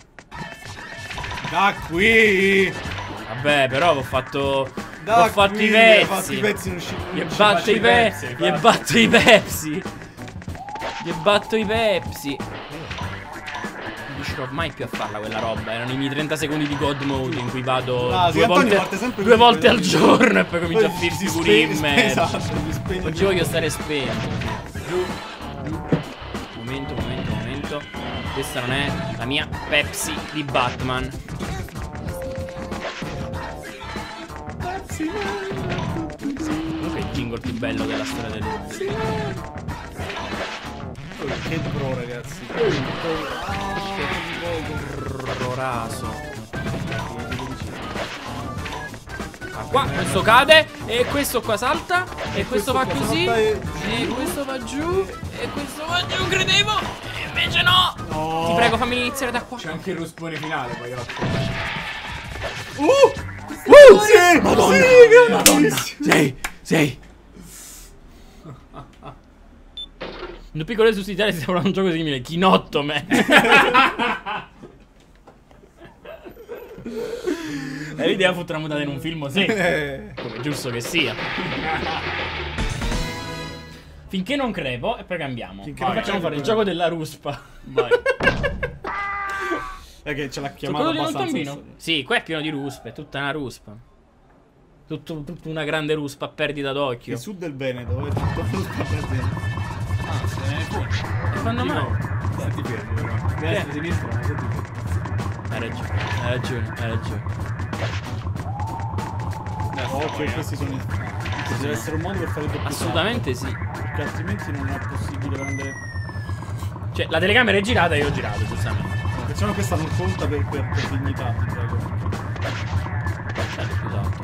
Da qui. Vabbè, però ho fatto. Da ho fatto qui, i hai fatto pezzi. i pezzi non uscivano. Gli non batto faccio i i Pepsi. pezzi, Gli va. batto i Pepsi. Gli batto i Pepsi. Non riuscirò mai più a farla quella roba. Erano i miei trenta secondi di God Mode in cui vado Ah, sì, due Antonio volte, parte sempre due così, volte poi- al giorno e poi comincio a Poi firsi si pure in spe- merda. Esatto, si spegne. Oggi voglio stare spento. Giù, giù. Momento, momento, momento. Questa non è la mia Pepsi di Batman. Comunque è il jingle più bello della storia del mondo. Che pro, ragazzi. Roraso. Ah, qua questo cade e questo qua salta e questo va così e questo va giù e questo va giù, credevo, e invece no. Ti prego, fammi iniziare da qua. C'è anche il ruspone finale, poi occhio. Uh! Uh! Sì! Madonna! Sì, Madonna! Sei! Sei! Un piccolo sussidiario si sembra un gioco simile. Chinotto, me. E l'idea fu tramutata in un film, sì. Come giusto che sia. Finché non crepo e poi cambiamo. Finché Poi non facciamo crepo, fare il poi- gioco della ruspa. Vai. È che ce l'ha chiamato Quello di un abbastanza. tombino? Sì, qua è pieno di ruspe, è tutta una ruspa. Tutto, tutta una grande ruspa a perdita d'occhio. Il sud del Veneto è tutto frutta presente. Ah, se ne fuori. E quando mai? Senti fermo però. Destra, sinistra, ma senti fermo. Hai ragione, hai ragione, hai ragione. Occhio, questi sono i... Ci deve essere un modo per fare doppio Assolutamente sì. salto, perché altrimenti non è possibile prendere... Cioè, la telecamera è girata e io ho girato, giustamente. Facciamo questa non conta per, per, per dignità, ti prego. Certo, esatto.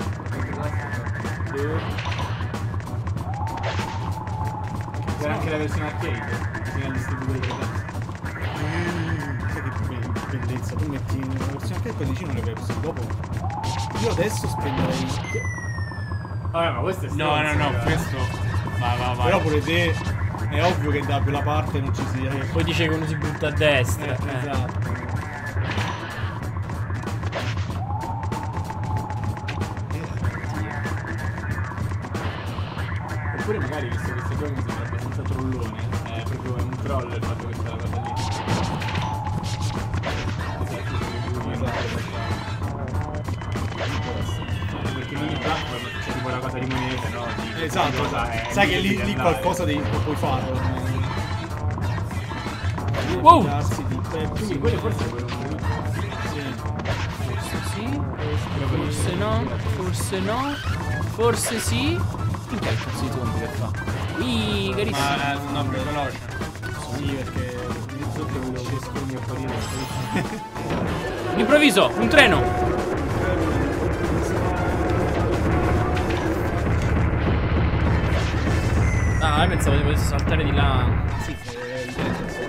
C'era anche la versione arcade, bisogna il distributore delle Pepsi. Sai che be- bellezza, tu metti una versione arcade e poi vicino le Pepsi, dopo... Io adesso spenderei... Vabbè, ma questo è No, no, stronzo, no, però. questo. Va, va, va. Però pure te è ovvio che da quella parte non ci sia... Poi dice che uno si butta a destra. Eh, eh. esatto. Oppure magari, visto che questo gioco mi sembra abbastanza trollone, è proprio un troll il fatto che c'è la cosa lì. Esatto, perché in ogni platform c'è tipo la cosa di moneta, no? Di- Esatto, di cosa è sai che lì, difficile lì andare. qualcosa di, puoi farlo. Wow! Darsi di Pepsi. Quindi quello forse è quello che... Sì, forse no, forse no, forse sì. Che è il cazzo di tombo che fa? Ui, carissimo. Ma eh, no, più veloce. Sì, perché all'inizio che volevo che scormi apparire. Improvviso, un treno. Ah, io pensavo di potessi saltare di là. Sì, è evidente.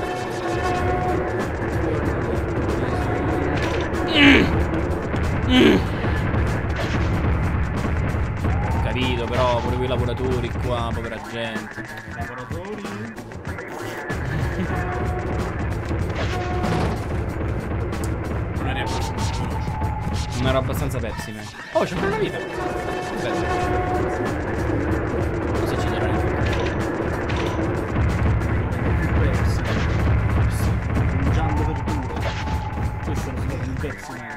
Ho capito, però pure quei lavoratori qua, povera gente. Lavoratori. Non è veloce. Non ero abbastanza Pepsi, man. Oh, c'è ancora una vita. Bello. Cosa ci darà? Pepsi. Mangiando verdure. Questo è lo slogan di Pepsi, man.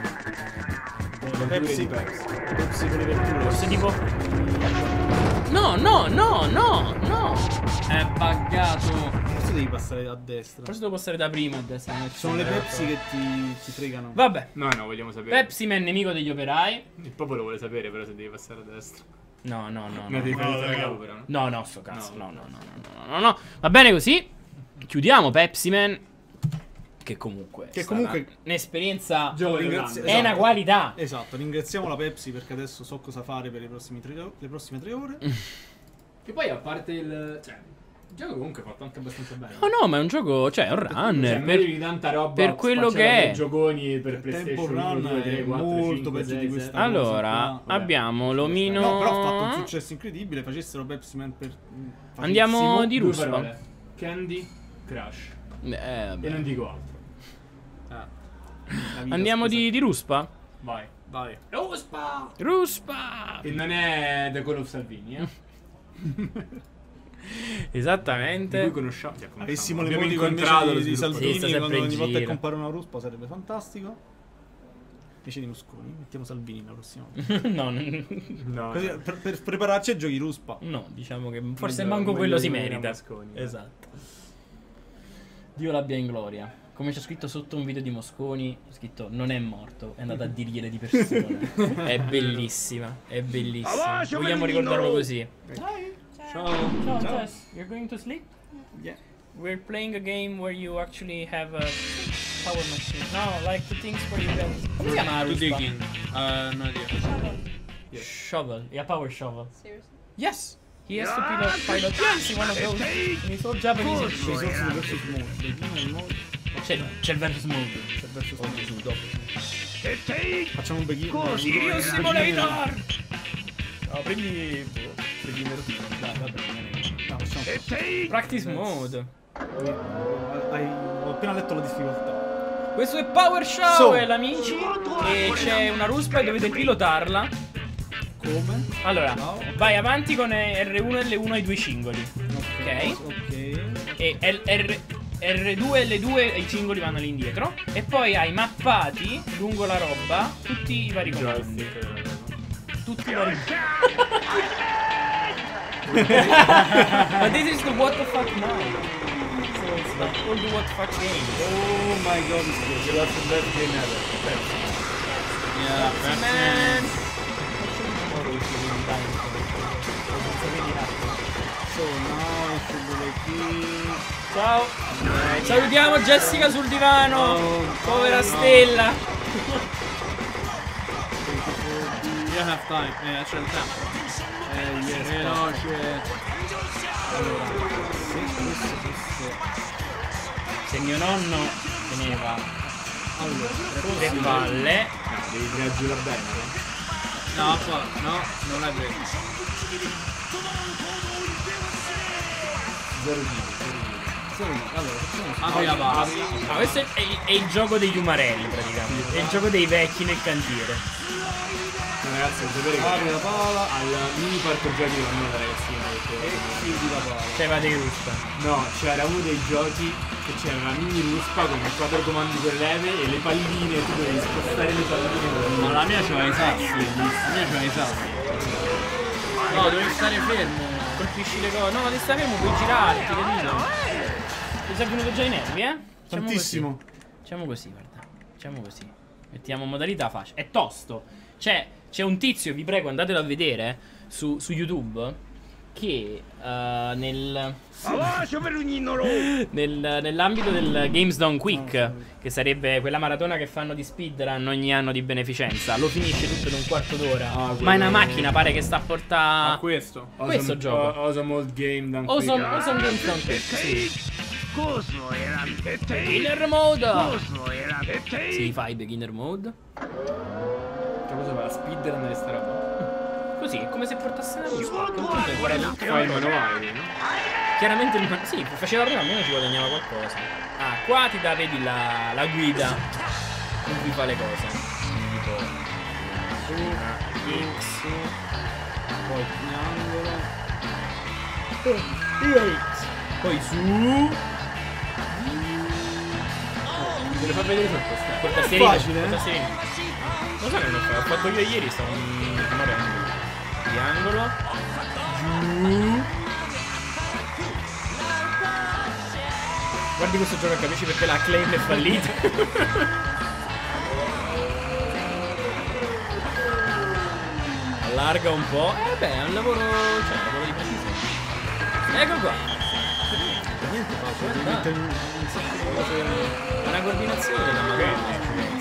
Pepsi, Pepsi con le verdure. Forse tipo... No, no, no, no, no. È buggato. Forse devi passare a destra. Forse devo passare da prima a destra. non ci Sono le sono. Pepsi che ti, ti fregano. Vabbè. No, no, vogliamo sapere. Pepsi Man, nemico degli operai. Il popolo vuole sapere però se devi passare a destra. No, no, no. No, No, devi no, fare no, il no. capo però. no? No, no, sto cazzo. No, No, no, no, no, no, no, no. Va bene così. Chiudiamo Pepsi Man. Che comunque. Che è stata comunque- un'esperienza. Gioco Ringrazio- dell'anno. È una qualità. Esatto, ringraziamo la Pepsi perché adesso so cosa fare per le prossime tre, le prossime tre ore. Che poi a parte il... Cioè, il gioco comunque fatto anche abbastanza bene. No, no, ma è un gioco. Cioè, è un Cioè, runner. meglio Per... di tanta roba per quello spacciata che è. nei gioconi per Tempo PlayStation Run uno, due, tre, è quattro, molto cinque, peggio sei, di questa sette. Allora, Vabbè. abbiamo l'omino. No, però ha fatto un successo incredibile. Facessero Pepsi Man per. mm, Andiamo facilissimo. di Due ruspa. parole. Candy Crush. Eh, E vabbè. non dico altro. La vita, Andiamo scusa. di, di ruspa? Vai. Vai. Ruspa! Ruspa! E non è The Call of Salvini, eh? Di Esattamente. cui conosciamo. Cioè, conosciamo. Avessimo le Abbiamo emoticon incontrato invece lo di, di sviluppatore. Sì, sta Salvini sempre quando in ogni volta che giro. compare una ruspa sarebbe fantastico. Invece di Mosconi, mettiamo Salvini la prossima volta. no, non- No, Così, no. per, per prepararci ai giochi ruspa. no, diciamo che forse Meglio- manco meglio quello si rimanere a merita. Mosconi, eh. Esatto. Dio l'abbia in gloria. Come c'è scritto sotto un video di Mosconi, c'è scritto non è morto, è andato a dirgliele di persona. È bellissima, è bellissima. Vogliamo ricordarlo così. Ciao. Ciao, Jess. You're going to sleep? Yeah. We're playing a game where you actually have a power machine. No, like the things where you have... Come si chiama la To ruspa? digging. Uh, no idea. Shovel. Yeah, power shovel. Seriously? Yes. He has to pilot, pilot yes, one of those. And he's all Japanese. Risorse versus mode. Prima il mode. C'è, c'è il versus mode. C'è versus mode dopo. Facciamo un begin. Rio Simulator! No, prendi. Prendi il Dai, vabbè. No, facciamo. Practice mode. Hai- Ho appena letto la difficoltà. Questo è Power Shower, amici. E c'è una ruspa e dovete pilotarla. Come? Allora, vai avanti con R uno e L uno ai due cingoli. Ok. Ok. E L- R, R due e L due i cingoli vanno all'indietro. E poi hai mappati lungo la roba tutti i vari comandi. Tutti i vari. Ma this is the what the fuck now. So it's not all the what the fuck game. Oh my god, it's good. That's the best game ever. Yeah, Sì, man. So now should be like this. Ciao. Salutiamo Jessica sul divano. Oh, Povera no. Stella. You have time. Eh, c'è il tempo. Eh, yes, Veloce. allora, se questo fosse Se mio nonno teneva allora, tre palle. devi reagire bene, no? No, qua, no, non è vero. Zero giri, zero giri. Zero giri. Allora, facciamo Apri la palla. Ah, questo è, è- è il gioco degli umarelli praticamente. È il gioco dei vecchi nel cantiere. Ragazzi, sapete che apri la pala al mini parco giochi con noi da ragazzino e chiudi la pala. Cioè vado in ruspa. no, c'era uno dei giochi che c'era una mini ruspa con quattro comandi per leve e le palline, tu dovevi spostare le palline. Ma la mia c'aveva i sassi. La mia c'aveva i sassi. No, devi stare fermo. Colpisci le cose. No, devi stare fermo, puoi girarti, capito? Ti sei venuto già i nervi, eh? Facciamo Tantissimo. così. Facciamo così, guarda. Facciamo così. Mettiamo modalità facile. È tosto. Cioè, c'è un tizio, vi prego, andatelo a vedere su, su YouTube. Che uh, nel, nel nell'ambito del Games Done Quick, che sarebbe quella maratona che fanno di speedrun ogni anno di beneficenza, lo finisce tutto in un quarto d'ora. Ah, Ma è una quello- macchina, pare che sta a portare. Ah, questo. Questo Awesome- gioco. o- Awesome Old Game Done Quick. Awesome, awesome Games Done Quick, sì. Beginner mode. Si fa i beginner mode. Che cosa fa? La speedrun di sta roba? Così, è come se portasse una ruspa. Comunque, guarda tutto. Fai il manuale, no? Chiaramente il man- sì, faceva prima, almeno ci guadagnava qualcosa. Ah, qua ti dà, vedi, la, la guida in cui fa le cose. Tipo su, X, Poi triangolo. X, poi su. Te le fa vedere sul posto. Col tastierino, facile, col eh? tastierino. Lo so che non ho fatto, l'ho fatto io ieri, stavo morendo. Triangolo. Giù. Guardi questo gioco e capisci perché la claim è fallita. Allarga un po'. Eh beh, è un lavoro. Cioè, un lavoro di precisione. Ecco qua. Niente facile, devi Guarda. mettere un un sacco di cose. È una coordinazione della madonna.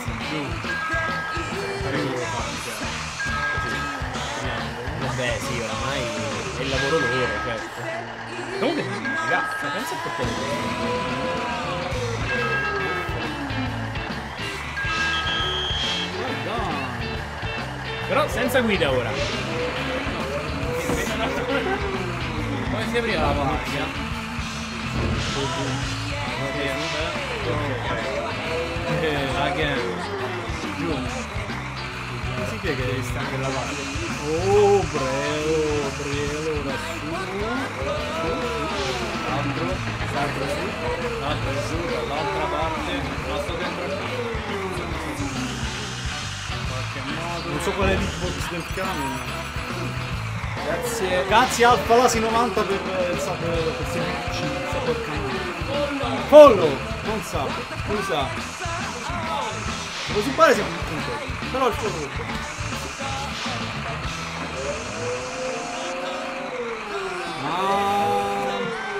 Vabbè, sì, oramai è il lavoro loro, certo. Comunque, ragazzi, pensa a perché. Però senza guida ora. Come si apriva la macchina? Again. Si che devi stare per la parte. Oh, breo, breo, ora su. L'altro, l'altro su, l'altro su, dall'altra parte, basta dentro. In qualche modo. Non so qual è l'hitbox del camion. Grazie. Grazie Alfa Lasi novanta per il sub per seguirci, sub al canale. Follow, non sub, scusa. Lo subare siamo un punto, però il follow. Ma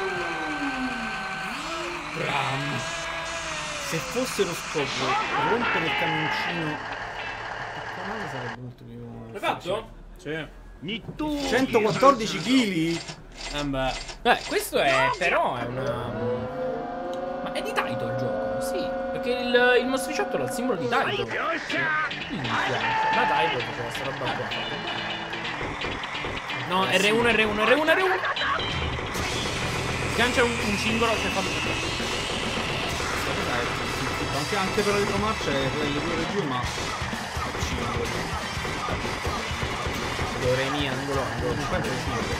Ram. Se fosse lo scopo rompere il camioncino il canale sarebbe molto più L'hai fatto? Sì. centoquattordici chili? Eh beh. Beh, questo è però è una. Ma è di Taito il gioco, sì. Perché il il, il mostriciattolo ha il simbolo di Taito. La Taito faceva sta roba qua. No, R uno, R uno, R uno, R uno. Sgancia un, un cingolo che fa. Anche, anche per le marce è le due le due, ma Do, re, mi, angolo, angolo. non penso che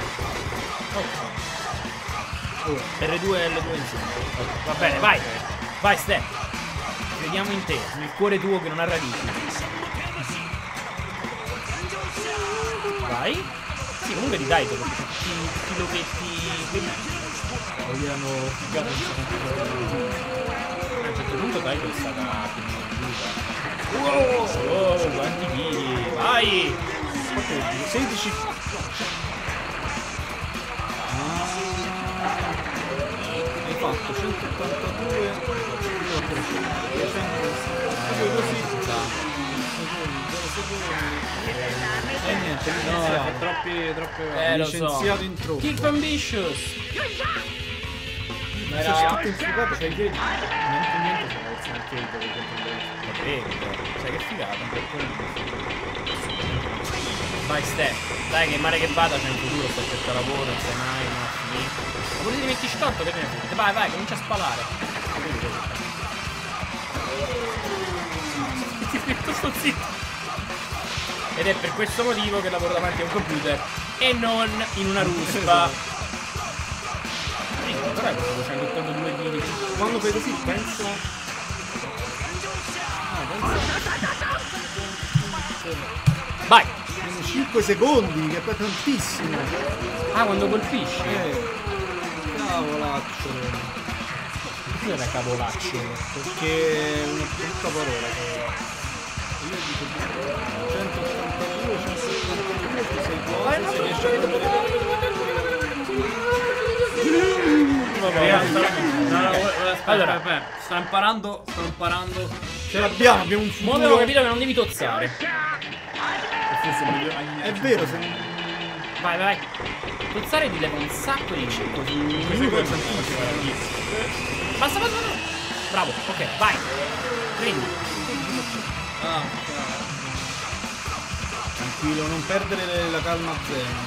R due e L due insieme. Va bene, vai. Vai, Ste. Crediamo in te, nel cuore tuo che non ha radici. Vai. Sì, comunque di Taito, perché c'è tutti i lochetti. vogliano A un certo punto Taito è stata più venduta. Wow, wow, quanti chili. Vai. sedici. Hai fatto centottantadue e niente, licenziato. No, troppi, troppi. Eh, lo so. Licenziato in troppo. Kick Ambitious. Ma era tutto infugato, cioè che niente niente c'era il arcade per Lo credo. Sai che figata. Vai Ste, dai che male che vada c'è un futuro, sta cercando lavoro, non sai mai, non ha finito. Ma pure ti metti storto che te ne fotte. Vai, vai, comincia a spalare. Ti metto sto zitto. Ed è per questo motivo che lavoro davanti a un computer e non in una ruspa. Però è questo duecentottantadue video. Quando fai così pensa. Vai! cinque secondi, che è tantissimo. Ah, quando colpisci? Eh, cavolaccio. Cos'era cavolaccio? Perché è una brutta parola che io dico centottantadue, centottantadue, tu sei buono, se riesci a prendere. Allora, sta imparando, sta imparando. Ce l'abbiamo, abbiamo un mo abbiamo futuro. capito che non devi tozzare. È vero, se Vai, vai. Tozzare ti leva un sacco di cibo. Basta, basta, basta. Bravo, ok, vai. Prendi. tranquillo, non perdere la calma a zero.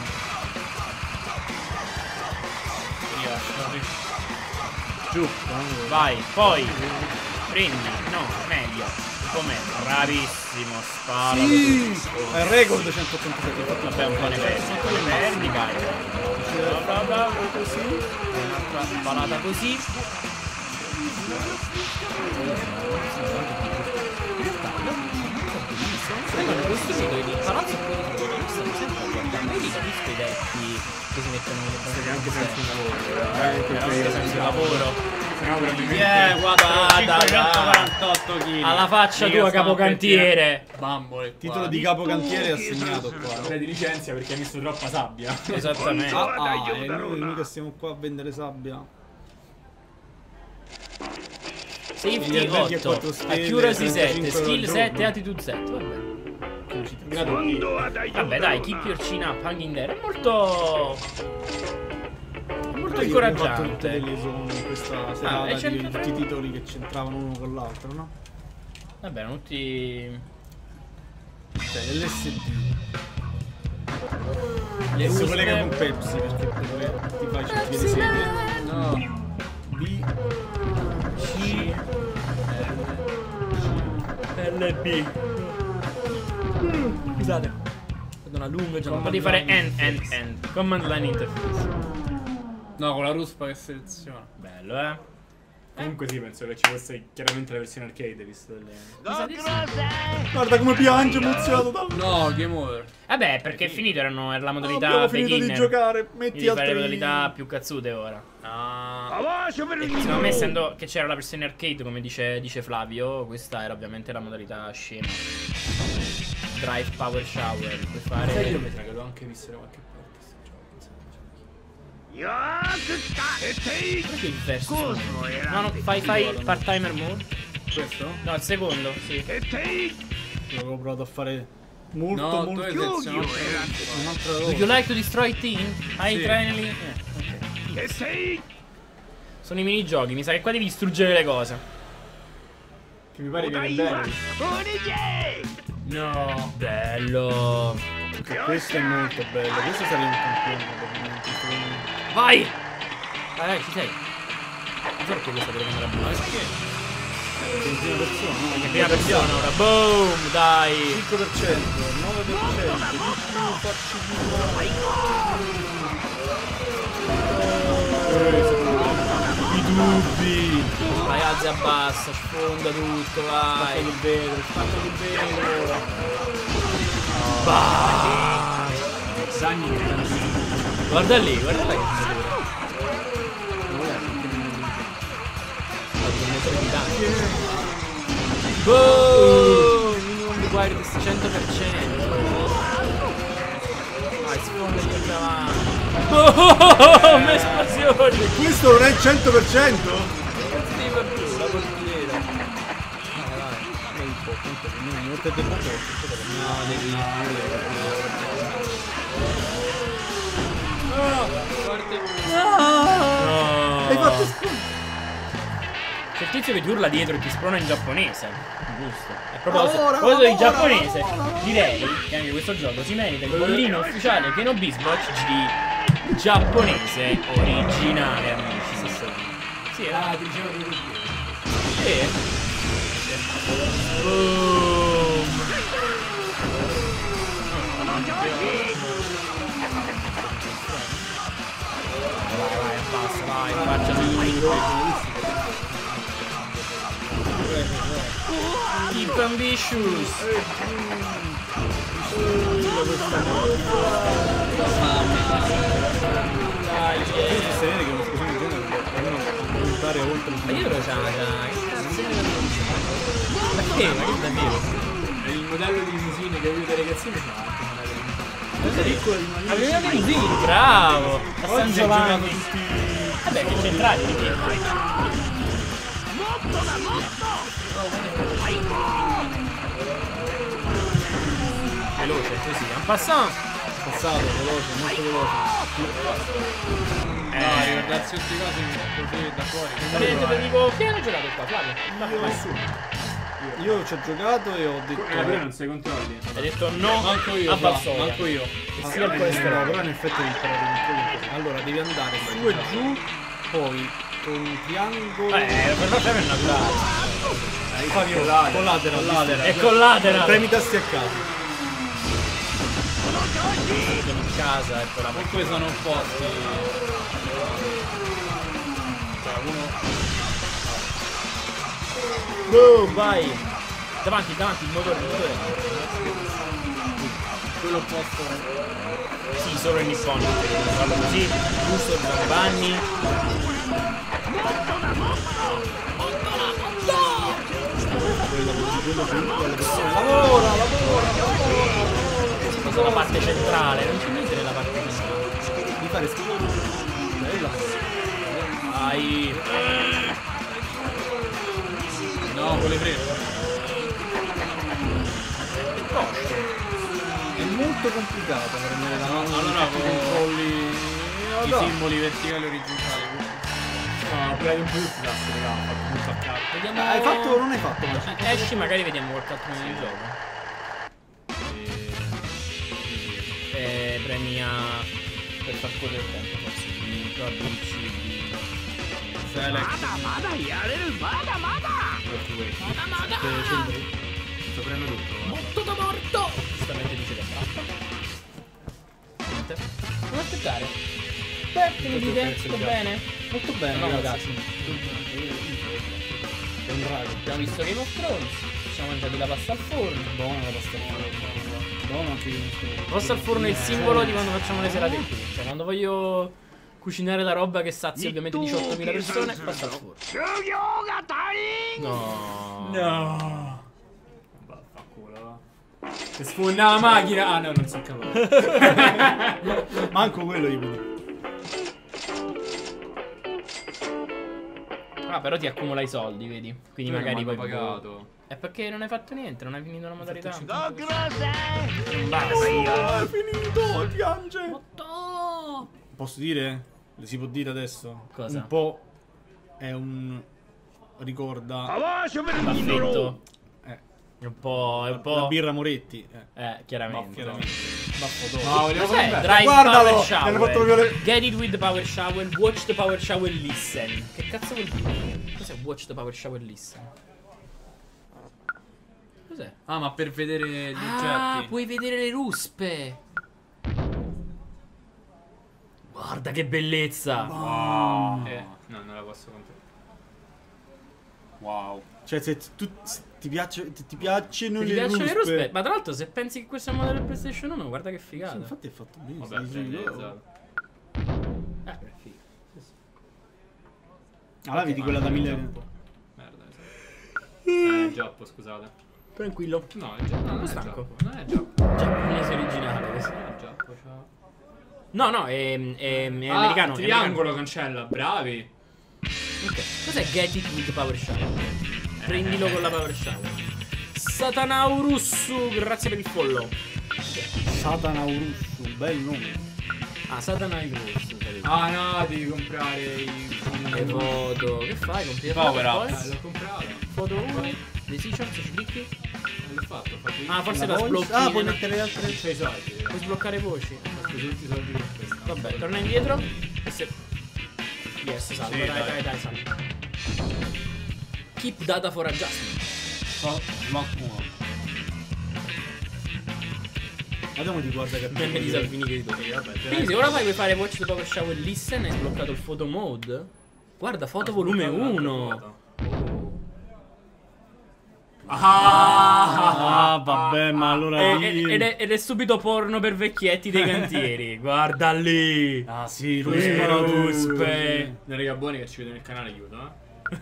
Giù, Vai, poi. Prendi. No, meglio. Un po' meglio. Bravissimo, spara. sì! È il record centottantadue. Vabbè, un po' ne perdi. Un po' ne perdi, vai. Bla bla bla, così. Un'altra spalata così. Hanno costruito il palazzo politico, io stavo sempre a guardare, io li capisco i vecchi che si mettono le base anche senza lavoro, anche senza lavoro. Eh, guarda, cinquecentoquarantotto chili. alla faccia tua capocantiere. Bambole. qua. Titolo di capocantiere assegnato qua. Di licenzia perché hai messo troppa sabbia. Esattamente. Ah, ah, e noi mica stiamo qua a vendere sabbia. Safety otto, accuracy sette, skill sette, attitude sette. Vabbè. Vabbè dai, keep your chin up, hang in there. È molto... È molto incoraggiante. Delle zone in questa serata Ah, e di cerca- tutti i titoli che c'entravano uno con l'altro, no? Vabbè, erano tutti... Cioè, l'S D. Le Si ultime- collega con Pepsi perché pure ti fai cerchi di sede. No. B, C, L, B. Scusate. Vedo una lunga giornata. Potevi fare N, N, N. Command line interface. No, con la ruspa che seleziona. Bello, eh? Comunque sì, penso che ci fosse chiaramente la versione arcade, visto delle... guarda come piange emozionato dal... No, game over. Vabbè, perché è finito, erano, era la modalità Abbiamo finito di beginner. giocare, metti Devi fare le altri... modalità più cazzute ora. No. E secondo me, essendo che c'era la versione arcade, come dice, dice Flavio, questa era ovviamente la modalità scema. Drive power shower. Puoi fare. Sai, io mi sa che l'ho anche visto da qualche parte sto gioco. Perché il verso? No, no, fai, fai part timer mode. Questo? No, il secondo, sì. L'avevo provato a fare molto No, tu molto... hai selezionato Un'altra Do roba. you like to destroy team? Hai Sì. training? Eh, ok. Sono i minigiochi, mi sa che qua devi distruggere le cose. Che mi pare viene bene. No, bello. Anche questo è molto bello. Questo sarebbe un campione probabilmente. Vai! Vai, vai, ci sei. Non so perché questa deve andare a buona. Perché? In prima persona, no? In prima persona ora. Boom, dai. cinque per cento, nove per cento, di più, facci più. I dubbi. Vai, alza e abbassa, sfonda tutto, vai. Il vetro, spacca il vetro. Vai. Sagni che stanno. Guarda lì, guarda là che figura. Boom! Minimum di wireless cento per cento. Vai, sfonda di davanti. Boom! Esplosioni! Questo non è il cento per cento? Sì, per più, la portiera. Vai, vai. Un po', un po', non mi mettete un po'. No, devi. Forte. No! Hai fatto spunto. C'è il tizio che ti urla dietro e ti sprona in giapponese. Giusto. A proposito, Lavora, a proposito di lavora, giapponese, lavora, lavora. direi che anche questo gioco si merita il bollino ufficiale Kenobi Sbotch di giapponese originale, amici. Sì, sì. Sì, era. Ah, ti dicevo di così. Sì. Boom. Vai, vai, basta, vai, faccia di Keep ambitious. Dai, Devi sostenere che un'esplosione del genere può aiutare oltre il ma io lo c'ha, c'ha. Ma che? Ma che davvero? Il modello di limusine che ho avuto dei ragazzini c'ha anche un modello di Aveva dei musini, bravo! A San Oggi Giovanni. tutti. Vabbè, che centrali di che? Veloce, così, un passant. Passato, veloce, molto veloce. No, ricordarsi queste cose così da fuori. Praticamente ti dico, chi hanno giocato qua, Flavio? Io nessuno. Io ci ho giocato e ho detto. Eh, però non sei controlli. Hai detto no Manco io, a qua, Varsovia. manco io. E Ah, sia il eh, colesterolo. no, però in effetti devi imparare un po' di cose. Allora devi andare su e giù, poi con un triangolo. Eh, per Flavio è naturale. Fabio, con lateral, lateral. E con lateral. Premi i tasti a caso. In casa e poi la Comunque sono opposti. Cioè uno. Boom, vai. Davanti, davanti, il motore, il motore. Quello opposto. Sì, solo in nipponico. Farlo così, giusto, Giovanni. Lavora, lavora, Questa è la parte centrale, non ci metti nella parte centrale. devi fare schifo. Bella. Vai. No, con le frette. È molto complicato prendere la mano. Allora con controlli. i simboli verticali e orizzontali. No, prendi un po' tutti i tasti, raga. Molto a capo. Vediamo. Hai fatto o non hai fatto? Ma Esci, magari vediamo qualche altro nel gioco. E premi a. Per far correre il tempo, forse. Però B, C, D. Select. sto prendendo tutto. Morto da morto! Giustamente dice che basta. Niente. Non aspettare. Beh, che mi dite? Tutto bene? Molto bene, No, ragazzi. È un drago. Abbiamo visto Game of Thrones. Ci siamo mangiati la pasta al forno. Buona la pasta al forno. Buona anche io. La pasta al forno è il simbolo di quando facciamo le serate qui. Cioè, quando voglio cucinare la roba che sazia ovviamente diciottomila persone, pasta al forno. No. No. Vaffanculo, va. Che sfonda la macchina. Ah no, non sono capace. Manco quello gli vedi. Ah, però ti accumula i soldi, vedi? Quindi magari poi. pagato. È perché non hai fatto niente, non hai finito la modalità. Non Oh, basta. è finito, piange. Otto. Posso dire? Si può dire adesso? Cosa? Un po' è un ricorda Baffetto. eh, È un po'. È un la po'. birra Moretti. Eh. Eh, chiaramente. Baffo No, vogliamo Cos'è? fare Drive Guardalo, power mi hanno fatto shower. vedere- Get it with the power shower. Watch the power shower listen. Che cazzo vuol dire? Cos'è watch the power shower listen? Cos'è? Ah, ma per vedere gli Ah, oggetti. puoi vedere le ruspe. Guarda che bellezza. Wow. Eh, no, non la posso comprare. Wow. Cioè, se tu se ti, piace, ti, ti piacciono Ti le piacciono le ruspe, ruspe? Ma tra l'altro, se pensi che questo è il modello del PlayStation uno, guarda che Sì, figata. infatti è fatto bene. Vabbè, stai dicendo- premializzato. Eh, beh, figo. Ah, là vedi quella da mille. Merda, eh, è Giappo, scusate. Tranquillo. No, è Giappo. Non è stanco. Giappo. Non è Giappo. Giapponese originale. questo. Non è Giappo, ciao. No, no, è, è, è Ah, americano. è triangolo cancella, bravi. americano. Ok. Cos'è Get It with the Power Shower? Prendilo con la Power Shower. Satanaurussu, grazie per il follow. Satana Urussu, bel nome. Ah, Satanaurussu. Ah no, devi comprare i... Le foto. Che fai? Compri le Power foto, up. poi? Eh, l'ho comprato. Foto uno. Decision, se ci clicchi. Eh, L'ho fatto, ho fatto Ah, forse La la voice? sblocchi. Ah, puoi no? mettere le altre. c'hai i soldi. Puoi sbloccare voci. Ho preso tutti i soldi per questa. Vabbè, torna indietro. E se... Yes, salvo. Sì, dai, dai. dai, dai, salvo. Keep data for adjustment. So, slot uno. Vediamo di guarda che Meme di Salvini che ritorna. Sì, vabbè, te Quindi se ora fai puoi fare Watch the Power Shower Listen, hai sbloccato il photo mode. Guarda, foto volume uno. Ah, ah, vabbè, ma allora E- lì- e- Ed è, ed è subito porno per vecchietti dei cantieri. Guarda lì. Ah, sì, Le ruspe. ruspe. Le raga buoni che ci vedono nel canale aiuto, eh.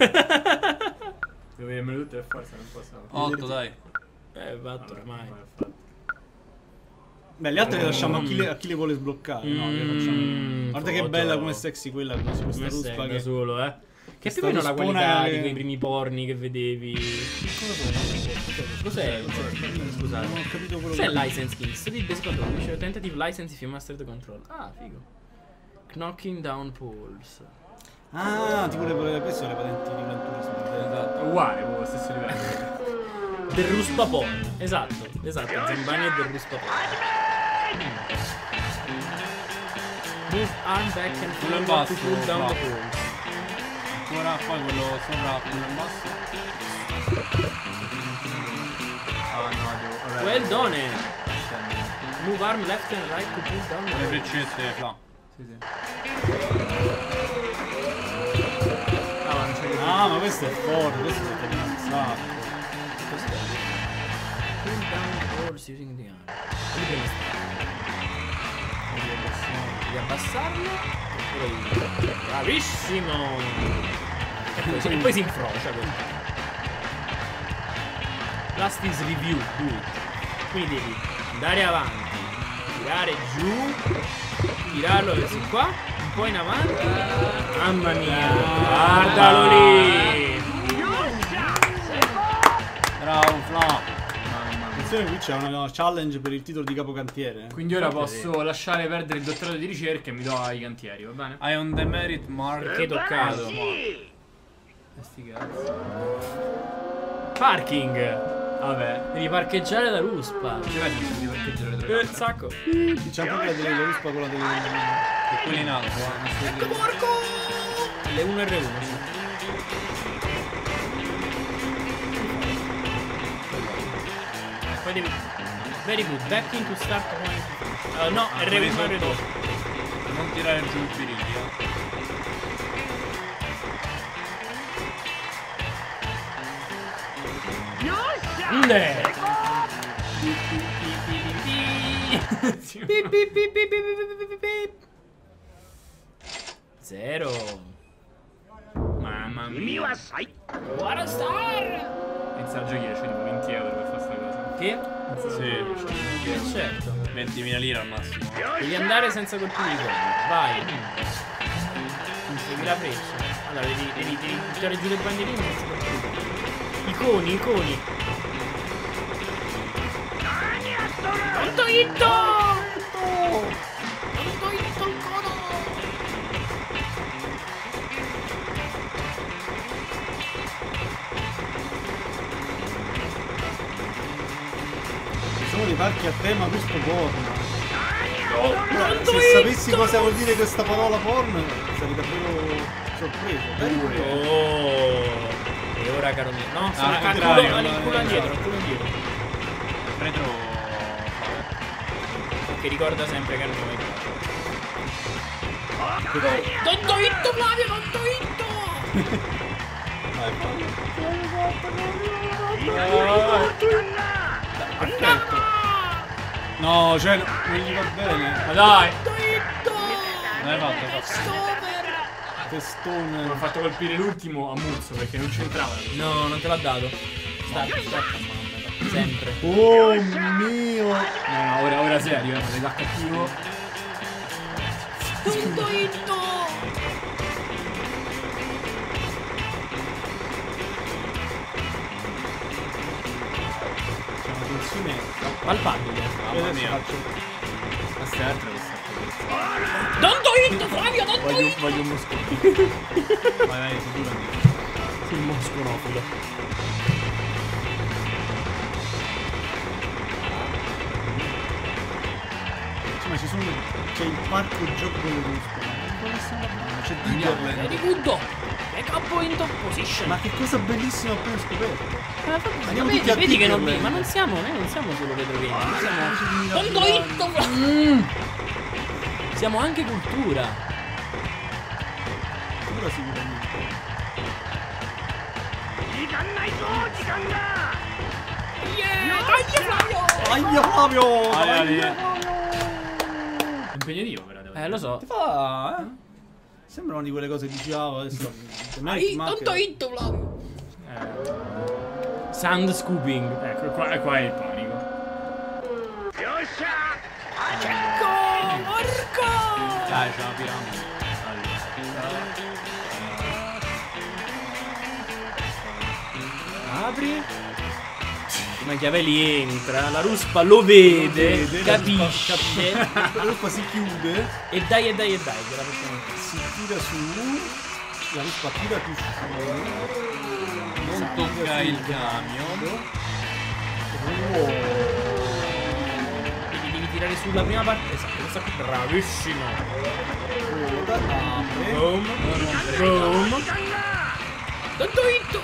Devo vedermele tutte per forza, non posso. otto, dai. Eh, fatto ormai. Vabbè, fatto. Beh, le altre le lasciamo a chi le, a chi le vuole sbloccare. No, le facciamo. Mm, Guarda che foto. bella come sexy quella, come questa Come ruspa sei da che. solo, eh. Che Questa più o meno la ruspona qualità che- di quei primi porni che vedevi. Cos'è? Scusate. Non ho capito quello Cos'è che. license key? Study the secondo dice tentative license if you master the control. Ah, figo. Knocking down poles. Ah, tipo le, queste sono le patenti di Gran Turismo. Esatto, uguale, proprio stesso livello. Del ruspa porn. Esatto, esatto. Zambani è del ruspa porn. Move arm back and Quello in forward to basso, pull down the no. poles. Ancora poi quello sopra, quello in basso. Ah no, devo. Vabbè, Well done. scendi. Move arm left and right to pull down the Le poles. freccette, là. Sì, sì. Ah, ma non c'è che Ah, ma questo è forte, questo è fatto un sacco. Pull down the poles using the arm. Quindi prima di abbassarlo oppure di... Bravissimo! E poi, e poi si incrocia questo. Last is review, do it. Quindi devi andare avanti, tirare giù, tirarlo verso qua, un po' in avanti. Mamma mia, guardalo lì! Bravo, Fla. Attenzione, qui c'è una challenge per il titolo di capocantiere. Quindi ora posso lasciare perdere il dottorato di ricerca e mi do ai cantieri, va bene? Hai un demerit mark. Che toccato. E sti cazzi. Parking! Vabbè. Devi parcheggiare la ruspa. Ti vai di parcheggiare le Eh, telecamere. sacco. C'è anche quella delle ruspa quella delle. E quelli in alto, eh. non sto dicendo. Le uno R uno, sì. Poi devi... Very good, back into start point. Uh, no, Ah, R quelli uno R sotto. due. Non tirare giù i birilli, eh. Nde! Pi, pi, pi, pi, pi, pi. Pi, pi, pi, pi, pi, pi, pi, pi, pi. Zero. Mamma mia. What a star! Inizia a giochiere, c'è tipo venti euro per fare sta cosa. Che? Sì, Eh, certo. ventimila lire al massimo. Devi andare senza colpire i coglioni. Vai. Segui la freccia. Allora, devi, devi, devi buttare giù le bandierine senza colpire i coglioni. Iconi, iconi. Tonto hitto! Tonto hitto il cono! i parchi a tema questo porno. Ora, se sapessi cosa vuol dire questa parola porno, sarei davvero sorpreso. Oh. E ora caro mio. No, sono al al contrario, culo, al no, culo no, indietro, no. al culo indietro. Retro. Che ricorda sempre che hanno mai fatto. Tonto hitto Flavio, tonto hitto! Perfetto. No, cioè, non gli va bene. Ma dai! Tonto hitto! Non l'hai fatto, hai fatto. Testone. Mi ho fatto colpire l'ultimo a Muzzo perché non c'entrava. No, non te l'ha dato. Sta, sta, sempre. Oh mio. No, no, ora, ora serio, eh, da cattivo. Tonto hitto! C'è una tensione. Palpabile. Io adesso mia. faccio. Questa è altra questa. Tonto hitto Flavio, tonto Voglio, hitto! voglio un muscolo. Vai, vai, sicuro andiamo. Sul mosconofulo. Ma ci sono. C'è il parco gioco delle muscole. C'è Diggerland. Very good! Back up into position. Ma che cosa bellissima ho appena scoperto. Andiamo vedi, tutti a vedi che non, Diggerland. ma non siamo, noi non siamo solo vetrovini, noi siamo Tonto tonto hitto! Mm. Siamo anche cultura. Cultura sicuramente. Yeah! Taglia Flavio! Aia Flavio! Vai, Aia vai. Flavio! Impegnativo però devo Eh, dire. lo so. Fa, eh? Sembrano di quelle cose che dicevo adesso. Ai, tonto hitto Flavio! Sand scooping. Ecco, qua, qua è il panico. Ecco! Porco! Dai, c'è una piramide. Apri. Machiavelli entra, la ruspa lo vede, vede, capisce. La ruspa si chiude, E dai, e dai, e dai, che la facciamo. si tira su. La ruspa tira più su. Non tocca il camion. Oh. Devi, devi tirare sulla prima parte. Esatto, questa qui bravissimo. Coda, apre. Boom. Boom. Tanto hitto.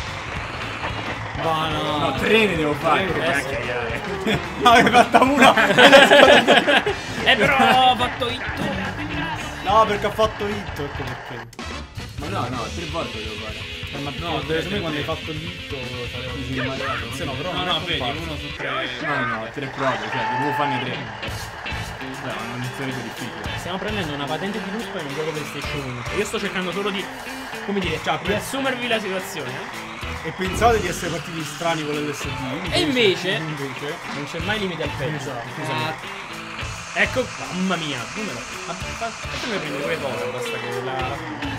Va, no. No, tre ne devo fare. Tre, che eh, cacchio, sì. eh. Ah, hai fatto una. Eh però ho fatto hitto. No, perché ha fatto hit, ecco perché. Ma no, no, tre volte devo fare. Eh, ma No, no, tre, secondo me tre, quando hai tre. fatto l'hit sarebbe così immaginato. Se no, però No, non no, è vedi, comparso. uno su tre. No, no, tre prove, cioè, devo farne tre. No, non sarebbe difficile. Stiamo prendendo una patente di ruspa in un gioco PlayStation uno. Io sto cercando solo di, come dire, Cioè, di assumervi la situazione. eh. E pensate di essere partiti strani con l'L S D. E invece, invece non c'è mai limite al peggio. Esatto. Scusami. Ecco, mamma mia, numero. Ma fa- fatemi prendere quelle cose, basta che la.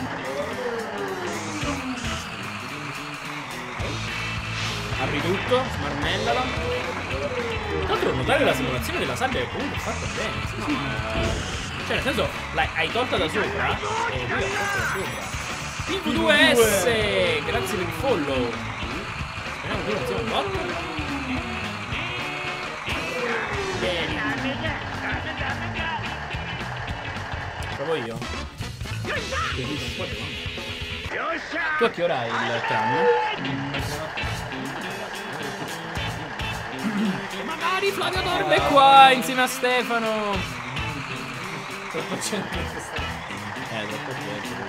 Apri tutto, smarmellala. Tra l'altro notare che la simulazione della sabbia è comunque fatta bene. Sì, sì. Cioè nel senso, l'hai hai tolta da sopra e lui ha tolto da sopra. P V due S, grazie per il follow. Speriamo che non sia un bot. Bene. Provo io. Tu a che ora hai il tram? Magari Flavio dorme qua insieme a Stefano. Troppo gente. Eh, troppo gente.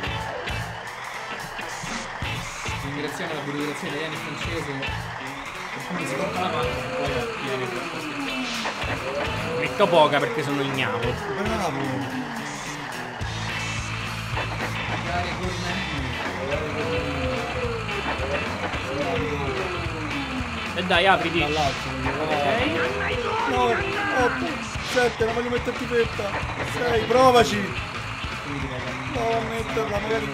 Ringraziamo la burocrazia italiana e francese. Quando si porta la macchina e poi viene Metto poca perché sono ignavo. bravo. E dai, apriti. Dall'altro. Ok. No, otto, sette, non voglio metterti fretta. sei, provaci. Prova a metterla, magari.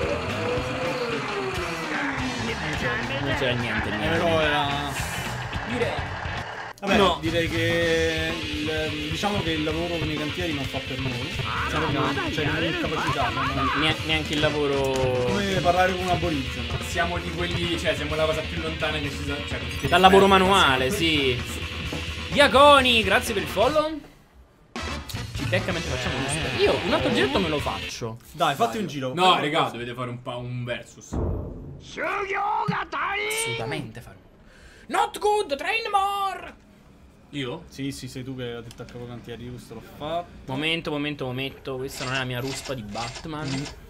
Non c'era niente, Eh, niente. però era. Direi. Vabbè, No. direi che il- diciamo che il lavoro nei cantieri non fa per noi. Siamo no. Cioè, non incapacità. Non Nie- neanche il lavoro. come parlare con un aborigeno. Siamo di quelli, cioè siamo la cosa più lontana che ci sono. Cioè, Dal lavoro manuale, sì. Iaconi, grazie per il follow. Ci becca mentre facciamo ruspe. Io un altro giretto me lo faccio. Dai, fatti un giro. No, Fai raga, qualcosa. dovete fare un, pa- un versus. Assolutamente farò. Not good, train more. Io? Sì, sì, sei tu che hai detto a capocantieri, questo l'ho fatto. Momento, momento, momento. Questa non è la mia ruspa di Batman.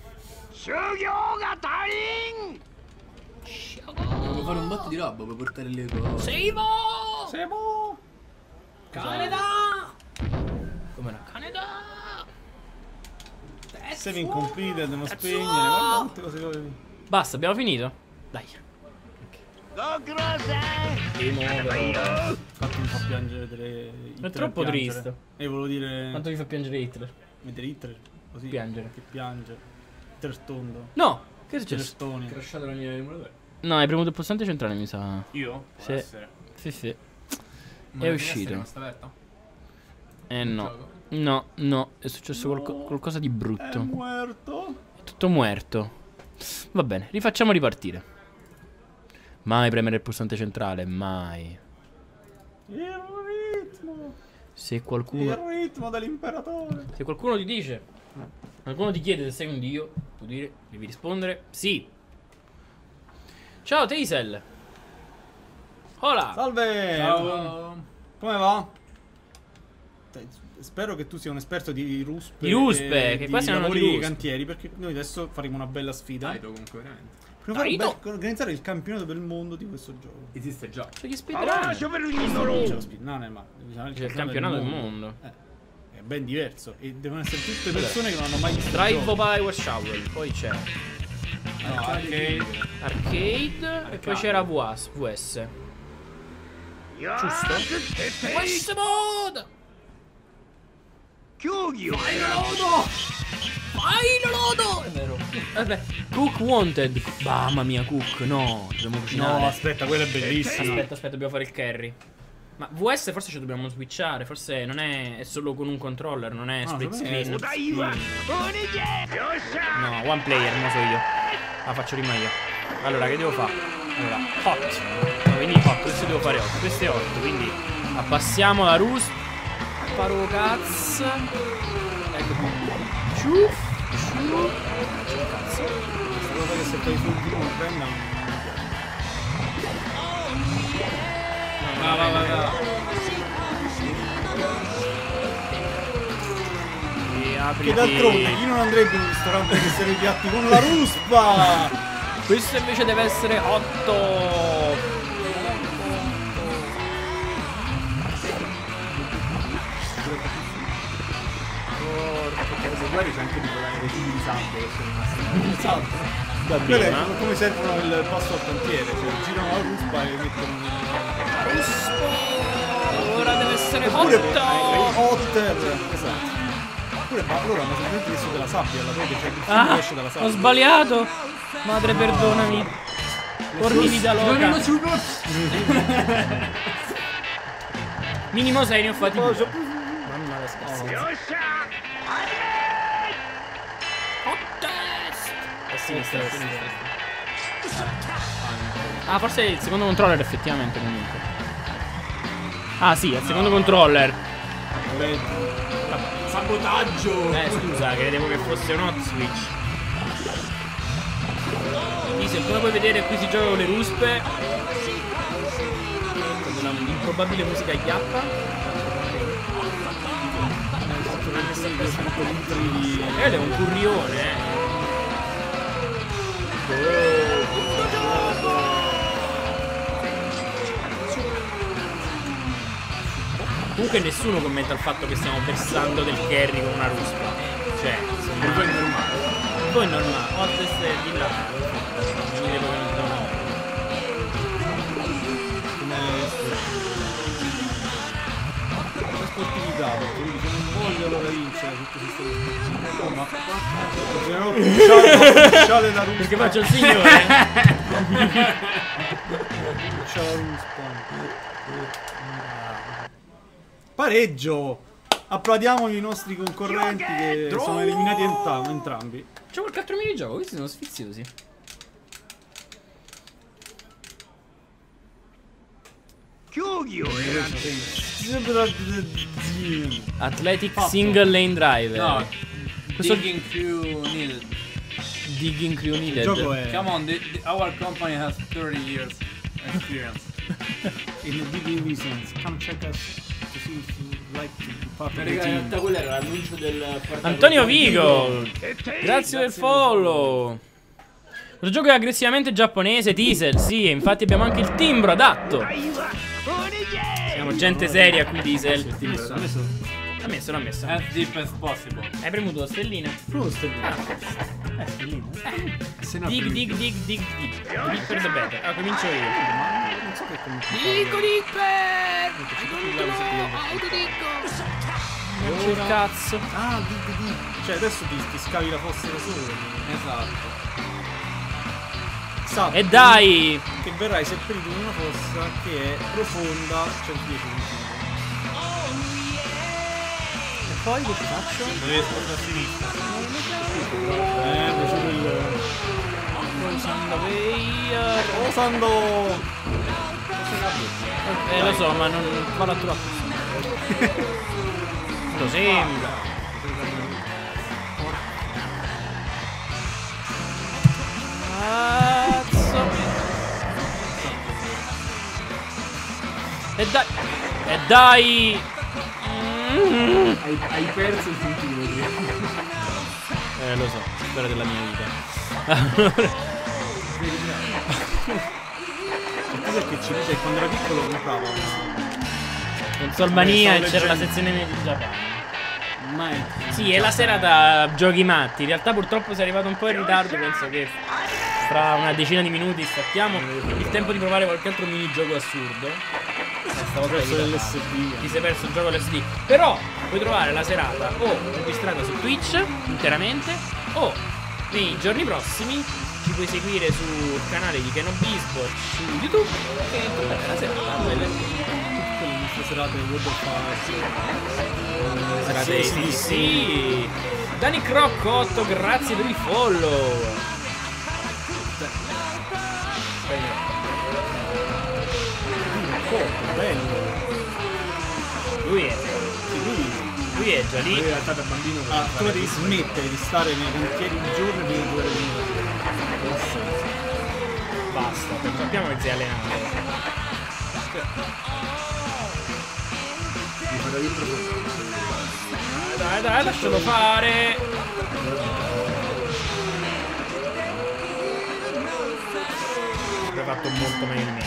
Devo fare un botto di roba per portare le cose. Seivo! Siamo! Canada! Come no? Canada! Saving completed, non spegnere. Guarda quante cose che... Basta, abbiamo finito? Dai. Game over. Infatti mi fa piangere vedere Hitler È troppo piangere. triste. E volevo dire... Quanto vi fa piangere Hitler? Vedere Hitler così. Piangere. Che piange. Hitler tondo. No! Che è Hitler successo? stoni. Crashato la mia emulatore. No, hai premuto il pulsante centrale, mi sa. Io? Sì. Può essere. Sì, sì. Ma È la uscito. finestra non sta aperta? Eh no. Gioco? No, no. È successo qualco- qualcosa di È brutto. muerto. È tutto muerto. Va bene, rifacciamo ripartire. Mai premere il pulsante centrale, mai. Il ritmo. Se Il qualcuno ritmo dell'imperatore. Se qualcuno ti dice, qualcuno ti chiede se sei un dio, tu dire, devi rispondere sì. Ciao Teisel. Hola. Salve. Ciao. Come va? Dai, spero che tu sia un esperto di ruspe. Di ruspe, e che di qua siano di lavori ruspe. cantieri, perché noi adesso faremo una bella sfida. Dai, comunque, veramente. Prima di Dai, organizzare il campionato del mondo di questo gioco. Esiste già. C'è gli speedrun. Non c'è lo speed, no, no, ma bisogna C'è il campionato del mondo. Eh, è ben diverso. E devono essere tutte persone che non hanno mai visto. il Drive gioco. Power Shower. Poi c'è No, arcade. Arcade. E poi c'era V S. V S. Giusto? Questo mod! Fai lodo! È vero. Vabbè. Cook wanted. Mamma mia, Cook. No, dobbiamo cucinare. No, aspetta, quello è bellissimo. Aspetta, aspetta, dobbiamo fare il carry. Ma V S forse ci dobbiamo switchare. Forse non è, è solo con un controller, non è No, split secondo me screen. è No, one player, non so io. La faccio prima io. Allora, che devo fare? Allora, hot. No, quindi hot, questo devo fare hot. Questo è hot, quindi abbassiamo la ruspa. Sparo cazzo. Ecco qui. Ciuff. Ciuff. Cazzo. Questa cosa che se fai sul primo non prenda. Va, va, va, va. E apri. Che d'altronde chi non andrebbe in un ristorante che serve i piatti con la ruspa? Questo invece deve essere otto. Magari c'è anche tipo dei tipi di sabbia che sono rimasti. Esatto. Quello è come- come servono il passo al cantiere, cioè girano la ruspa e mettono Ora deve essere oppure otto. Otter. Esatto. Oppure ma loro hanno semplicemente messo della sabbia alla rete, cioè il fiume Ah, esce dalla ho sabbia. sbagliato. Madre, perdonami. Pormi vita loca. Minimo sei ne ho fatti due. Mamma la scherzo. A sinistra, a sinistra. Ah, forse il secondo controller effettivamente comunque. Ah sì, è il secondo controller. Sabotaggio! Eh scusa, credevo che fosse un hot switch. Diesel, come puoi vedere qui si gioca con le ruspe. Con della improbabile musica yappa. Ed è un currione, eh. Comunque nessuno commenta il fatto che stiamo versando del carry con una ruspa. Cioè, insomma, Per voi è normale. poi è normale. Hotest è di là. Venire poi con il dono. Come sportività, perché lui dice non voglio allora vincere tutto questo discorso. Ma bisogna pushare la ruspa. Perché faccio il signore. Pushare la ruspa. Pareggio! Applaudiamo i nostri concorrenti che sono eliminati enta- entrambi. C'è qualche altro minigioco, questi sono sfiziosi. Athletic Fatto. Single Lane Driver. No, Questo- digging crew needed. Digging Crew Il Needed. gioco è Come on, the, the, our company has thirty years experience. in digging reasons. Come check us to see if you like to be part of the In team. realtà quello era l'annuncio del quarto Antonio Vigo. Grazie del follow. Questo gioco è aggressivamente giapponese, Diesel. Sì, e infatti abbiamo anche il timbro adatto. Siamo gente seria qui, Diesel. Adesso, adesso. L'ha messo, l'ha messo. As deep as possible. Hai premuto la stellina? Provo stellina. Ah. Eh, stellina. Se no, Dig, più- dig, dig, dig, dig. Dig per the better. Ah, comincio io. Non so che come Dico Dipper! Non c'è il cazzo. Ah, dig dig. Cioè adesso ti, ti scavi la fossa da solo. Esatto. Sappi E dai! che verrai seppellito in una fossa che è profonda centodieci centimetri. E poi che faccio? Devi spostare a sinistra. Eh, piaciuto il... Osando! Eh, lo so, ma non vado a troppo. Lo sembra. Cazzo. E dai. E dai. Mm. Hai, hai perso il centimetri. Eh, lo so, storia della mia vita. Il cosa che ci dice che quando era piccolo comprava Consolmania Eh, e stavo c'era la leggendo. sezione di Giappone. mai. Sì, è la serata giochi matti. In realtà purtroppo sei arrivato un po' in ritardo. Penso che fra una decina di minuti stacchiamo. Il tempo di provare qualche altro minigioco assurdo. Eh, stavolta Perso hai l'S D. Ti sei perso il gioco L S D. Però puoi trovare la serata o registrata su Twitch interamente, o nei giorni prossimi ci puoi seguire sul canale di Keno Bisbo su YouTube e trovare la serata quelle Tutte le nostre serate World of Fire. serate Sì, sì, sì, sì. Dani Croccotto, grazie per il follow. Oh, bello. Lui è Sì, lui. lui è già Lui lì. in realtà da bambino. Ah, tu devi smettere di stare nei cantieri un giorno prima di dover venire. Basta, sappiamo che sei allenato. Dai, dai, lascialo fare. Hai fatto molto meglio di me.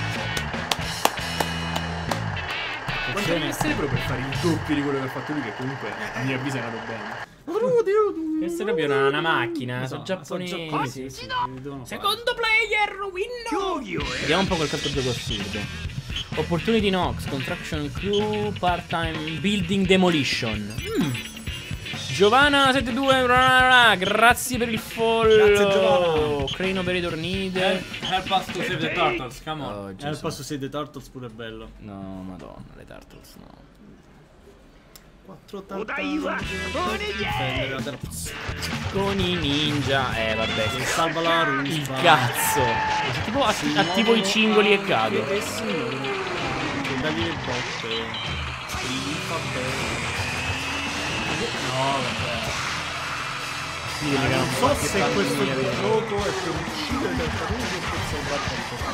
Quanto deve essere proprio per fare il doppio di quello che ha fatto lui, che comunque a mio avviso è andato bene. Questa è proprio una, una macchina, sono Sono giapponesi. giapponesi, sì, devono fare. Secondo player, winno! Vediamo un po' quel altro gioco assurdo. Opportunity Nox, Construction Crew, Part-Time Building Demolition. Mm. Giovanna settantadue, grazie per il follow. Grazie, Giovanna. Crane Operator Need. Help, help us to save the turtles, come on. Oh, Eh, Gesù. il passo sei The Turtles pure è bello. No, madonna, le Turtles no. quattro tartarughe. Difendere la terra. Con i ninja, eh vabbè, Che salva la ruspa. il cazzo. Tipo, att- attivo i cingoli e cado. Che signori. Che dagli le botte. Che gli fa bene. No, vabbè. Sì, che Non so se tanto questo mi aveva. gioco è per uccidere le tartarughe o per salvare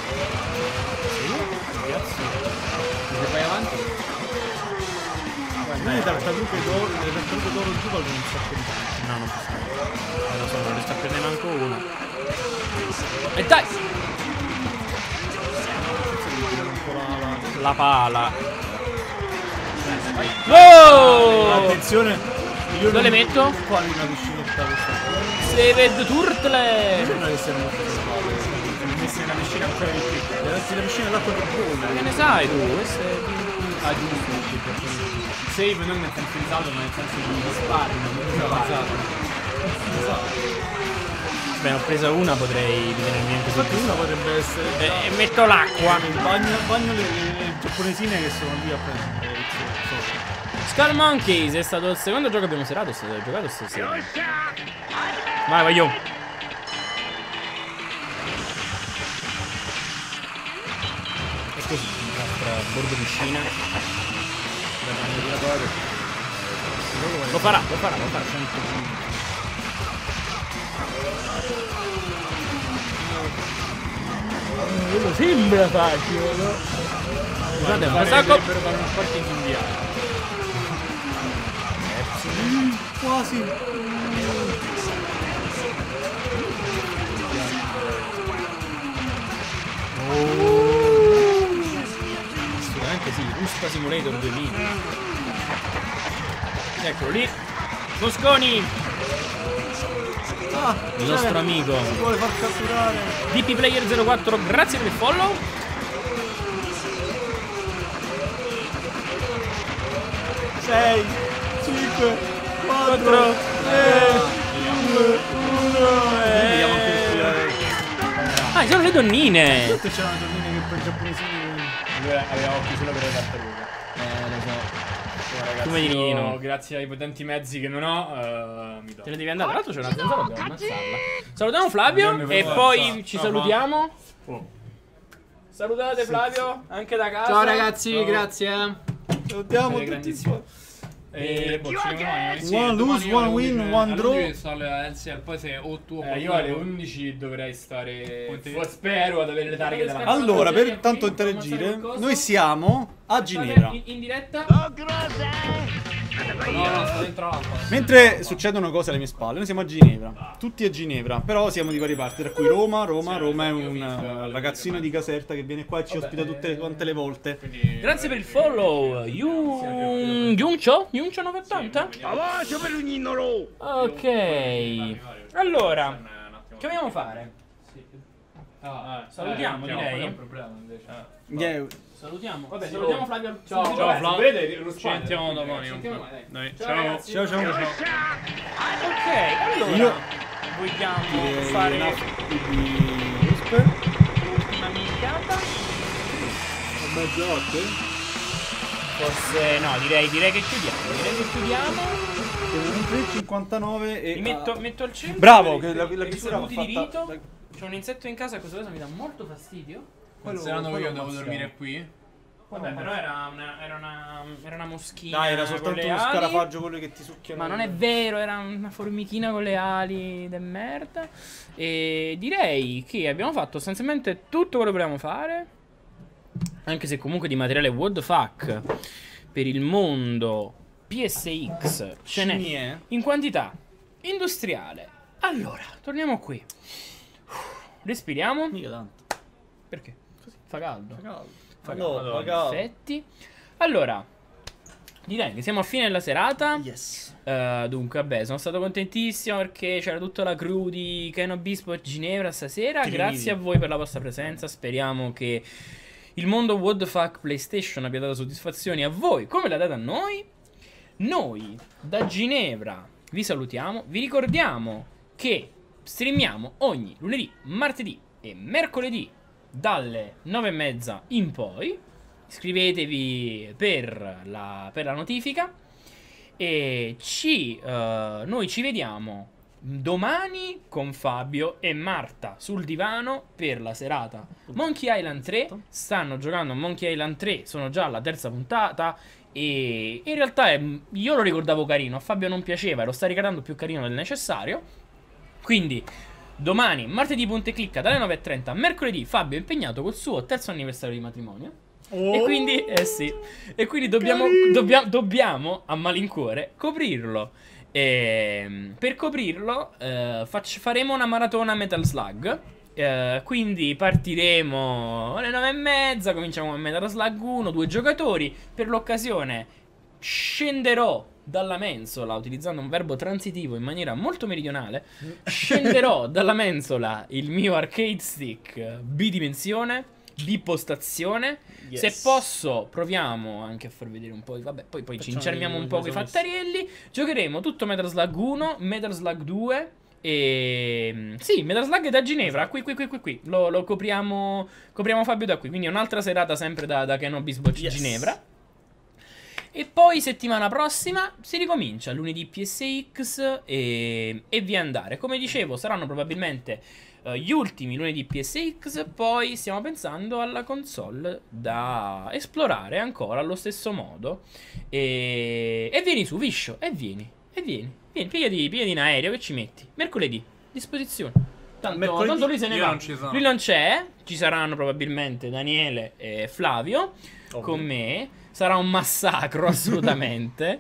il Se vai avanti. A me le tartarughe d'oro, le tartarughe d'oro giù valgono un sacco di tanto. No, non posso. Eh, lo so, non riesco a prendere manco uno. E dai! Un po' la- La pala. Oh! la- Attenzione! Io Dove le non- metto? Qua in una piscinetta questa qua. Saved Turtle! Sembra che sia molto salvate. Mi messi nella piscina ancora di più. Ragazzi, la piscina è l'acqua che Che bolle. ne sai tu? Questo è... Ah, giusto. Save non nel senso di saldo, ma nel senso di risparmio. Esatto. Beh, ho presa una, potrei ritenermi anche Infatti su. una potrebbe essere E, e metto l'acqua. il bagno, bagno le, le, le giapponesine che sono lì a prendere. Skull Monkeys è stato il secondo gioco che abbiamo serato, è stato giocato stasera. Vai, vai io. E così, nostra bordo piscina. Lo farà, lo farà, lo farà. Quello sembra facile, no? Scusate, un sacco. Per fare uno sparking indiano. Quasi. Assolutamente sì, Ruspa Simulator duemila. Eccolo lì. Mosconi! Ah, Il nostro amico si vuole far catturare. D P Player zero quattro, grazie per il follow. sei, cinque, quattro, tre, due, uno. Vediamo anche il Ah, ci sono le donnine! Tutto c'erano donnine che poi i giapponesi. Lui aveva occhi solo per le tartarughe. Eh, lo so. Ragazzi, Come di io, no. grazie ai potenti mezzi che non ho, uh, mi do. Te ne devi andare. Tra l'altro c'è una zanzara, dobbiamo ammazzarla. Salutiamo Flavio Andiamo e per poi forza. ci No, salutiamo. Oh. Salutate Flavio, anche da casa. Ciao ragazzi, Ciao. grazie. Salutiamo Siete tutti. grandissimi. E boh, ci vediamo domani. Sì, One lose, one win, one draw. Sto alle L C L, poi se o tu o Eh, io alle undici dovrei stare. Punti. Fo- Spero ad avere le targhe davanti. Allora, per tanto interagire, noi siamo a Ginevra. In, in diretta. No, no, sto dentro l'acqua. Mentre succedono cose alle mie spalle, noi siamo a Ginevra. Tutti a Ginevra, però siamo di varie parti, tra cui Roma. Roma, Roma è un eh, ragazzino di Caserta che viene qua e ci ospita tutte quante le volte. Grazie per il follow. Yun... Yuncho? Yuncho novecentottanta? Ok. Allora, che vogliamo fare? Ah, Salutiamo, eh, direi. È un problema invece. Yeah. Salutiamo. Vabbè, Sì, salutiamo oh. Flavio. Ciao, Subito. ciao, Vabbè, Flavio. se Vedete, lo Ci sentiamo domani. Sentiamo comunque. domani, Dai, Ciao, ciao. ragazzi. Ciao, ciao. Ok, allora Io vogliamo direi fare enough di Whisper. l'ultima minchiata? Mezzanotte. Forse no, direi, direi che chiudiamo. Direi che chiudiamo. tre e cinquantanove e Mi metto, metto al centro. Bravo, che la, la i suoi pizzeria va punti di fatta. rito. C'è un insetto in casa, questa cosa mi dà molto fastidio. Considerando che quello io devo ammazziamo. dormire qui. Vabbè, però era una, era una, era una moschina. Dai, era con soltanto le uno ali. scarafaggio quello che ti succhiano. Ma non è vero, era una formichina con le ali de merda. E direi che abbiamo fatto sostanzialmente tutto quello che volevamo fare. Anche se comunque di materiale what the fuck per il mondo P S X ce n'è n'è. in quantità industriale. Allora, torniamo qui. Respiriamo. Mica tanto. Perché? Fa caldo. Fa No, caldo. fa caldo. Effetti. Allora, direi che siamo a fine della serata. Yes. Uh, dunque, vabbè, sono stato contentissimo perché c'era tutta la crew di Ken Obispo a Ginevra stasera. Trinity. Grazie a voi per la vostra presenza. Speriamo che il mondo what the fuck PlayStation abbia dato soddisfazioni a voi come l'ha data a noi. Noi da Ginevra vi salutiamo. Vi ricordiamo che streamiamo ogni lunedì, martedì e mercoledì dalle nove e mezza in poi. Iscrivetevi per la, per la notifica. E ci, uh, noi ci vediamo domani con Fabio e Marta sul divano per la serata Monkey Island tre. Stanno giocando a Monkey Island tre, sono già alla terza puntata. E in realtà è, io lo ricordavo carino, a Fabio non piaceva, lo sta ricordando più carino del necessario. Quindi domani, martedì punta e clicca dalle nove e trenta. Mercoledì Fabio è impegnato col suo terzo anniversario di matrimonio. Oh. E quindi, eh sì, e quindi dobbiamo, dobbia- dobbiamo a malincuore coprirlo. E, per coprirlo eh, facci- faremo una maratona Metal Slug. Eh, quindi partiremo alle nove e mezza, cominciamo con Metal Slug uno, due giocatori. Per l'occasione scenderò dalla mensola, utilizzando un verbo transitivo in maniera molto meridionale. Scenderò dalla mensola il mio arcade stick bidimensione, bipostazione. Yes. Se posso proviamo anche a far vedere un po'. Vabbè, poi, poi ci Facciamo incerniamo i- un po' i con i somessi. fattarelli. Giocheremo tutto Metal Slug uno, Metal Slug due. E sì, Metal Slug è da Ginevra. Qui, qui, qui, qui, qui. Lo, lo copriamo. Copriamo Fabio da qui. Quindi è un'altra serata sempre da, da Ken Obispo Yes. Ginevra. E poi settimana prossima si ricomincia lunedì P S X e, e via andare. Come dicevo, saranno probabilmente uh, gli ultimi lunedì P S X. Poi stiamo pensando alla console da esplorare ancora allo stesso modo. E, e vieni su, Viscio, e vieni, e vieni, vieni, pigliati, pigliati in aereo, che ci metti? Mercoledì, disposizione. Tanto, Mercoledì tanto lui se ne io va. non ci sono. Lui non c'è, ci saranno probabilmente Daniele e Flavio con me. Sarà un massacro assolutamente.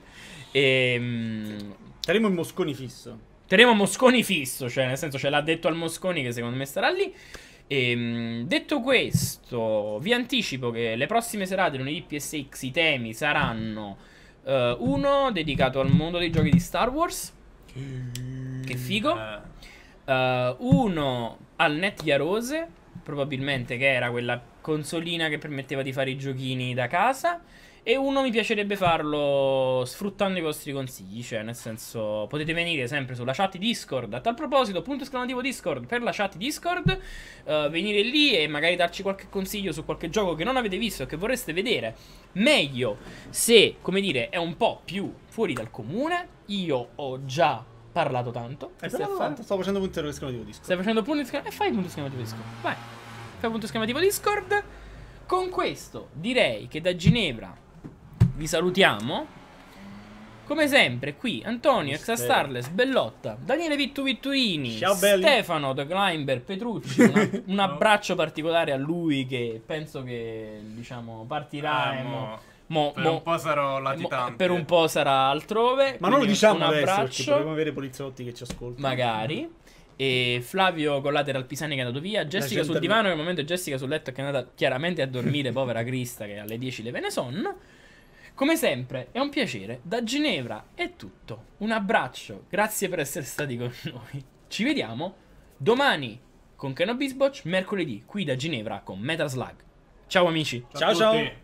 E Saremo in Mosconi fisso. terremo Mosconi fisso, cioè nel senso ce l'ha detto al Mosconi che secondo me starà lì. E, detto questo, vi anticipo che le prossime serate lunedì P S X i temi saranno uh, uno dedicato al mondo dei giochi di Star Wars, che figo. Uh, uno al Netgearose, probabilmente, che era quella consolina che permetteva di fare i giochini da casa. E uno mi piacerebbe farlo sfruttando i vostri consigli, cioè nel senso potete venire sempre sulla chat Discord. A tal proposito, punto esclamativo Discord per la chat Discord, uh, venire lì e magari darci qualche consiglio su qualche gioco che non avete visto e che vorreste vedere. Meglio se, come dire, è un po' più fuori dal comune. Io ho già parlato tanto. Eh, Stai però, fa- sto facendo punto esclamativo Discord. Stai facendo punto esclamativo? E fai punto esclamativo Discord. Vai, fai punto esclamativo Discord. Con questo direi che da Ginevra vi salutiamo. Come sempre qui Antonio, Exa Starless, Bellotta, Daniele Vittu Vitturini, Ciao, belli. Stefano The Climber, Petrucci. una- un abbraccio particolare a lui che penso che diciamo partirà Ah, e mo- mo- mo- Per mo- un po' sarò mo- latitante. per un po' sarà altrove. Ma non lo quindi diciamo un adesso, perché abbraccio. potremmo avere poliziotti che ci ascoltano. Magari. E Flavio Collateral Pisani che è andato via. Jessica gente sul al- divano, che al momento è Jessica sul letto, che è andata chiaramente a dormire. Povera Crista, che alle dieci le ve ne sonno. Come sempre è un piacere. Da Ginevra è tutto. Un abbraccio, grazie per essere stati con noi. Ci vediamo domani con Kenobisbotch, mercoledì qui da Ginevra con Metal Slug. Ciao amici. Ciao ciao. tutti.